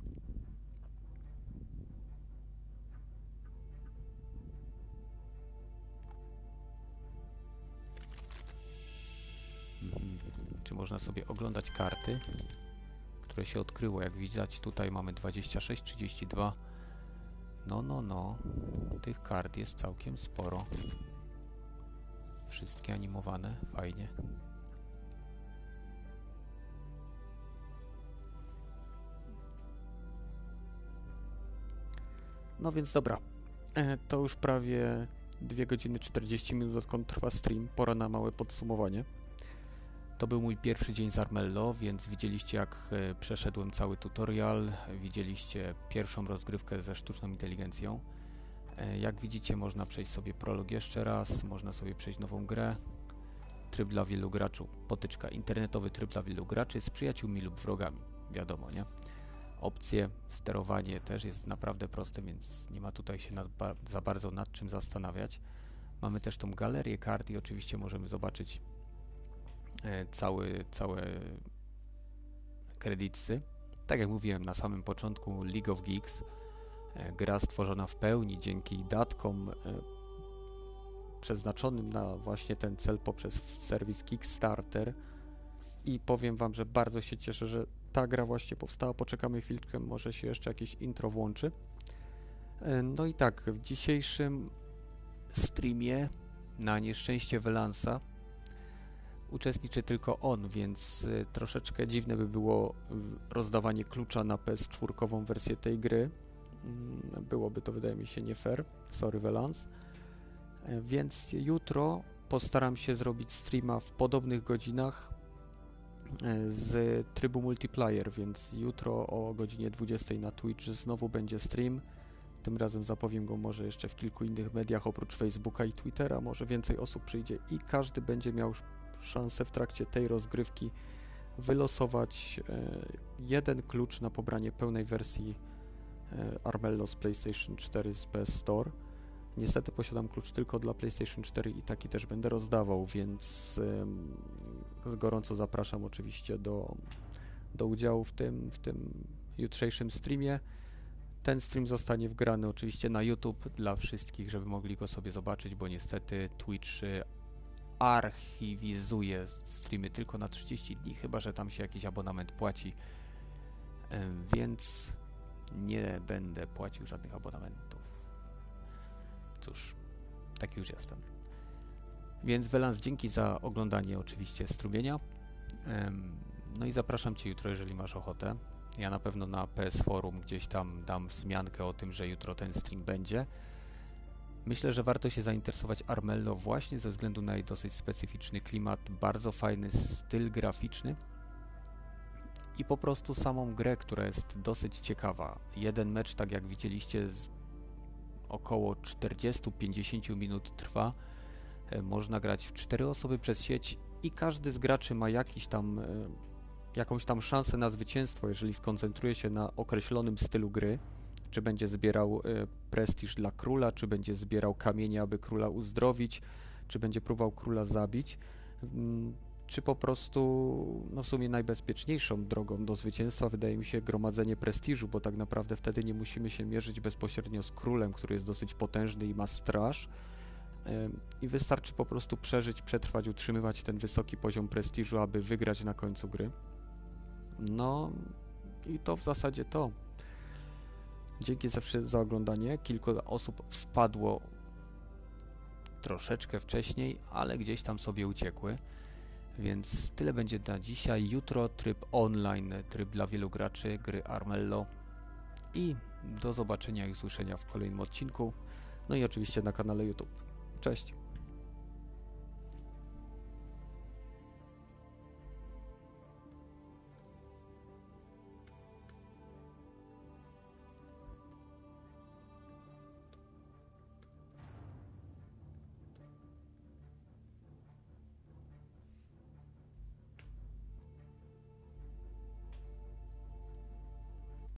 S1: Czy można sobie oglądać karty, które się odkryło? Jak widać, tutaj mamy 26, 32. No. Tych kart jest całkiem sporo. Wszystkie animowane, fajnie. No więc dobra, to już prawie 2 godziny 40 minut, odkąd trwa stream. Pora na małe podsumowanie. To był mój pierwszy dzień z Armello, więc widzieliście, jak przeszedłem cały tutorial, widzieliście pierwszą rozgrywkę ze sztuczną inteligencją. Jak widzicie, można przejść sobie prolog jeszcze raz, można sobie przejść nową grę. Tryb dla wielu graczy, potyczka, internetowy tryb dla wielu graczy z przyjaciółmi lub wrogami, wiadomo, nie? Opcje, sterowanie też jest naprawdę proste, więc nie ma tutaj się za bardzo nad czym zastanawiać. Mamy też tą galerię kart i oczywiście możemy zobaczyć całe kredyty. Tak jak mówiłem na samym początku, League of Geeks, gra stworzona w pełni dzięki datkom przeznaczonym na właśnie ten cel poprzez serwis Kickstarter i powiem wam, że bardzo się cieszę, że ta gra właśnie powstała. Poczekamy chwilkę, może się jeszcze jakieś intro włączy. No i tak, w dzisiejszym streamie na nieszczęście Velansa uczestniczy tylko on, więc troszeczkę dziwne by było rozdawanie klucza na PS4 wersję tej gry. Byłoby to, wydaje mi się, nie fair. Sorry, Velans. Więc jutro postaram się zrobić streama w podobnych godzinach z trybu multiplayer, więc jutro o godzinie 20 na Twitch znowu będzie stream. Tym razem zapowiem go może jeszcze w kilku innych mediach oprócz Facebooka i Twittera. Może więcej osób przyjdzie i każdy będzie miał szansę w trakcie tej rozgrywki wylosować jeden klucz na pobranie pełnej wersji Armello z PlayStation 4 z PS Store. Niestety posiadam klucz tylko dla PlayStation 4 i taki też będę rozdawał, więc gorąco zapraszam oczywiście do udziału w tym jutrzejszym streamie. Ten stream zostanie wgrany oczywiście na YouTube dla wszystkich, żeby mogli go sobie zobaczyć, bo niestety Twitch archiwizuje streamy tylko na 30 dni, chyba że tam się jakiś abonament płaci, więc nie będę płacił żadnych abonamentów. Cóż, taki już jestem. Więc Velans, dzięki za oglądanie oczywiście strumienia. No i zapraszam Cię jutro, jeżeli masz ochotę. Ja na pewno na PS Forum gdzieś tam dam wzmiankę o tym, że jutro ten stream będzie. Myślę, że warto się zainteresować Armello właśnie ze względu na jej dosyć specyficzny klimat, bardzo fajny styl graficzny i po prostu samą grę, która jest dosyć ciekawa. Jeden mecz, tak jak widzieliście, około 40-50 minut trwa. Można grać w 4 osoby przez sieć i każdy z graczy ma jakąś tam szansę na zwycięstwo, jeżeli skoncentruje się na określonym stylu gry, czy będzie zbierał prestiż dla króla, czy będzie zbierał kamienie, aby króla uzdrowić, czy będzie próbował króla zabić, czy po prostu, no w sumie najbezpieczniejszą drogą do zwycięstwa wydaje mi się gromadzenie prestiżu, bo tak naprawdę wtedy nie musimy się mierzyć bezpośrednio z królem, który jest dosyć potężny i ma straż, i wystarczy po prostu przeżyć, przetrwać, utrzymywać ten wysoki poziom prestiżu, aby wygrać na końcu gry. No i to w zasadzie to. Dzięki za oglądanie. Kilka osób wpadło troszeczkę wcześniej, ale gdzieś tam sobie uciekły. Więc tyle będzie na dzisiaj. Jutro tryb online, tryb dla wielu graczy gry Armello. I do zobaczenia i usłyszenia w kolejnym odcinku. No i oczywiście na kanale YouTube. Cześć!